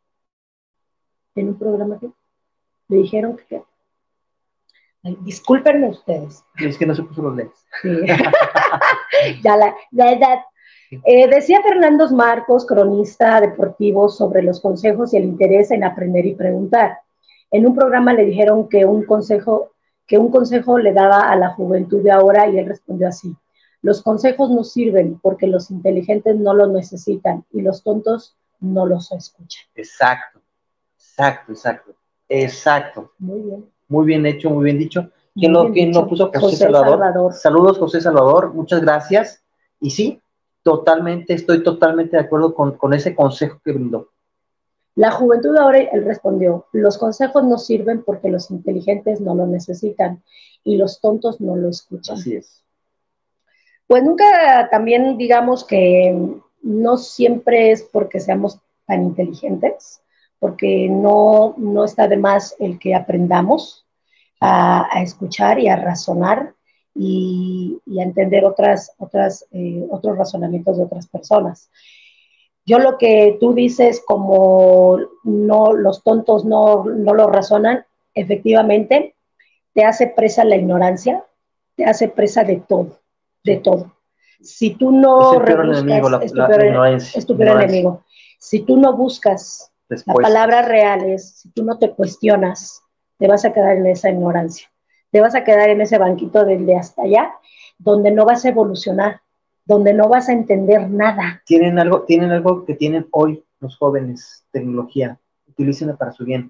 En un programa que le dijeron que Ay, discúlpenme ustedes. Es que no se puso los lentes. Sí. ya la, la edad. Eh, decía Fernando Marcos, cronista deportivo, sobre los consejos y el interés en aprender y preguntar. En un programa le dijeron que un consejo, que un consejo le daba a la juventud de ahora y él respondió así: los consejos no sirven porque los inteligentes no los necesitan y los tontos no los escuchan. Exacto, exacto, exacto, exacto. Muy bien. Muy bien hecho, muy bien dicho. ¿Quién, lo, ¿quién lo puso? José, José Salvador. Salvador. Saludos, José Salvador. Muchas gracias. Y sí, totalmente, estoy totalmente de acuerdo con, con ese consejo que brindó. La juventud ahora, él respondió, los consejos no sirven porque los inteligentes no los necesitan y los tontos no lo escuchan. Así es. Pues nunca también digamos que no siempre es porque seamos tan inteligentes, porque no, no está de más el que aprendamos a, a escuchar y a razonar y, y a entender otras, otras, eh, otros razonamientos de otras personas. Yo lo que tú dices, como no, los tontos no, no lo razonan, efectivamente te hace presa la ignorancia, te hace presa de todo, de todo. Si tú no es el peor rebuscas, enemigo, la, es tu la, peor, la ignorancia, es tu peor enemigo. Si tú no buscas Respuestas. las palabras reales, si tú no te cuestionas, te vas a quedar en esa ignorancia. Te vas a quedar en ese banquito del de hasta allá, donde no vas a evolucionar, donde no vas a entender nada. Tienen algo, tienen algo que tienen hoy los jóvenes, tecnología. Utilícenla para su bien.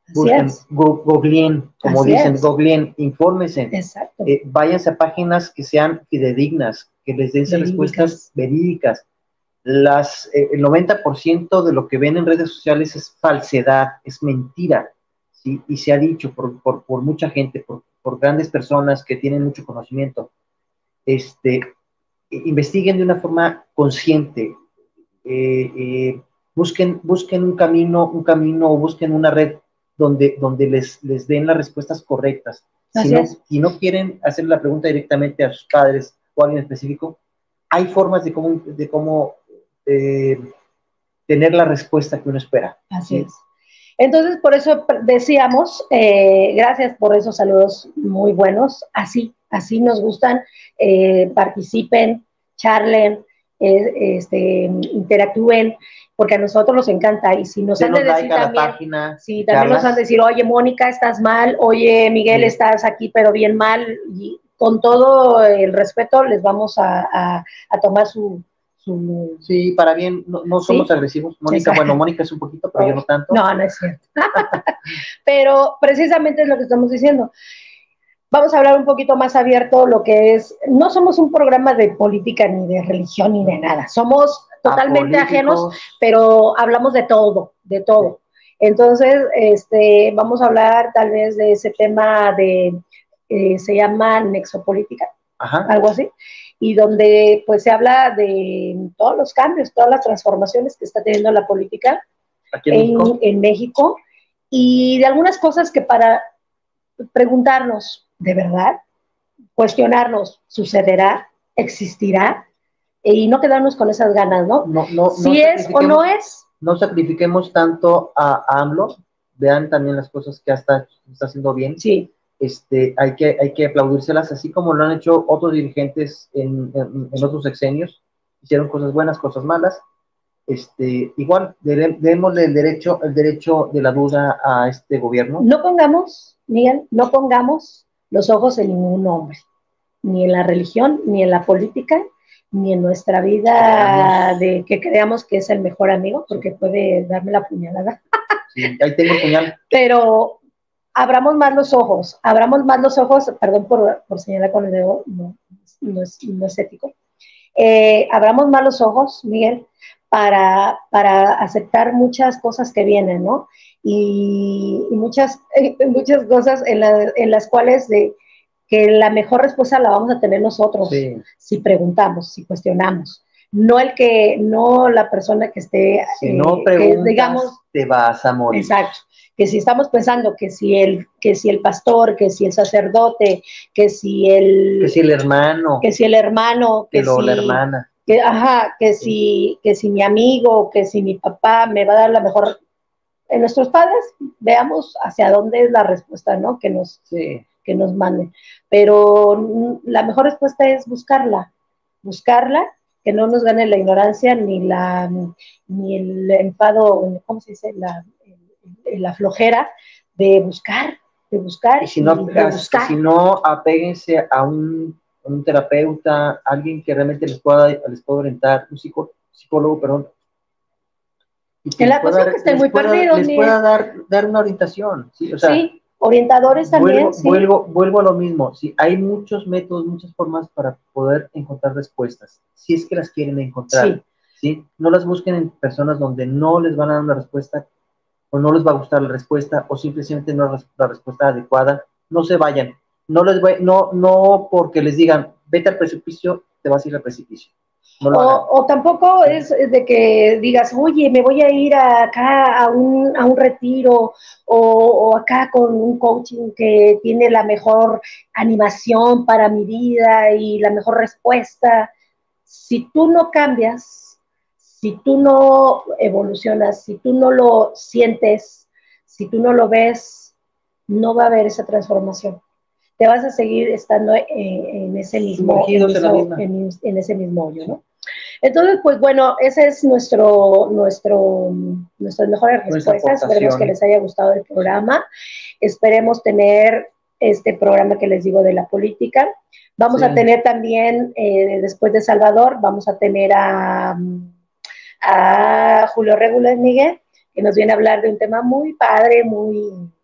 busquen, go, googleen, como Así dicen, es. googleen, infórmense. Exacto. Eh, váyanse a páginas que sean fidedignas, que les den Verídicas. respuestas verídicas. Las, eh, el noventa por ciento de lo que ven en redes sociales es falsedad, es mentira, ¿sí? Y se ha dicho por, por, por mucha gente, por, por grandes personas que tienen mucho conocimiento. Este, investiguen de una forma consciente, eh, eh, busquen, busquen un camino, un camino o busquen una red donde, donde les, les den las respuestas correctas. Si no, si no quieren hacer la pregunta directamente a sus padres o a alguien específico, hay formas de cómo, de cómo eh, tener la respuesta que uno espera. Así ¿sí? es. Entonces, por eso decíamos, eh, gracias por esos saludos muy buenos, así, así nos gustan, eh, participen, charlen, eh, este, interactúen, porque a nosotros nos encanta, y si nos Denos han de decir like a también, la página, sí, también nos han de decir, oye, Mónica, estás mal, oye, Miguel, sí. estás aquí, pero bien mal, y con todo el respeto les vamos a, a, a tomar su... Su... Sí, para bien, no, no somos ¿sí? agresivos. Mónica, Exacto. bueno, Mónica es un poquito, pero yo no tanto. No, no es cierto. Pero precisamente es lo que estamos diciendo. Vamos a hablar un poquito más abierto lo que es, no somos un programa de política ni de religión ni de nada, somos totalmente ajenos, pero hablamos de todo, de todo. Entonces, este, vamos a hablar tal vez de ese tema de, eh, se llama nexopolítica, Ajá. algo así. Y donde pues se habla de todos los cambios, todas las transformaciones que está teniendo la política Aquí en, en, México. en México, y de algunas cosas que para preguntarnos, ¿de verdad? Cuestionarnos, ¿sucederá? ¿Existirá? Y no quedarnos con esas ganas, ¿no? no, no si no es o no es. No sacrifiquemos tanto a, a AMLO, vean también las cosas que hasta está haciendo bien. Sí. Este, hay, que, hay que aplaudírselas, así como lo han hecho otros dirigentes en, en, en otros sexenios, hicieron cosas buenas, cosas malas, este, igual, de, démosle el derecho, el derecho de la duda a este gobierno. No pongamos, Miguel, no pongamos los ojos en ningún hombre, ni en la religión, ni en la política, ni en nuestra vida creamos. de que creamos que es el mejor amigo, porque puede darme la puñalada. Sí, ahí tengo el puñal. Pero abramos más los ojos, abramos más los ojos, perdón por, por señalar con el dedo, no, no, es, no es ético, eh, abramos más los ojos, Miguel, para, para aceptar muchas cosas que vienen, ¿no? Y, y muchas, eh, muchas cosas en, la, en las cuales de, que la mejor respuesta la vamos a tener nosotros, sí. si preguntamos, si cuestionamos. No el que, no la persona que esté, si eh, no preguntas, que, digamos, te vas a morir. Exacto. Que si estamos pensando que si el, que si el pastor, que si el sacerdote, que si el... Que si el hermano. Que si el hermano. Que Pero si la hermana. Que, ajá, que si, que si mi amigo, que si mi papá me va a dar la mejor... En nuestros padres, veamos hacia dónde es la respuesta, ¿no? Que nos, sí. que nos manden. Pero la mejor respuesta es buscarla. Buscarla, que no nos gane la ignorancia, ni la ni el enfado, ¿cómo se dice? La... la flojera de buscar, de buscar y si no, y de buscar. Si no, apéguense a un, a un terapeuta, alguien que realmente les pueda, les pueda orientar, un psicó, psicólogo, perdón. Y que en la cuestión que estén muy pueda, perdidos. Les pueda dar, dar una orientación, ¿sí? O sea, sí, orientadores también, vuelvo, sí. Vuelvo, vuelvo a lo mismo, sí, hay muchos métodos, muchas formas para poder encontrar respuestas, si es que las quieren encontrar, sí. ¿sí? No las busquen en personas donde no les van a dar una respuesta o no les va a gustar la respuesta, o simplemente no es la respuesta adecuada. No se vayan, no les va, no, no porque les digan, vete al precipicio, te vas a ir al precipicio. No lo o, o tampoco es de que digas, oye, me voy a ir acá a un, a un retiro, o, o acá con un coaching que tiene la mejor animación para mi vida y la mejor respuesta. Si tú no cambias, si tú no evolucionas, si tú no lo sientes, si tú no lo ves, no va a haber esa transformación. Te vas a seguir estando en, en ese mismo, en, eso, en, en ese mismo hoyo, ¿no? Entonces, pues bueno, ese es nuestro, nuestro, nuestras mejores respuestas. Esperemos que les haya gustado el programa. Esperemos tener este programa que les digo de la política. Vamos sí. a tener también, eh, después de Salvador, vamos a tener a... a Julio Regules Miguel, que nos viene a hablar de un tema muy padre, muy,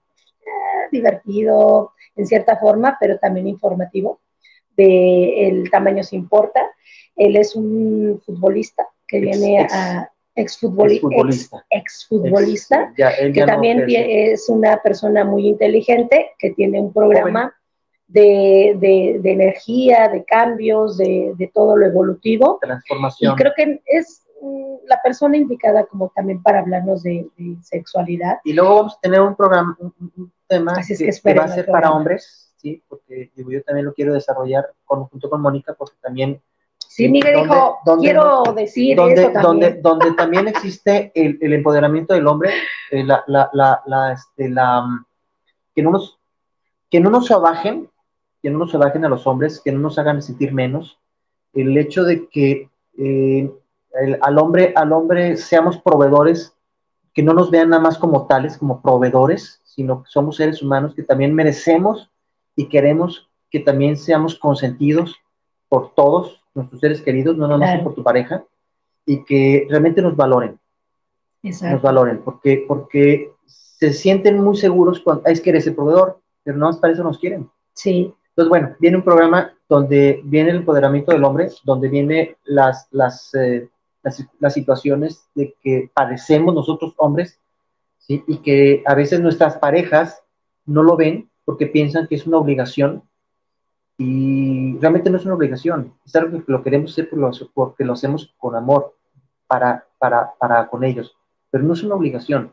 eh, divertido en cierta forma, pero también informativo. De el tamaño se importa. Él es un futbolista que ex, viene ex, a exfutbolista, ex, exfutbolista, ex, ya, que también no es una persona muy inteligente, que tiene un programa de, de, de energía, de cambios, de, de todo lo evolutivo. Transformación. Y creo que es la persona indicada como también para hablarnos de, de sexualidad. Y luego vamos a tener un programa, un, un tema Así es que, que, que va a ser para hombres, sí, porque digo, yo también lo quiero desarrollar con, junto con Mónica, porque también... Sí, Miguel donde, dijo, donde, quiero donde, decir donde, eso también. Donde, donde también existe el, el empoderamiento del hombre, eh, la, la, la, la, este, la, que, no nos, que no nos abajen, que no nos abajen a los hombres, que no nos hagan sentir menos, el hecho de que eh, el, al, hombre, al hombre seamos proveedores, que no nos vean nada más como tales, como proveedores, sino que somos seres humanos que también merecemos y queremos que también seamos consentidos por todos nuestros seres queridos, no nada más claro. por tu pareja, y que realmente nos valoren. Exacto. Nos valoren, porque, porque se sienten muy seguros cuando es que eres el proveedor, pero no más para eso nos quieren. Sí. Entonces, bueno, viene un programa donde viene el empoderamiento del hombre, donde viene las, las, eh, las, las situaciones de que padecemos nosotros hombres, ¿sí? Y que a veces nuestras parejas no lo ven porque piensan que es una obligación. Y realmente no es una obligación, es algo que lo queremos hacer porque lo hacemos con amor para, para, para con ellos, pero no es una obligación,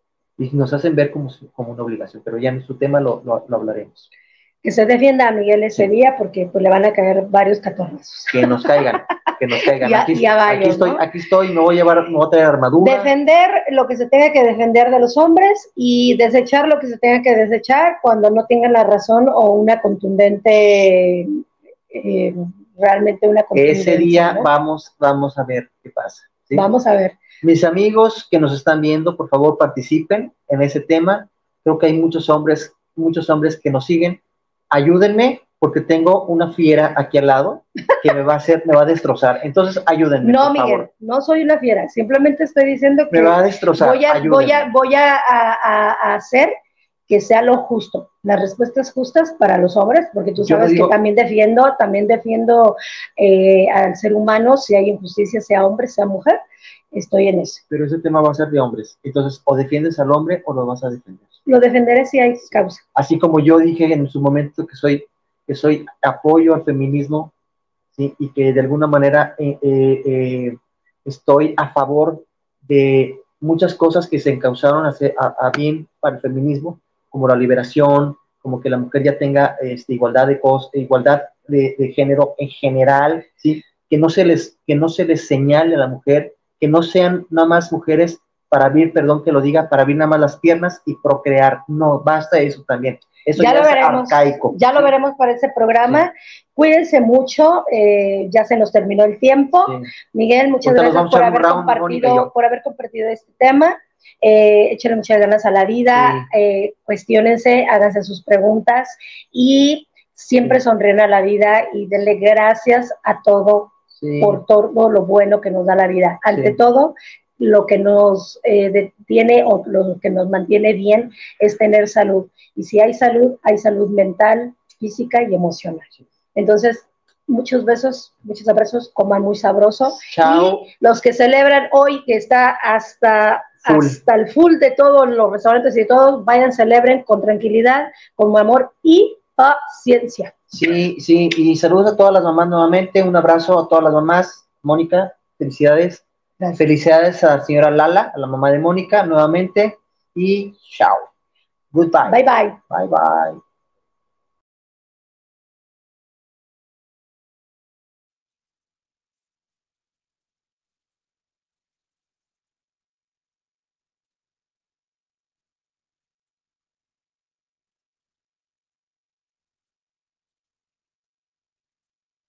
y nos hacen ver como, como una obligación, pero ya en su tema lo, lo, lo hablaremos. Que se defienda a Miguel ese sí. día, porque pues le van a caer varios catorrazos. Que nos caigan, que nos caigan. y a, aquí, y a varios, aquí estoy, ¿no? aquí estoy, me voy a llevar, me voy a traer armadura. Defender lo que se tenga que defender de los hombres y desechar lo que se tenga que desechar cuando no tengan la razón o una contundente, eh, realmente una contundente. Ese día ¿no? vamos, vamos a ver qué pasa. ¿sí? Vamos a ver. Mis amigos que nos están viendo, por favor participen en ese tema. Creo que hay muchos hombres, muchos hombres que nos siguen. Ayúdenme, porque tengo una fiera aquí al lado que me va a hacer, me va a destrozar. Entonces, ayúdenme, no, por Miguel, favor. No soy una fiera, simplemente estoy diciendo que me va a destrozar. Voy a, ayúdenme. voy a, voy a, a, a hacer que sea lo justo, las respuestas justas para los hombres, porque tú sabes digo, que también defiendo, también defiendo eh, al ser humano, si hay injusticia, sea hombre, sea mujer, estoy en eso. Pero ese tema va a ser de hombres, entonces o defiendes al hombre o lo vas a defender. Lo defenderé si hay causa. Así como yo dije en su momento que soy, que soy apoyo al feminismo, ¿sí? Y que de alguna manera eh, eh, eh, estoy a favor de muchas cosas que se encauzaron a, a, a bien para el feminismo, como la liberación, como que la mujer ya tenga este, igualdad de cos, igualdad de, de género en general, ¿sí? Que no se les, que no se les señale a la mujer, que no sean nada más mujeres para abrir, perdón que lo diga, para abrir nada más las piernas y procrear. No, basta eso también. Eso ya, ya lo es veremos, arcaico. Ya lo veremos para ese programa. Sí. Cuídense mucho, eh, ya se nos terminó el tiempo. Sí. Miguel, muchas Entonces gracias por haber, compartido, por haber compartido este tema. Eh, échenle muchas ganas a la vida, sí. eh, cuestiónense, háganse sus preguntas y siempre sí. sonríen a la vida y denle gracias a todo sí. por todo lo bueno que nos da la vida. Ante sí. todo, lo que nos eh, detiene o lo que nos mantiene bien es tener salud. Y si hay salud, hay salud mental, física y emocional. Entonces, muchos besos, muchos abrazos, coman muy sabroso. Chao. Y los que celebran hoy, que está hasta, hasta el full de todos los restaurantes y todos, vayan, celebren con tranquilidad, con amor y paciencia. Sí, sí, y saludos a todas las mamás nuevamente. Un abrazo a todas las mamás. Mónica, felicidades. Gracias. Felicidades a la señora Lala, a la mamá de Mónica, nuevamente. Y chao. Goodbye. Bye, bye. Bye, bye.